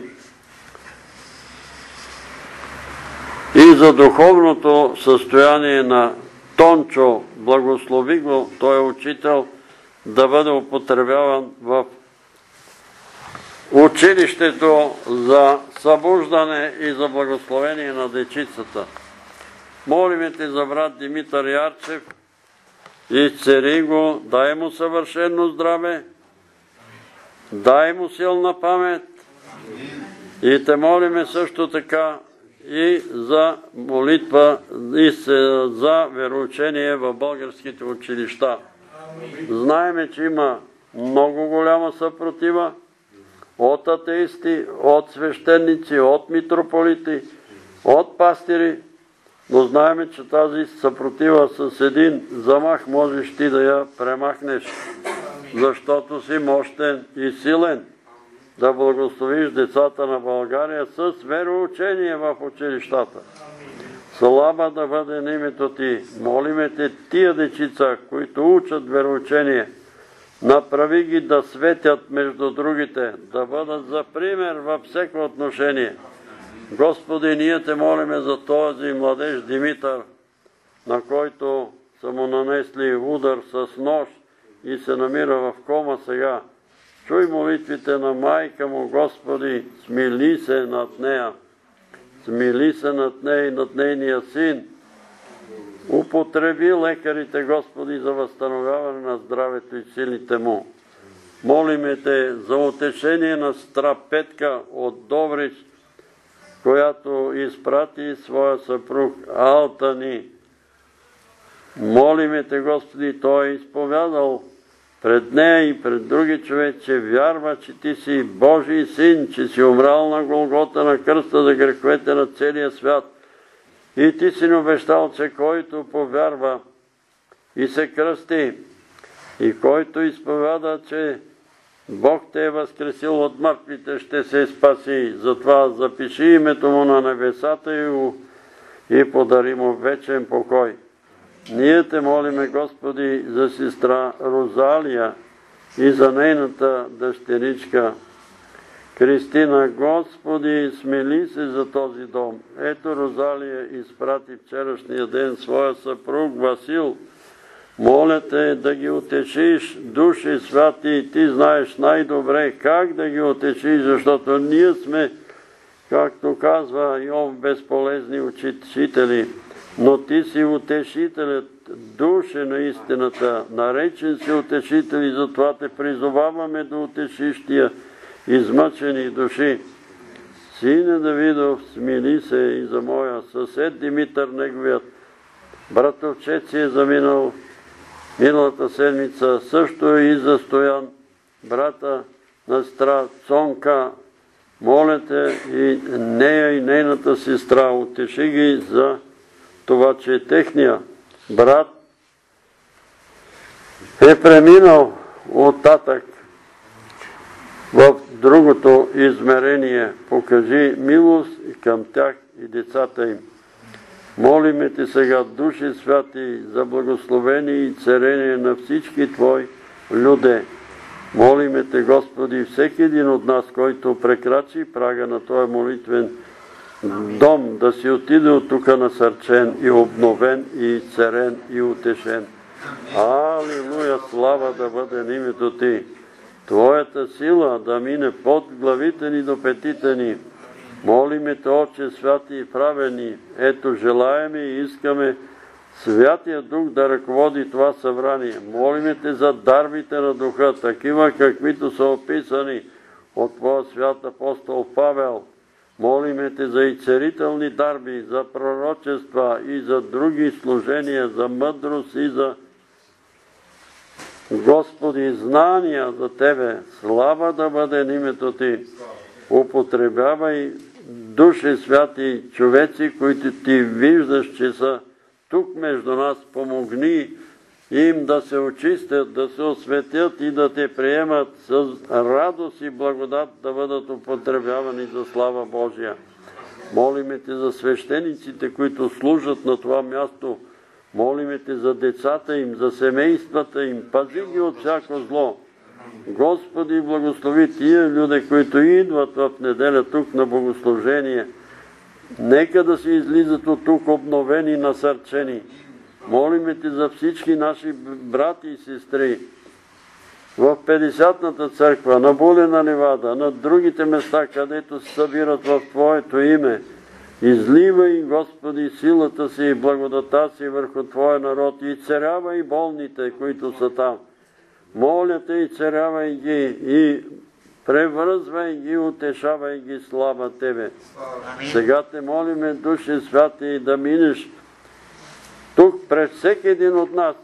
и за духовното състояние на Тончо. Благослови го, той е учител, да бъде употребяван в училището за събуждане и за благословение на дечицата. Молиме Те за брат Димитър Ярчев, изцери го, дай му съвършено здраве, дай му силна памет и Те молиме също така и за молитва и за вероучение в българските училища. Знаеме, че има много голяма съпротива от атеисти, от свещеници, от митрополити, от пастири, но знаеме, че тази съпротива с един замах можеш Ти да я премахнеш, защото си мощен и силен да благословиш децата на България с вероучение в училищата. Слава да бъде на името Ти. Молиме Те тия дечица, които учат вероучение, направи ги да светят между другите, да бъдат за пример във всеко отношение. Господи, ние Те молиме за този младеж Димитър, на който са му нанесли удар с нож и се намира в кома сега. Чуй молитвите на майка му, Господи, смили се над нея. Смили се над нея и над нейния син. Употреби лекарите, Господи, за възстановяване на здравето и силите му. Молиме Те за утешение на сестра Петка от Добрич, която изпрати своя съпруг Алтани. Молиме Те, Господи, той е изповядал пред нея и пред други човек, че вярва, че ти си Божий син, че си умрял на Голгота на кръста за греховете на целия свят. И ти си ни обещал, че който повярва и се кръсти, и който изповяда, че Бог те е възкресил от мъртвите, ще се спаси. Затова запиши името му на небесата и подари му вечен покой. Ние те молиме, Господи, за сестра Розалия и за нейната дъщеричка Кристина. Господи, смили се за този дом. Ето Розалия изпрати вчерашния ден своя съпруг Васил. Моля те да ги утешиш, души святи, ти знаеш най-добре как да ги утешиш, защото ние сме, както казва Йов, безполезни учители. Но ти си утешителят, душе на истината, наречен си утешител и затова те призоваваме да утешиш тия измъчени души. Сине Давидов, смили се и за моя съсед Димитър, неговият братовчет си е заминал миналата седмица, също и за Стоян, брата на сестра Цонка. Моля те и нея и нейната сестра, утеши ги за това, че техния брат е преминал оттатък в другото измерение. Покажи милост и към тях и децата им. Молиме те сега, души святи, за благословение и царение на всички Твои люде. Молиме те, Господи, всеки един от нас, който прекрачи прага на Твоя молитвен дом, да си отиде от тук насърчен и обновен и царен и утешен. Алилуя, слава да бъде на името Ти. Твоята сила да мине под главите ни до петите ни. Молиме те, Отче святи и праведни, ето желаеме и искаме Святия Дух да ръководи това събрание. Молиме те за дарбите на Духа, такива каквито са описани от Твоя свят апостол Павел. Молиме те за изцелителни дарби, за пророчества и за други служения, за мъдрост и за Господи, знания за Тебе. Слава да бъде на името Ти. Употребявай души святи, човеци, които Ти виждаш, че са тук между нас. Помогни им да се очистят, да се осветят и да Те приемат с радост и благодат, да бъдат употребявани за слава Божия. Молиме Те за свещениците, които служат на това място. Молиме Те за децата им, за семействата им. Пази ги от всяко зло. Господи, благослови тия люди, които идват в неделя тук на богослужение. Нека да се излизат от тук обновени и насърчени. Молиме Те за всички наши брати и сестри в 50-ната църква, на Булена ливада, на другите места, където се събират в Твоето име. Изливай, Господи, силата си и благодата си върху Твоя народ и царявай болните, които са там. Моля Те и царявай ги и превръзвай ги, утешавай ги, слава Тебе. Сега Те молиме, души святи, да минеш тук пред всеки един от нас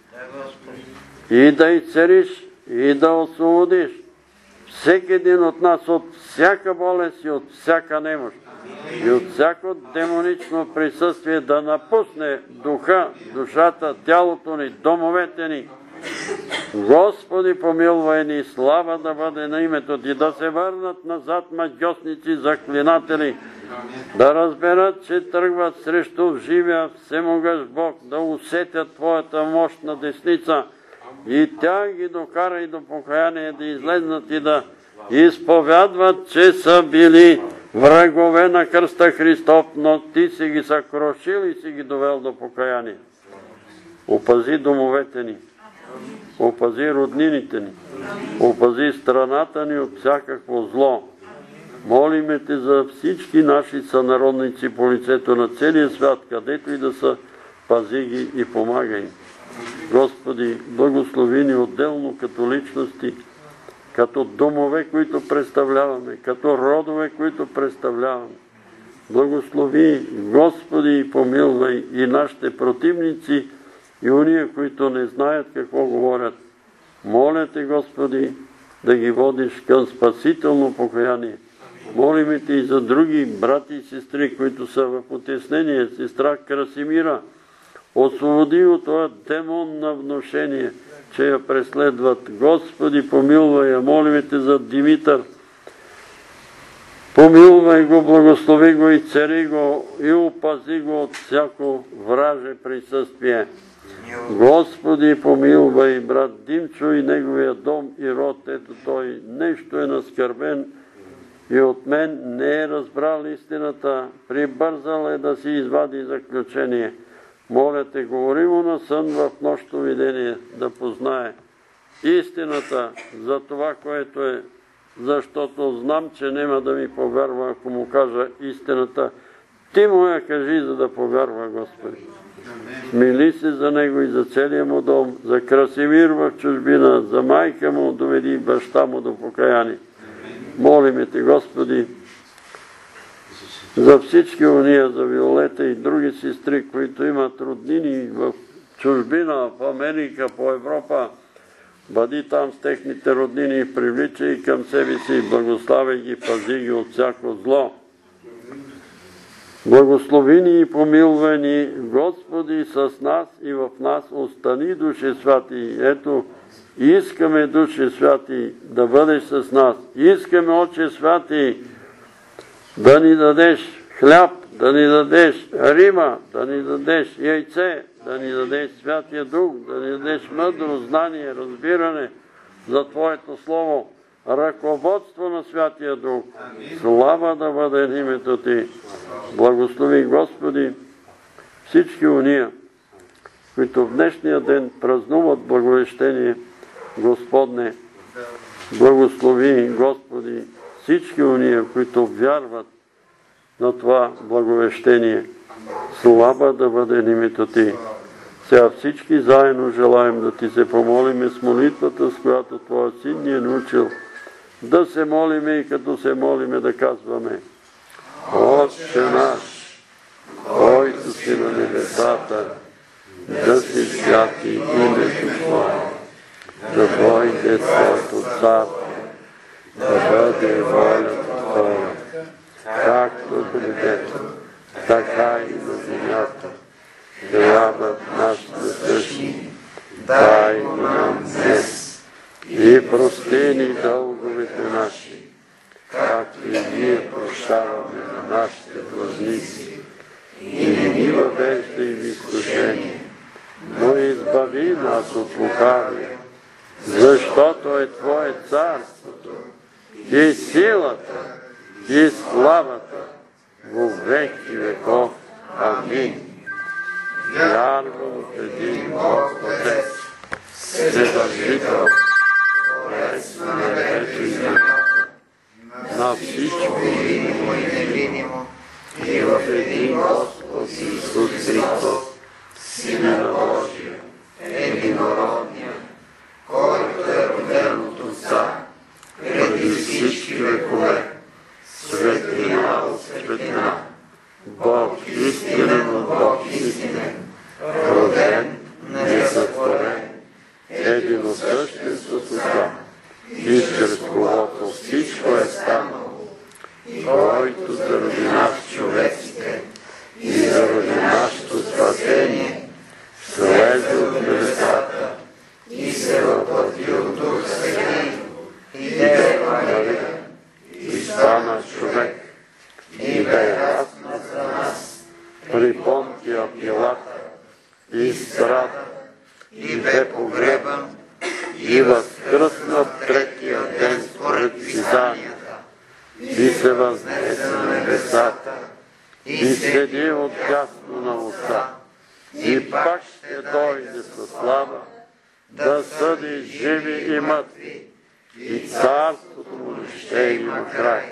и да изцелиш и да освободиш всеки един от нас от всяка болест и от всяка немощ и от всяко демонично присъствие, да напусне духа, душата, тялото ни, домовете ни. Господи, помилвай ни, слава да бъде на името Ти, да се върнат назад магьосници, заклинатели, да разберат, че тръгват срещу живия всемогъщ Бог, да усетят Твоята мощна десница и тя ги докара и до покаяние, да излезнат и да изповядват, че са били врагове на кръста Христов, но Ти си ги съкрушил и си ги довел до покаяние. Опази домовете ни, опази роднините ни, опази страната ни от всякакво зло. Молиме Те за всички наши сънародници по лицето на целия свят, където и да са, пази ги и помагай им. Господи, благослови ни отделно като личности, като домове, които представляваме, като родове, които представляваме. Благослови, Господи, и помилвай и нашите противници, и уния, които не знаят какво говорят. Моля те, Господи, да ги водиш към спасително покаяние. Молиме те и за други брати и сестри, които са в потеснение. Сестра Красимира, освободи от това демон на внушение, че я преследват. Господи, помилвай я. Молиме те за Димитър. Помилвай го, благослови го и цари го и опази го от всяко враже присъствие. Господи, помилвай брат Димчо и неговия дом и род. Ето той нещо е наскърбен и от мен не е разбрал истината. Прибързал е да си извади заключение. Моля те, говори му на сън в нощно видение, да познае истината за това, което е, защото знам, че няма да ми повярва, ако му кажа истината. Ти му я кажи, за да повярва, Господи. Мили се за него и за целия му дом, за Красимир в чужбина, за майка му, доведи баща му до покаяние. Молиме те, Господи, за всички уния, за Виолета и други сестри, които имат роднини в чужбина, в Америка, по Европа. Бъди там с техните роднини и привличай към себе си, благославяй ги, пази ги от всяко зло. Благослови ни и помилвай ни, Господи, с нас и в нас остани, Душе Святи. Ето, искаме, Душе Святи, да бъдеш с нас. Искаме, Отче Святи, да ни дадеш хляб, да ни дадеш рима, да ни дадеш яйце, да ни дадеш Святия Дух, да ни дадеш мъдрост, знание, разбиране за Твоето Слово, ръководство на Святия Дух. Слава да бъде името Ти. Благослови, Господи, всички уния, които в днешния ден празнуват благовещение, Господне. Благослови, Господи, всички уния, които вярват на това благовещение. Слава да бъде името Ти. Сега всички заедно желаем да Ти се помолиме с молитвата, с която Твоя Син ни е научил. Да се молиме и като се молиме да казваме: Отче наш, който си на небесата, да се святи името Твое, да дойде Твоето царство, да бъде волята Твоя, както в небето, така и на земята. Хлябът наш насъщни, дай го нам днес и прости ни дълговете наши, както и ние прощаваме на нашите длъжници. И не ни въвеждай в изкушение, но избави нас от лукавия, защото е Твое царството и силата и славата во веки веков. Амин. Вярвам в един Бог Отец, Вседържител, Творец на небето и земята, на всичко видимо и невидимо, и в един Господ Исус Христос, Сина Божия, единородния, който е роден от Отца, преди всички векове, светлина от светлина, Бог истинен от Бог истинен, роден, несътворен, единосъщен с Отца, и чрез когото всичко е станало, който заради нас човеците и заради нашето спасение слезе от небесата и се въплъти от Дух Свети и Дева Мария и стана човек и бе расна за нас при Понтия Пилата и страда и бе погребан и възкръсна третия ден според писанията и се възнесе на небесата и седи отдясно на Отца и пак ще дойде със слава да съди живи и мъртви и царството му ще има край.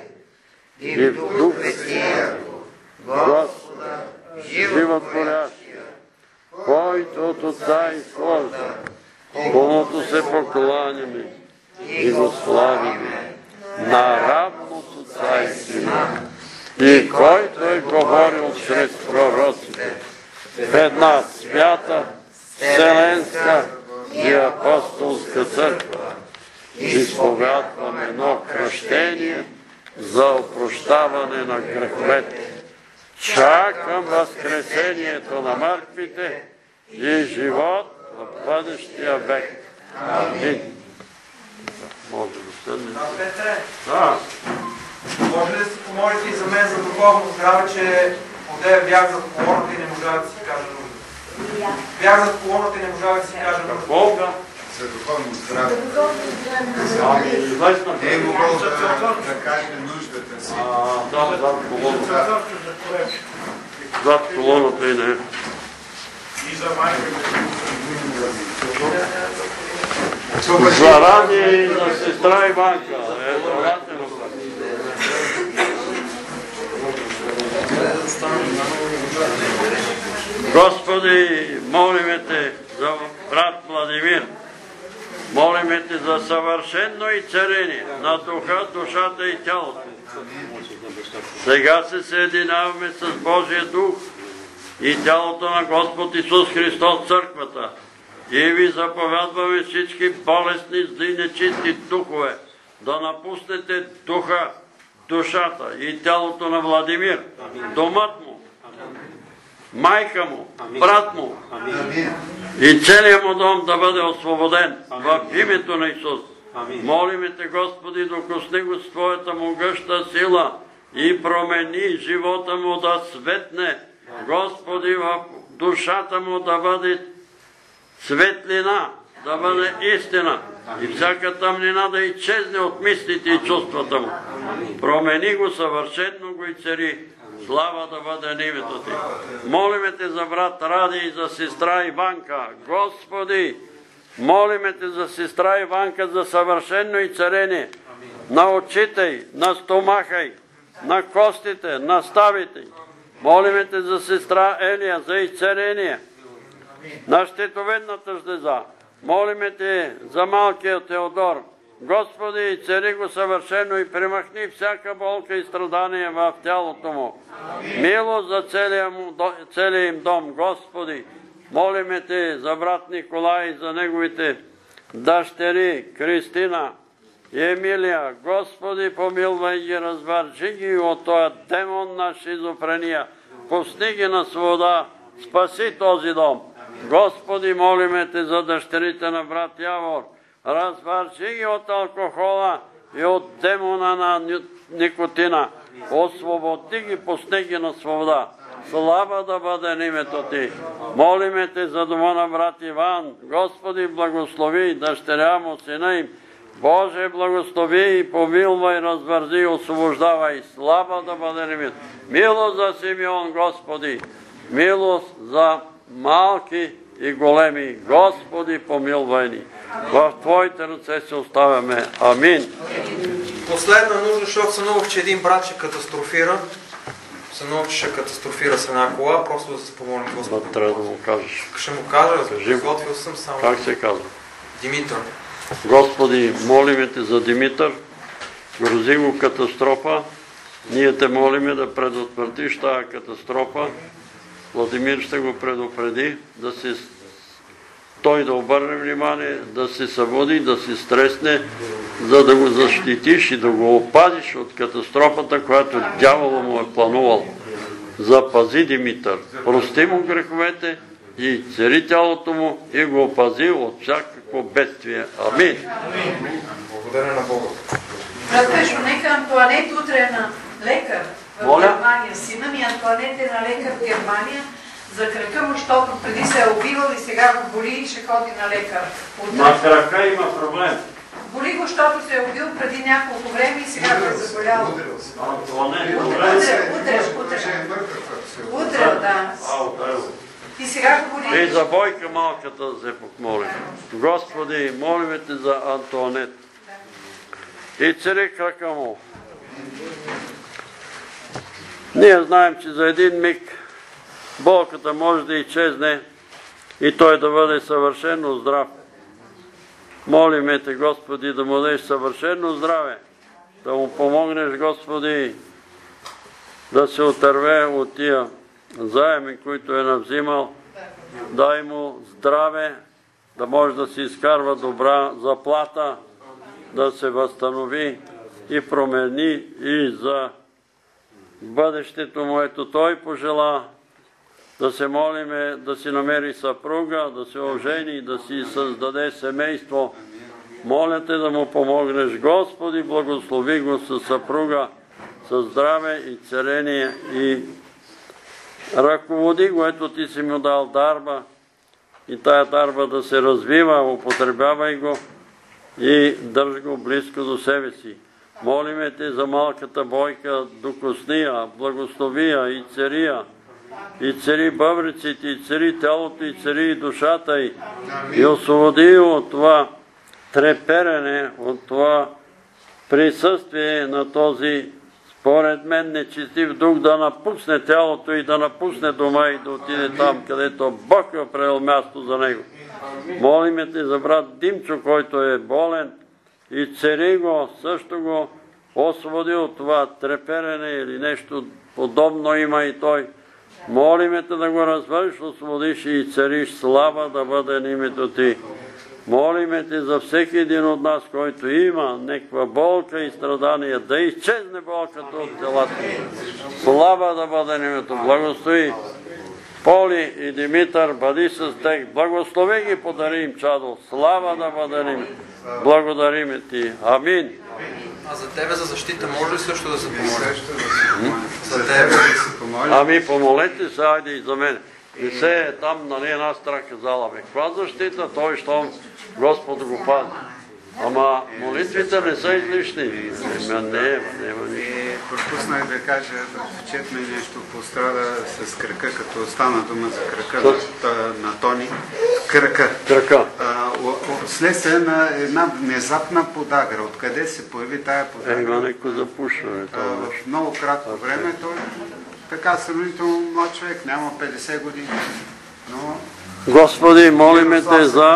И в Дух Светия Господа, животворящия, който от Отца изхожда, комуто се покланяме и го славиме, наравно с Отца и Сина, и който е говорил чрез пророците в една свята, вселенска, и апостолска църква. Изповядвам едно кръщение за опрощаване на греховете. Чакам възкресението на мъртвите и живот в бъдещия век. Амин. Може да седне. Петре, Да. може ли да се помолите и за мен за духовно здраве, че одея бях зад колоната и не можа да си кажа нужда? Бях зад колоната и не можа да си кажа нужда. Какво? За духовно здраве. Не е могъл да каже нуждата си. Да, зад колоната. Зад колоната и не. И за майка. За Ради и за сестра Иванка. Господи, молиме Те за брат Владимир. Молиме Те за съвършено изцеление на духа, душата и тялото. Сега се съединяваме с Божия дух и тялото на Господ Исус Христос, църквата. И ви заповядваме всички болестни, зли, нечисти духове да напуснете духа, душата и тялото на Владимир, домът му, майка му, брат му и целият му дом да бъде освободен в името на Исус. Молиме Те, Господи, докосни го с Твоята могъща сила и промени живота му да светне. Господи, в душата му да бъде светлина, да бъде истина и всяка тъмнина да изчезне от мислите и чувствата му. Промени го, съвършено го и цари. Слава да бъде на името Ти. Молиме Те за брат Ради и за сестра Иванка. Господи, молиме Те за сестра Иванка за съвършено изцеление на очите й, на стомаха й, на костите, на ставите й. Молиме Те за сестра Елия за изцеление на щитовидната жлеза. Молиме Те за малкия Теодор. Господи, цели го съвършено и премахни всяка болка и страдание в тялото му. Милост за целия им дом, Господи. Молиме Те за брат Николай и за неговите дъщери Кристина и Емилия. Господи, помилвай ги, развържи ги от този демон на шизофрения. Пусни ги на свобода, спаси този дом. Господи, молиме Те за дъщерите на брат Явор. Развържи ги от алкохола и от демона на никотина. Освободи ги, пусни ги на свобода. Слава да бъде на името Ти. Молиме Те за дома на брат Иван. Господи, благослови дъщеря му, сина им. Боже, благослови и помилвай, развързи и освобождавай. Слава да бъде на името. Милост за Симеон, Господи. Милост за малки и големи. Господи, помилвай ни. В Твоите ръце се оставяме. Амин. Последна нужда, защото се научих, че един брат ще катастрофира. Се научих, ще катастрофира с една кола. Просто да се помолим Господи. Трябва да му кажеш. Ще му кажа, готвил съм само. Как се казва? Димитър. Господи, молиме Те за Димитър. Грози го катастрофа. Ние Те молиме да предотвратиш тази катастрофа. Владимир ще го предупреди, той да обърне внимание, да се събуди, да се стресне, за да го защитиш и да го опазиш от катастрофата, която дявола му е планувал. Запази Димитър, прости му греховете и цари тялото му и го опази от всякакво бедствие. Амин. Благодаря на Бога. Брат Пешо, нека Антуанет утре е на лекар в Германия. Сина ми Антуанет е на лекар в Германия за крака му, защото преди се е убивал и сега го боли и ще ходи на лекар. На крака има проблем. Боли го, защото се е убил преди няколко време и сега го е заболял. Удрял, да. И сега го боли. И за Бойка малката се помолим. Господи, молиме Те за Антуанет. И цари крака му. Ние знаем, че за един миг болката може да изчезне и той да бъде съвършено здрав. Молиме Те, Господи, да му дадеш съвършено здраве, да му помогнеш, Господи, да се отърве от тия заеми, които е навзимал. Дай му здраве да може да си изкарва добра заплата, да се възстанови и промени и за бъдещето му. Ето той пожела да се молиме, да си намери съпруга, да се ожени, да си създаде семейство. Моля те да му помогнеш, Господи, благослови го със съпруга, със здраве и целение и ръководи го, ето ти си му дал дарба и тая дарба да се развива, употребявай го и държи го близко до себе си. Молиме те за малката Бойка, докосни я, благослови я и цари я, и цари бъбриците, и цари тялото, и цари душата й, и освободи от това треперене, от това присъствие на този, според мен, нечестив дух да напусне тялото и да напусне дома и да отиде там, където Бог е определил място за него. Молиме те за брат Димчо, който е болен, и цари го, също го освободи от това треперене или нещо подобно има и той. Молиме те да го развършиш, освободиш и цариш, слава да бъде името ти. Молиме те за всеки един от нас, който има някаква болка и страдания, да изчезне болката от телата. Слава да бъде името. Благослови Поли и Димитър, бъди с тях. Благослови ги, подари им чадо. Слава да бъде името. Благодариме ти. Амин. А за тебе за защита може ли също да се помоля? За тебе да се помоля? Ами помолете се, айде и за мен. И се е там, нали, една страха зала. Каква защита? Той, щом Господ го пази. Ама молитвите не са излишни. Няма нищо. Пропуснах да кажа, чет ми нещо пострада с крака, като стана дума за крака на Тони. Крака. Следствие на една внезапна подагра. Откъде се появи тая подагра? Има някакво запушване. В много кратко време той така сравнително млад човек, няма 50 години. Господи, молиме те за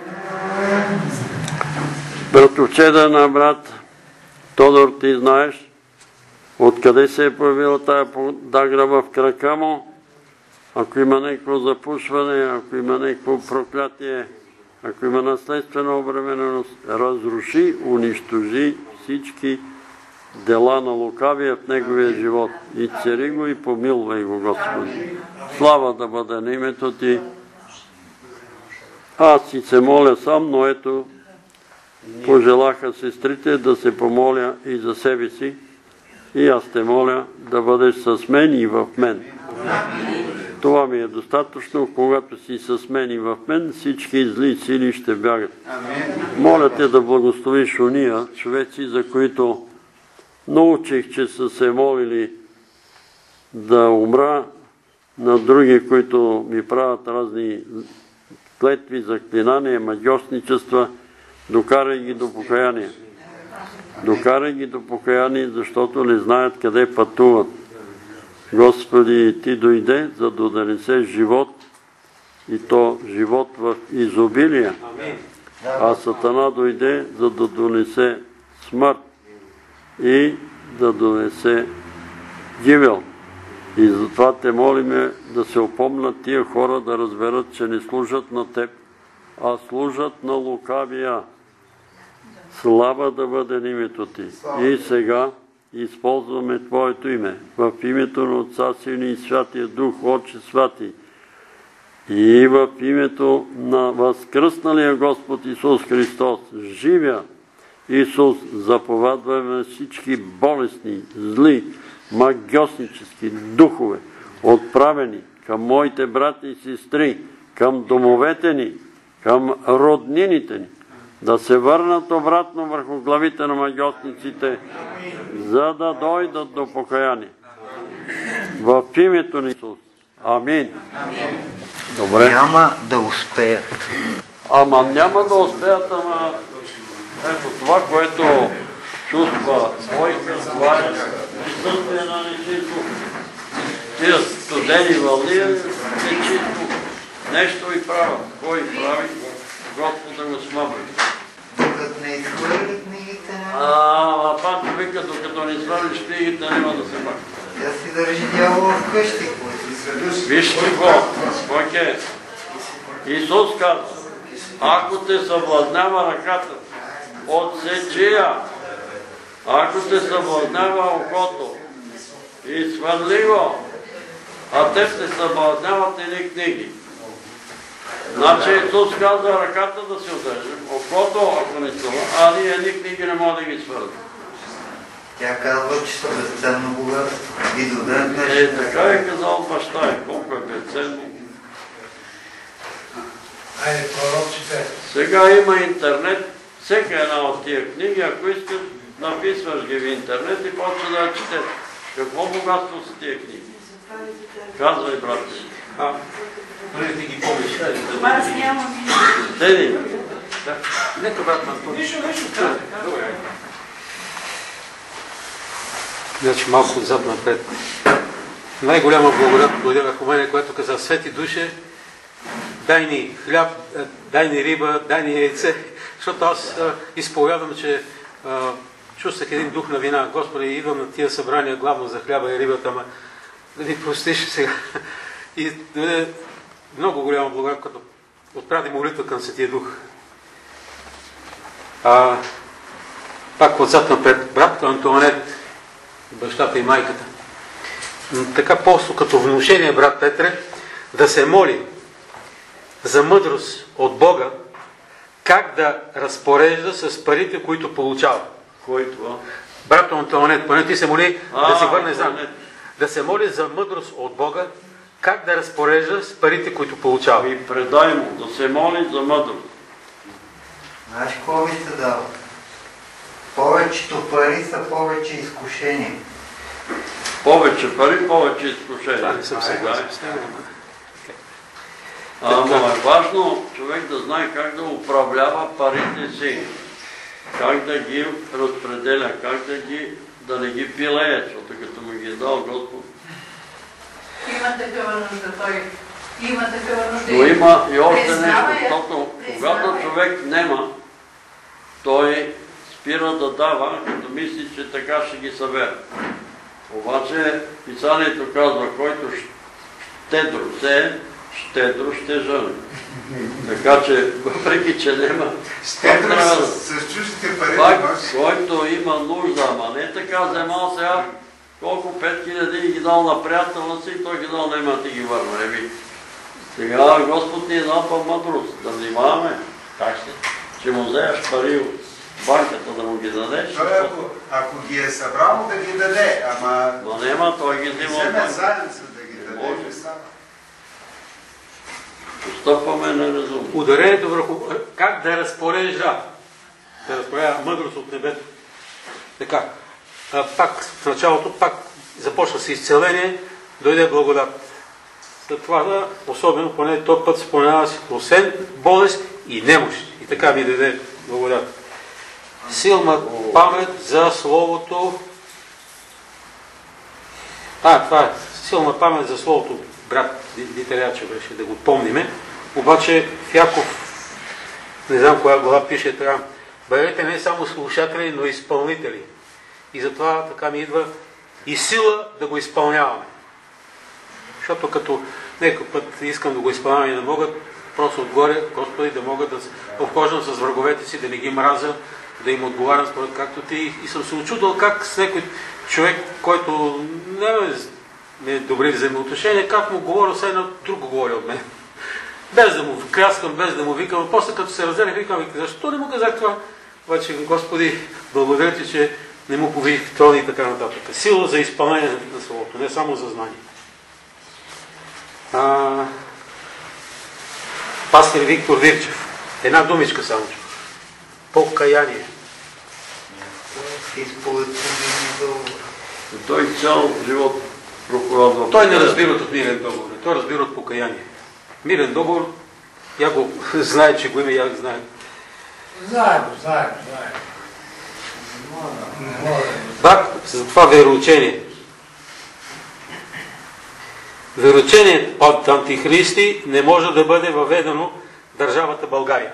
братовчеда на брат Тодор, ти знаеш откъде се е появила тая подагра в крака му. Ако има някакво запушване, ако има някакво проклятие, ако има наследствена обремененост, разруши, унищожи всички дела на лукавия в неговия живот. И цари го и помилвай го, Господи. Слава да бъде на името ти. Аз си се моля сам, но ето пожелаха сестрите да се помоля и за себе си. И аз те моля да бъдеш с мен и в мен. Това ми е достатъчно. Когато си с мен и в мен, всички зли сили ще бягат. Моля те да благословиш уния човеци, за които научих, че са се молили да умра, на други, които ми правят разни клетви, заклинания, магьосничества. Докарай ги до покаяние. Докарай ги до покаяние, защото не знаят къде пътуват. Господи, ти дойде, за да донесе живот, и то живот в изобилие. А Сатана дойде, за да донесе смърт и да донесе гибел. И затова те молиме да се опомнат тия хора, да разберат, че не служат на теб, а служат на лукавия. Слава да бъде името ти. И сега използваме Твоето име. В името на Отца, Сина и Святия Дух, Отче Святи. И в името на възкръсналия Господ Исус Христос, живия Исус, заповядваме всички болестни, зли, магьоснически духове, отправени към моите брати и сестри, към домовете ни, към роднините ни, да се върнат обратно върху главите на магьосниците, за да дойдат до покаяние. В името на Исус. Амин. Добре. Няма да успеят. Ама няма да успеят, ама ето това, което чувства Бойка, това е присъствие на нечисто. Тия студени вълни, нечисто. Нещо и правят. Кой прави? Господа го смъбри. Докато не изхвърлят книгите на... Пак вика, докато не свалиш книгите, няма да се махне. Тя си държи дявола вкъщи, който Вижте го, Бойке. Исус казва, Ако те съблазнява ръката, отсечи я. Ако те съблазнява окото, изхвърли го. А те те съблазняват едни книги. Значи Исус казва ръката да се отрежем, окото, ако не става, а ние едни книги не можем да ги свързим. Тя казва, че са безценно богатство. И до ден така е казал баща е, колко е безценно. Айде, пророчите. Сега има интернет, всека една от тия книги, ако искаш, написваш ги в интернет и почва да я четеш. Какво богатство са тия книги? Казвай, брате. Дори ти ги помниш. Аз нямам. Теди. Нека брат Антон. Нищо. Добре. Значи малко отзад напред. Най-голяма благодат дойде върху мене, която каза: Свети душе, дай ни хляб, дай ни риба, дай ни яйце, защото аз изповядвам, че чувствах един дух на вина. Господи, идвам на тия събрания главно за хляба и рибата, ама да ни простиш сега. И дойде много голяма благодат, като отправи молитва към Светия Дух. Пак отзад напред, брат Антуанет, бащата и майката. Така просто като внушение, брат Петре, да се моли за мъдрост от Бога, как да разпорежда с парите, които получава. Кой това? Брат Антуанет, поне ти се моли да си върне знам. Да се моли за мъдрост от Бога, как да разпорежда с парите, които получава. И предай му да се моли за мъдрост. Знаеш какво ви се дава? Повечето пари са повече изкушения. Повече пари, повече изкушения. Това не съм съгласен. Ама е важно човек да знае как да управлява парите си. Как да ги разпределя, как да не ги пилее, защото като му ги е дал Господ. Има такава нужда той. Има такава нужда. Но има и още нещо, защото когато човек нема, той спира да дава, като мисли, че така ще ги събере. Обаче писанието казва, който щедро сее, щедро ще жъне. Така че, въпреки че нема, щедро с чуждите пари, който има нужда, ама не така вземал сега, колко 5000 ги дал на приятела си и той ги дал, нема ти ги върна. Сега Господ ни е дал по-мъдрост, да внимаваме. Как ще му вземеш пари от банката да му ги дадеш? Той ако ги е събрал да ги даде, ама... Но нема, той ги взема от банката. Заедно да ги даде. Постъпваме неразумно. Ударението върху как да разпорежда. Да разпорежда мъдрост от небето. Така. Пак в началото, пак започва с изцеление, дойде благодат. След това, особено поне този път споменава си, освен болест и немощ. И така ми даде благодат. Силна памет за Словото. Това е. Силна памет за Словото. Брат Дитаряче беше, да го помниме. Обаче в Яков, не знам коя глава пише така, бъдете не само слушатели, но и изпълнители. И затова така ми идва и сила да го изпълняваме. Защото като някой път искам да го изпълнявам и да мога, просто отгоре, Господи, да мога да обхождам с враговете си, да не ги мразя, да им отговарям според както ти. И съм се очудвал как с някой човек, който не е добри взаимоотношения, как му говоря, все едно друго говори от мен. Без да му кряскам, без да му викам. После като се разделях, викам, защо не му казах това? Обаче, Господи, благодаря ти, че не му пових трон и така нататък. Сила за изпълнение на Словото, не само за знание. Пастир Виктор Вирчев. Една думичка само. Покаяние. Той цял живот проповядва. Той не разбира от мирен договор. Той разбира от покаяние. Мирен договор, я го знае, че го има, я го знае. Знаем. Брат, за това вероучение. Вероучение от антихристи не може да бъде въведено в държавата България.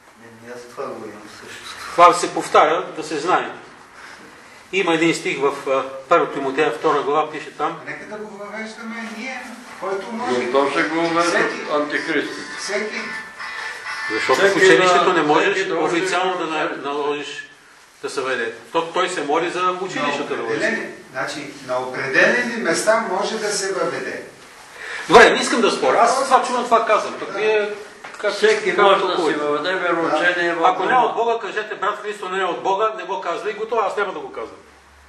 Това се повтаря, да се знае. Има един стих в 1 Тимотея 2 глава, пише там. Нека да го въвеждаме ние, който може. Но то ще го въвеждат антихристите. Всеки Защото в училището не можеш официално да наложиш да се веде. Той се моли за училището да въведе. Значи, на определени места може да се въведе. Добре, не искам да споря. Аз това чувам, това казвам. Пък вие всеки може да си въведе вероучение. Ако не е от Бога, кажете, брат Христо не е от Бога, не го казва и готово, аз няма да го казвам.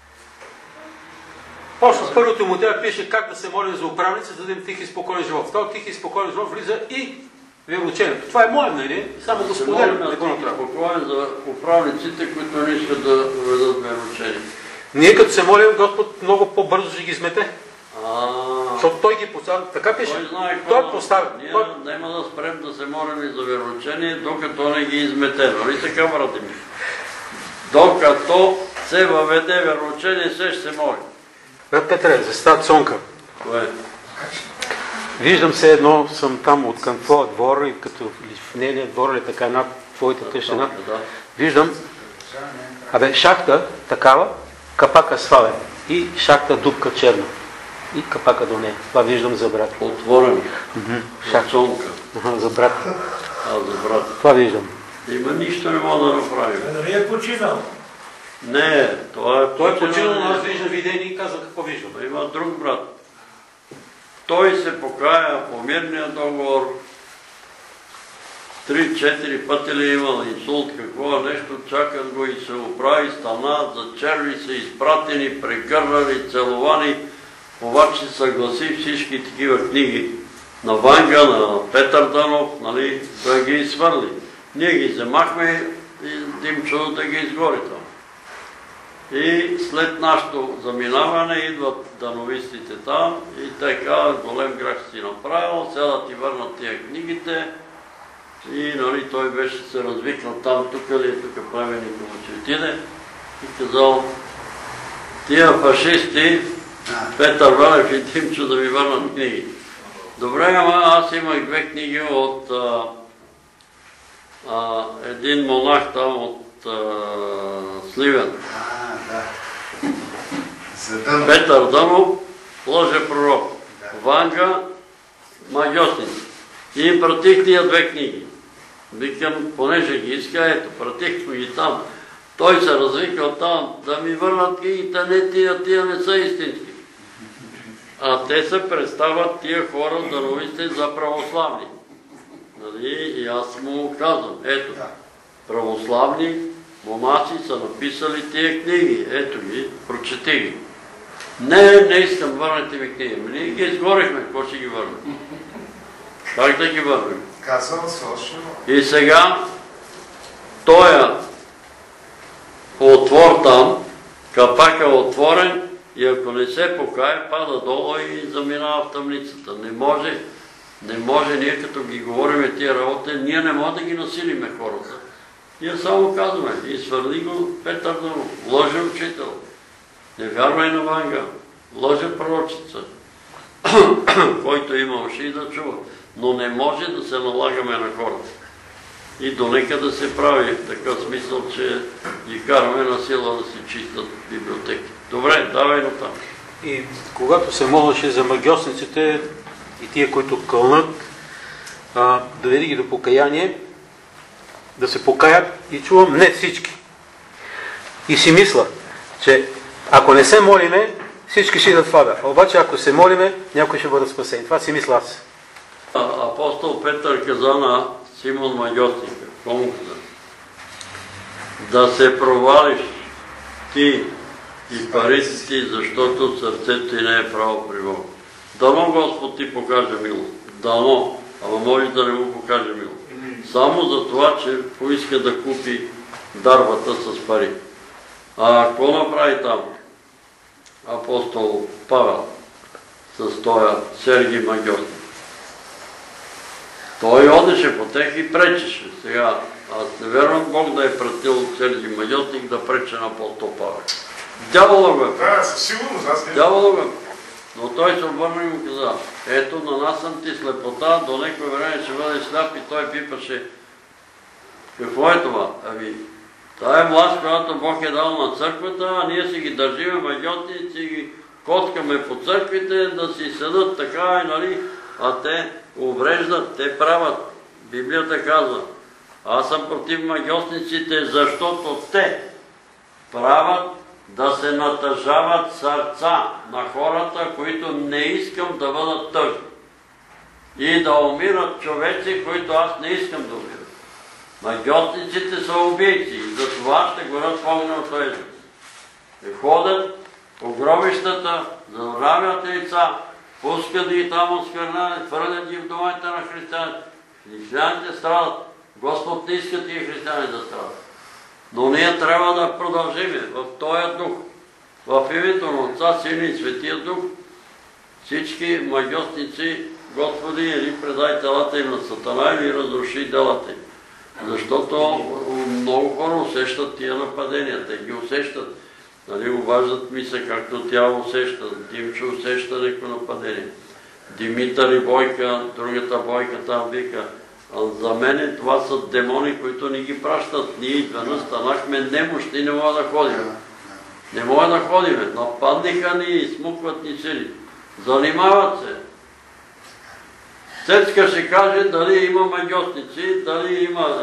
Почва с първото му тя пише как да се молим за управници, за да им тих и спокоен живот. В този тих и спокоен живот влиза и вероучението. Това е мое мнение, само да споделям, не го направя. Спокоен за управниците, които не искат да въведат вероучение. Ние като се молим, Господ много по-бързо ще ги измете. Защото той ги поставя. Така пише. Той поставя. Ние няма да спрем да се молим и за вероучение, докато не ги измете. Нали така, брате ми? Докато се въведе вероучение, ще се моли. Брат Петре, за стат Цонка. Кое? Виждам се едно, съм там от към твоя двор и като в нейния двор или така над твоята тъщина. Виждам, шахта такава, капака свален и шахта дупка черна. И капака до нея. Това виждам за брат. Отворен. Цонка. За брат. За брат. Това виждам. Има нищо не мога да направим. Дали е починал? Не, това е той е починал, но аз виждам видение и казвам какво виждам. Има друг брат. Той се покая по мирния договор. 3-4 пъти ли имал инсулт, какво нещо, чакат го и се оправи, стана, за черви са изпратени, прегърнали, целувани. Обаче съгласи всички такива книги на Ванга, на Петър Данов, нали, да ги изхвърли. Ние ги вземахме и Димчо да ги изгори там. И след нашето заминаване идват дановистите там и така голем грях си направил, сега да ти върнат тия книгите. И нали, той беше се развикнал там, тук ли е, тук племенника му че отиде и казал, тия фашисти, Петър Валев и Димчо да ми върнат книги. Добре, ама аз имах 2 книги от един монах там от Сливен. Петър Дънов, лъже пророк. Ванга, магиосници. И им пратих тия 2 книги. Викам, понеже ги иска, ето, пратих ги там. Той се развикал там, да ми върнат книгите, не тия не са истински. А те се представят тия хора, дановите за православни. И аз му казвам, ето, православни монахи са написали тия книги, ето ги, прочети ги. Не искам, върнете ми книги. Ние ги изгорихме, какво ще ги върнем? Как да ги върнем? И сега, тоя отвор там, капак е отворен и ако не се покае, пада долу и заминава в тъмницата. Не може, ние като ги говориме тия работи, ние не можем да ги насилиме хората. Ние само казваме, и свърли го Петър Дънов, лъже учител, не вярвай на Ванга, лъже пророчица, който има уши да чува, но не може да се налагаме на хората. И донека да се прави такъв смисъл, че ги караме на сила да си чистят библиотеки. Добре, давай натам. И когато се молеше за магиосниците и тия, които кълнат, доведи ги до покаяние, да се покаят и чувам не всички. И си мисля, че ако не се молиме, всички ще идат в ада. Обаче ако се молиме, някой ще бъде спасен. Това си мисля аз. Апостол Петър каза на Симон Магиосника, да се провалиш ти и парите ти, защото сърцето ти не е право при Бога. Дано Господ ти покаже милост. Дано, ама може да не му покаже милост. Само за това, че поиска да купи дарбата с пари. А какво направи там апостол Павел с тоя Сергий Магиосник? Той одеше по тех и пречеше. Сега, аз не вярвам Бог да е пратил Сергий Магиосник да прече на апостол Павел. Дявола го е. Да, със сигурност, аз не... Дявола го е. Но той се обърна и му каза, ето нанасям ти слепота, до някое време ще бъде сляп и той пипаше. Какво е това? Ами, тая власт, която Бог е дал на църквата, а ние си ги държиме магиотници, си ги коткаме по църквите, да си седат така и нали, а те увреждат, те правят. Библията казва, Аз съм против магьосниците, защото те правят да се натъжават сърца на хората, които не искам да бъдат тъжни. И да умират човеци, които аз не искам да умират. Магьосниците са убийци и за това ще горят огненото езеро. Ходят по гробищата, заравят яйца, пускат ги там осквернят, хвърлят ги в домовете на християните. Християните страдат. Господ не иска тия християни да страдат. Но ние трябва да продължим в този дух. В името на Отца, Сина и Светия Дух всички магьосници, Господи, или предай телата им на Сатана, или разруши делата им. Защото много хора усещат тия нападения, те ги усещат. Обаждат ми се, както тя усеща. Димчо усеща някакво нападение. Димитър и Бойка, другата Бойка там вика. За мене това са демони, които ни ги пращат. Ние изведнъж станахме немощни и не мога да ходим. Не мога да ходим. Нападниха ни и смукват ни сили. Занимават се. Цецка ще каже дали има магьосници, дали има...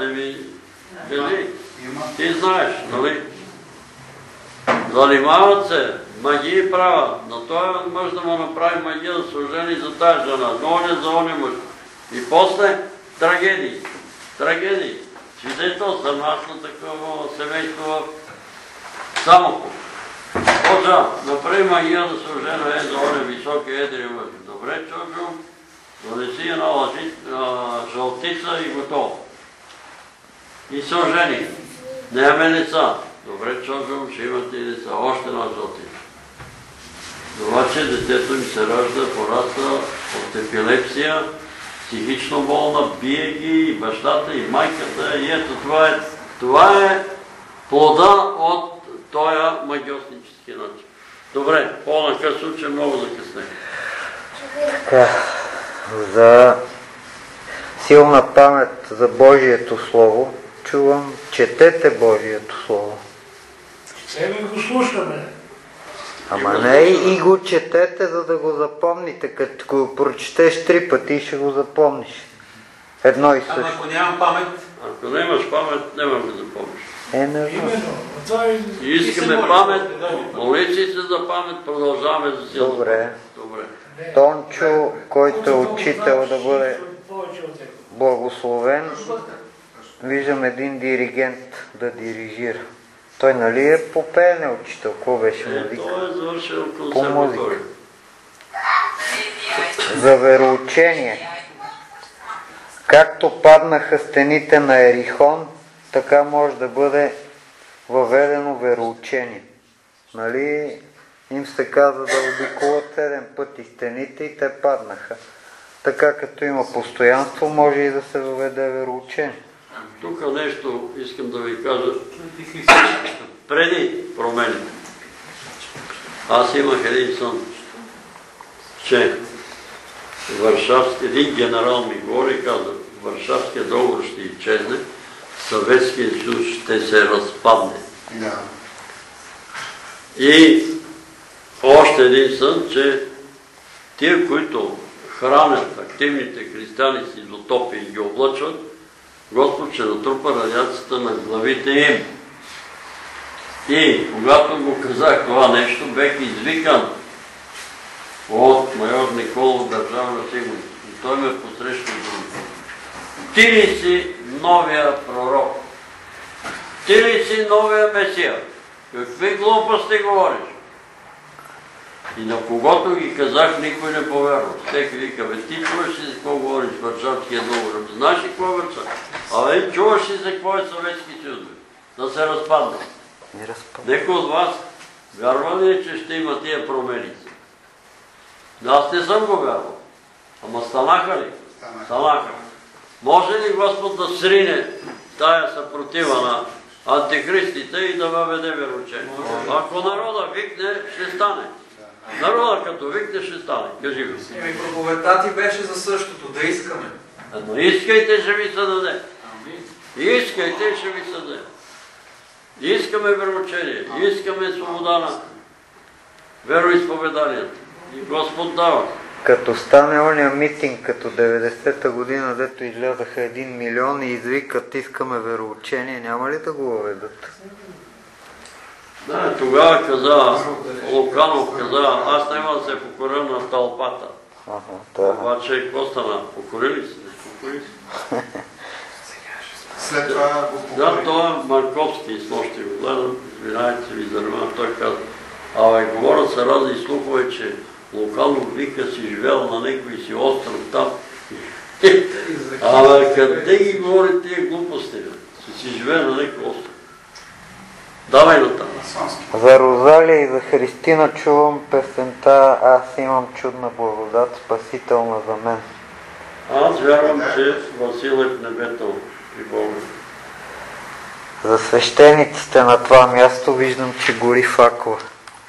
Ти знаеш, нали? Занимават се, магии правят. Но той мъж да му направи магия да се ожени за тази жена, но не за оня мъж. И после трагедии. Трагедии. Свидетел съм аз на такова семейство в Самоков. Божа, направи магия да се ожена за оня високи едри мъж. Добре, Чоджо, донеси една жълтица и готово. И се ожени. Нямаме деца. Добре, Чоджо, ще имате и деца. Още една жълтица. Обаче детето им се ражда, пораства от епилепсия, психично болна, бие ги и бащата, и майката. И ето това е плода от този магьоснически начин. Добре, по-накъсно, че много закъсне. За силна памет за Божието Слово чувам, четете Божието Слово. Себе го слушаме. Ама не и го четете, за да го запомните. Като го прочетеш 3 пъти, ще го запомниш. Едно и също. Ама ако нямам памет? Ако нямаш памет, няма да запомниш. Именно. Искаме памет, молици се за памет, продължаваме за сила. Добре. Тончо, който е учител да бъде благословен, виждам един диригент да дирижира. Той нали е по пеене учител? Какво беше музика? Той е завършил по музика. консерватория. За вероучение. Както паднаха стените на Ерихон, така може да бъде въведено вероучение. Нали им се каза да обиколят 7 пъти стените и те паднаха. Така като има постоянство, може и да се въведе вероучение. Тук нещо искам да ви кажа. Преди промените. Аз имах един сън, че един генерал ми говори и каза, Варшавския договор ще изчезне, Съветския съюз ще се разпадне. И още един сън, че тия, които хранят активните християни с изотопи и ги облъчват, Господ ще натрупа радиацията на главите им. И когато го казах това нещо, бех извикан от майор Николов, Държавна сигурност. И той ме посреща друго. Ти ли си новия пророк? Ти ли си новия Месия? Какви глупости говориш? И на когото ги казах, никой не повярва. Всеки вика, бе, ти чуваш ли за какво говориш Варшавския договор? Знаеш ли какво е Варшава? Абе, чуваш ли за какво е Съветски съюз? Да се разпадна. Некой от вас вярва ли, че ще има тия промени? Аз не съм го вярвал. Ама станаха ли? Станаха. Може ли Господ да срине тая съпротива на антихристите и да въведе вероучение? Ако народа викне, ще стане. Народа като викне, ще стане. Кажи го. Проповедта ти беше за същото, да искаме. Но искайте, ще ви се даде. Искайте, ще ви се даде. Искаме вероучение, искаме свобода на вероизповеданията. И Господ дава. Като стане ония митинг, като 90-та година, дето излязаха 1 милион и извикат искаме вероучение, няма ли да го въведат? Да, тогава каза, Луканов каза, аз няма да се покоря на тълпата. Обаче, какво стана? Покорили се? Покорили се. След това го покори. Да, това е Марковски, с нощи го гледам, извинайте ви за това, той каза, говорят се разни слухове, че Луканов вика си живял на някой си остров там. Къде ги говорят тия глупости? Си живее на някой остров. Давай на там. За Розалия и за Христина чувам песента Аз имам чудна благодат, спасителна за мен. Аз вярвам, че Васил е в небето при Бога. За свещениците на това място виждам, че гори факла.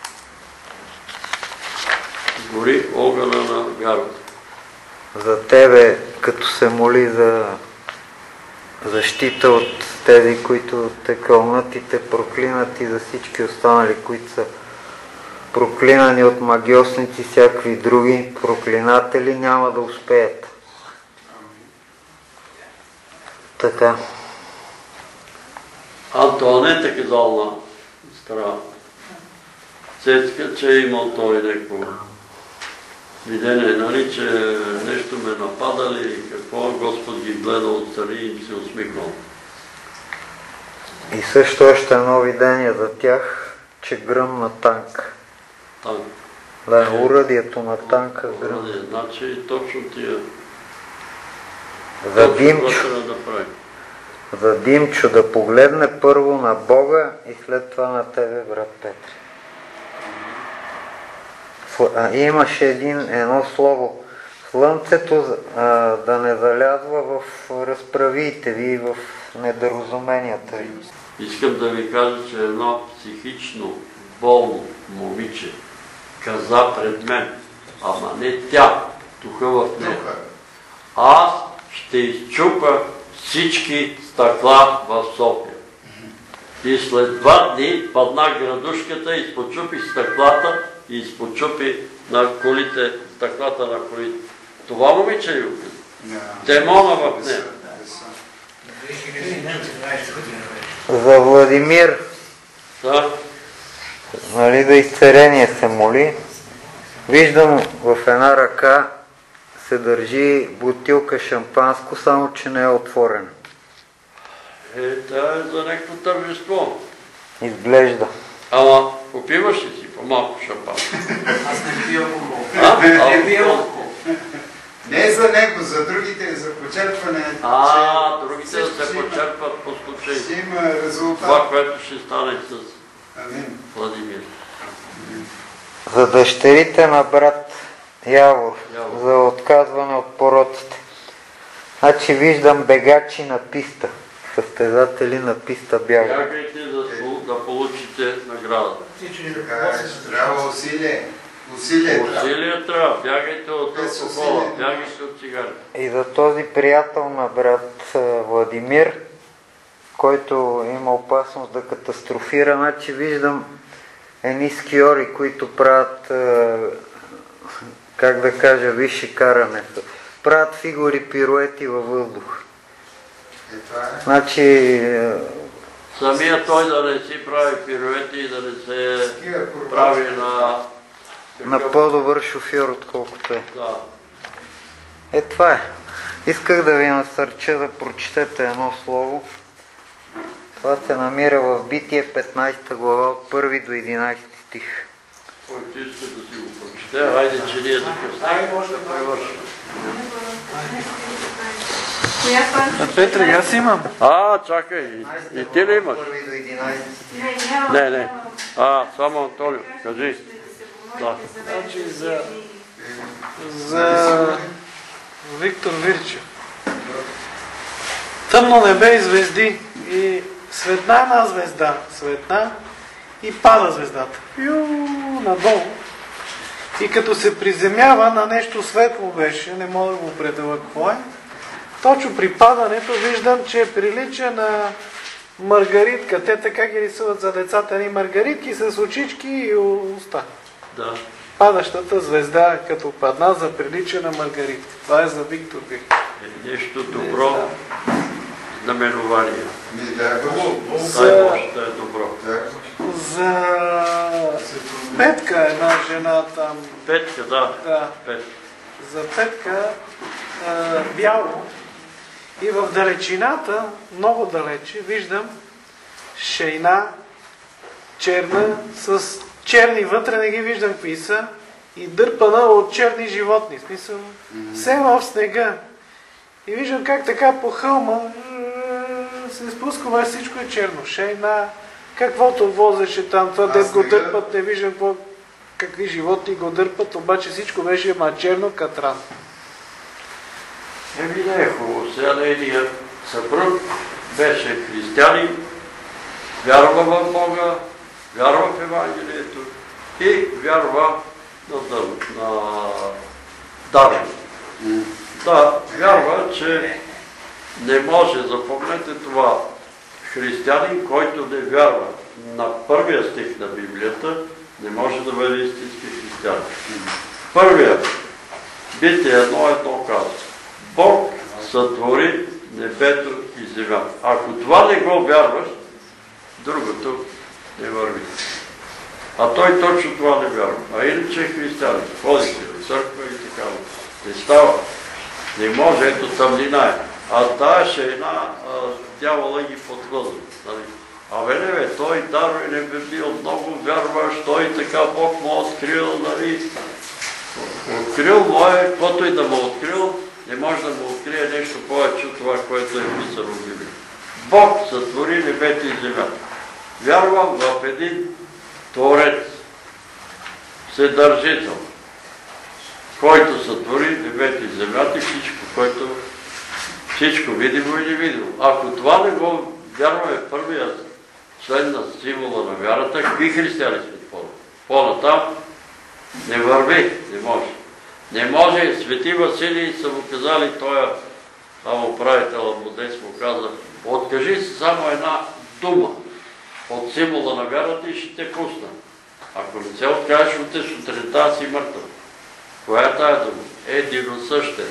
Гори огъна на вярата. За тебе, като се моли за защита от тези, които те кълнат и те проклинат, и за всички останали, които са проклинани от магиосници, всякакви други проклинатели, няма да успеят. Така. Антоанета казал на стара Цецка, че е имал той някакво видение, нали, че нещо ме нападали, какво Господ ги гледа отстрани и им се усмихнал. И също още едно видение за тях, че гръмна танк. Танк. Да, уръдието на танка гръмна. Значи точно тия. За Димчо да погледне първо на Бога и след това на тебе, брат Петре. Имаше едно слово. Слънцето да не залязва в разправиите ви и в недоразуменията ви. Искам да ви кажа, че едно психично болно момиче каза пред мен, ама не тя, духа в нея. Аз ще изчупа всички стъкла в София. И след 2 дни падна градушката, изпочупи стъклата и изпочупи на колите, стъклата на колите. Това момиче ли опита? Демона в нея. За Владимир, нали, да изцерение се моли, виждам в една ръка се държи бутилка шампанско, само че не е отворена. Това е за някакво тържество. Изглежда. Ама, попиваш ли си по-малко шампанско? Аз не пия алкохол. Не пия алкохол. Не е за него, за другите, за почерпване. Другите да се почерпват по случай. Ще има резултат. Това, което ще стане с Владимир. За дъщерите на брат Явор, за отказване от пороците. Значи виждам бегачи на писта. Състезатели на писта бягат. Бягайте да получите награда. Трябва усилие. Усилие трябва. Бягайте от алкохола, бягайте от цигари. И за този приятел на брат Владимир, който има опасност да катастрофира, значи виждам едни скиори, които правят, как да кажа, висши карането. Правят фигури, пируети във въздух. Значи... Самия той да не си прави пируети и да не се прави на по-добър шофьор, отколкото е. Да. Това е. Исках да ви насърча да прочетете едно слово. Това се намира в Битие 15 глава от 1 до 11 стих. Който иска да си го прочете, хайде, че ние да превършим. Петре, аз имам. Чакай, и ти ли имаш? Не. Само Антонио, кажи. Значи за Виктор Вирчев. Тъмно небе и звезди и светна една звезда, светна и пада звездата. Надолу. И като се приземява на нещо светло беше, не мога да го определя какво е, точно при падането виждам, че прилича на маргаритка. Те така ги рисуват за децата, ни маргаритки с очички и уста. Да. падащата звезда, като падна, заприлича на Маргарита. Това е за Виктор Грехи. Нещо добро знаменование. За Петка, една жена там. Петка, да. За Петка бяло. И в далечината, много далече, виждам шейна черна с черни вътре, не ги виждам какви са, и дърпана от черни животни. В смисъл, все в снега. И виждам как така по хълма се спусква, всичко е черно. Шейна, каквото возеше там, това дет го дърпат, не виждам какви животни го дърпат, обаче всичко беше черно катран. Не е хубаво. Сега нейният съпруг беше християнин, вярва в Бога, вярва в Евангелието и вярва на Дарвин. Да, вярва, че не може, запомнете това, християнин, който не вярва на първия стих на Библията, не може да бъде истински християнин. Първият, Битие 1:1 казва: Бог сътвори небето и земята. Ако това не го вярваш, другото не върви. А той точно това не вярва. А иначе е християнин. Ходи се в църква и така. Не става. Не може, ето тъмнина е. А тая шейна, дявола ги подхлъзва. Абе не бе, той Дарвин е бил много вярваш, той така Бог му открил, открил му е, каквото и да му открил, не може да му открие нещо повече от това, което е писано в Библията. Бог сътвори небето и земята. Вярвам в един Творец, Вседържител, който сътвори небето и земята и всичко видимо и невидимо. Ако това не го вярваме в първия член на символа на вярата, какви християни сме по-натам? Не върви, не може. Не може, свети Василий са му казали, той управител Модес му каза: откажи се само една дума от символа на вярата и ще те пусна. Ако не се откажеш, утре сутринта си мъртъв. Коя е тая дума? Единосъщен.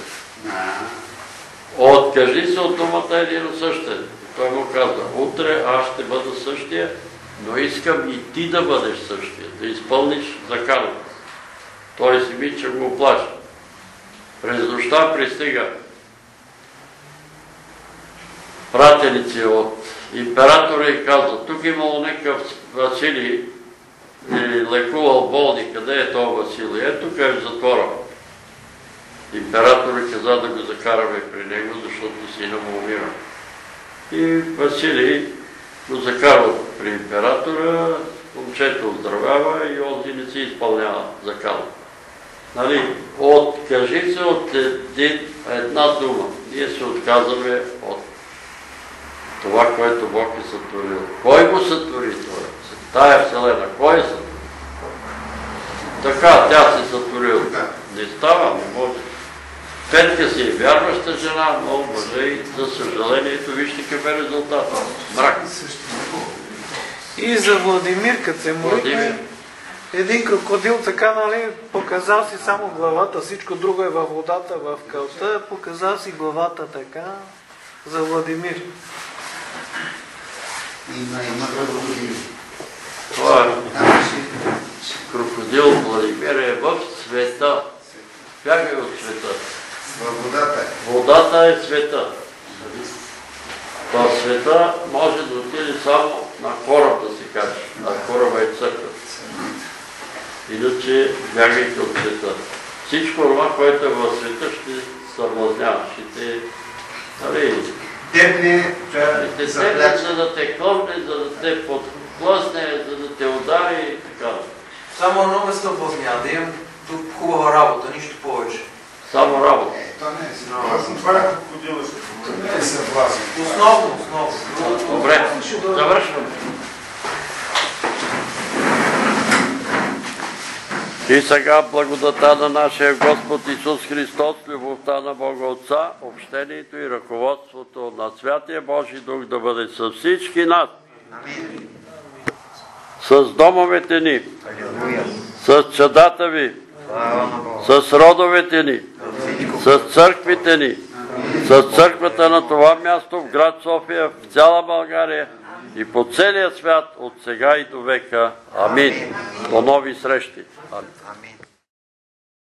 Откажи се от думата единосъщен. Той му каза: утре аз ще бъда същия, но искам и ти да бъдеш същия, да изпълниш заканата. Той си ми, че го оплаши. През нощта пристига пратеници от императора и каза: тук имало някакъв Василий, лекувал болни, къде е това Василий? Тук е в затвора. Императорът каза да го закараме при него, защото сина му умира. И Василий го закарва при императора, момчето оздравява и онзи не си изпълнява закана. Откажи се от една дума. Ние се отказваме от това, което Бог е сътворил. Кой го сътвори това? Тая вселена. Кой е сътворил? Така, тя се сътворила. Не става, не може. Петка си е вярваща жена, много мъже и за съжалението вижте какъв е резултат. Мрак. И за Владимир, като се молихме, един крокодил така, показал си само главата, всичко друго е във водата, в кълта, показал си главата така, за Владимир. Има крокодил. Това е крокодил Владимир е в света. Бягай от света. Във водата е. Водата е света. В света може да отиде само на кораб, да се каже. А кораба е църква. Иначе бягайте от света. Всичко това, което е в света, ще съблазнява. Ще те... Дебне, за да те клъвне, за да те подклъсне, за да те удари и така. Само едно ме съблазня, да имам тук хубава работа, нищо повече. Само работа. То не е съблазен. Това е крокодила. Не е съблазен. Основно. Добре, завършваме. И сега благодата на нашия Господ Исус Христос, любовта на Бога Отца, общението и ръководството на Святия Божий Дух да бъде с всички нас. С домовете ни, с чадата ви, с родовете ни, с църквите ни, с църквата на това място в град София, в цяла България и по целия свят от сега и до века. Амин. До нови срещи. Амин.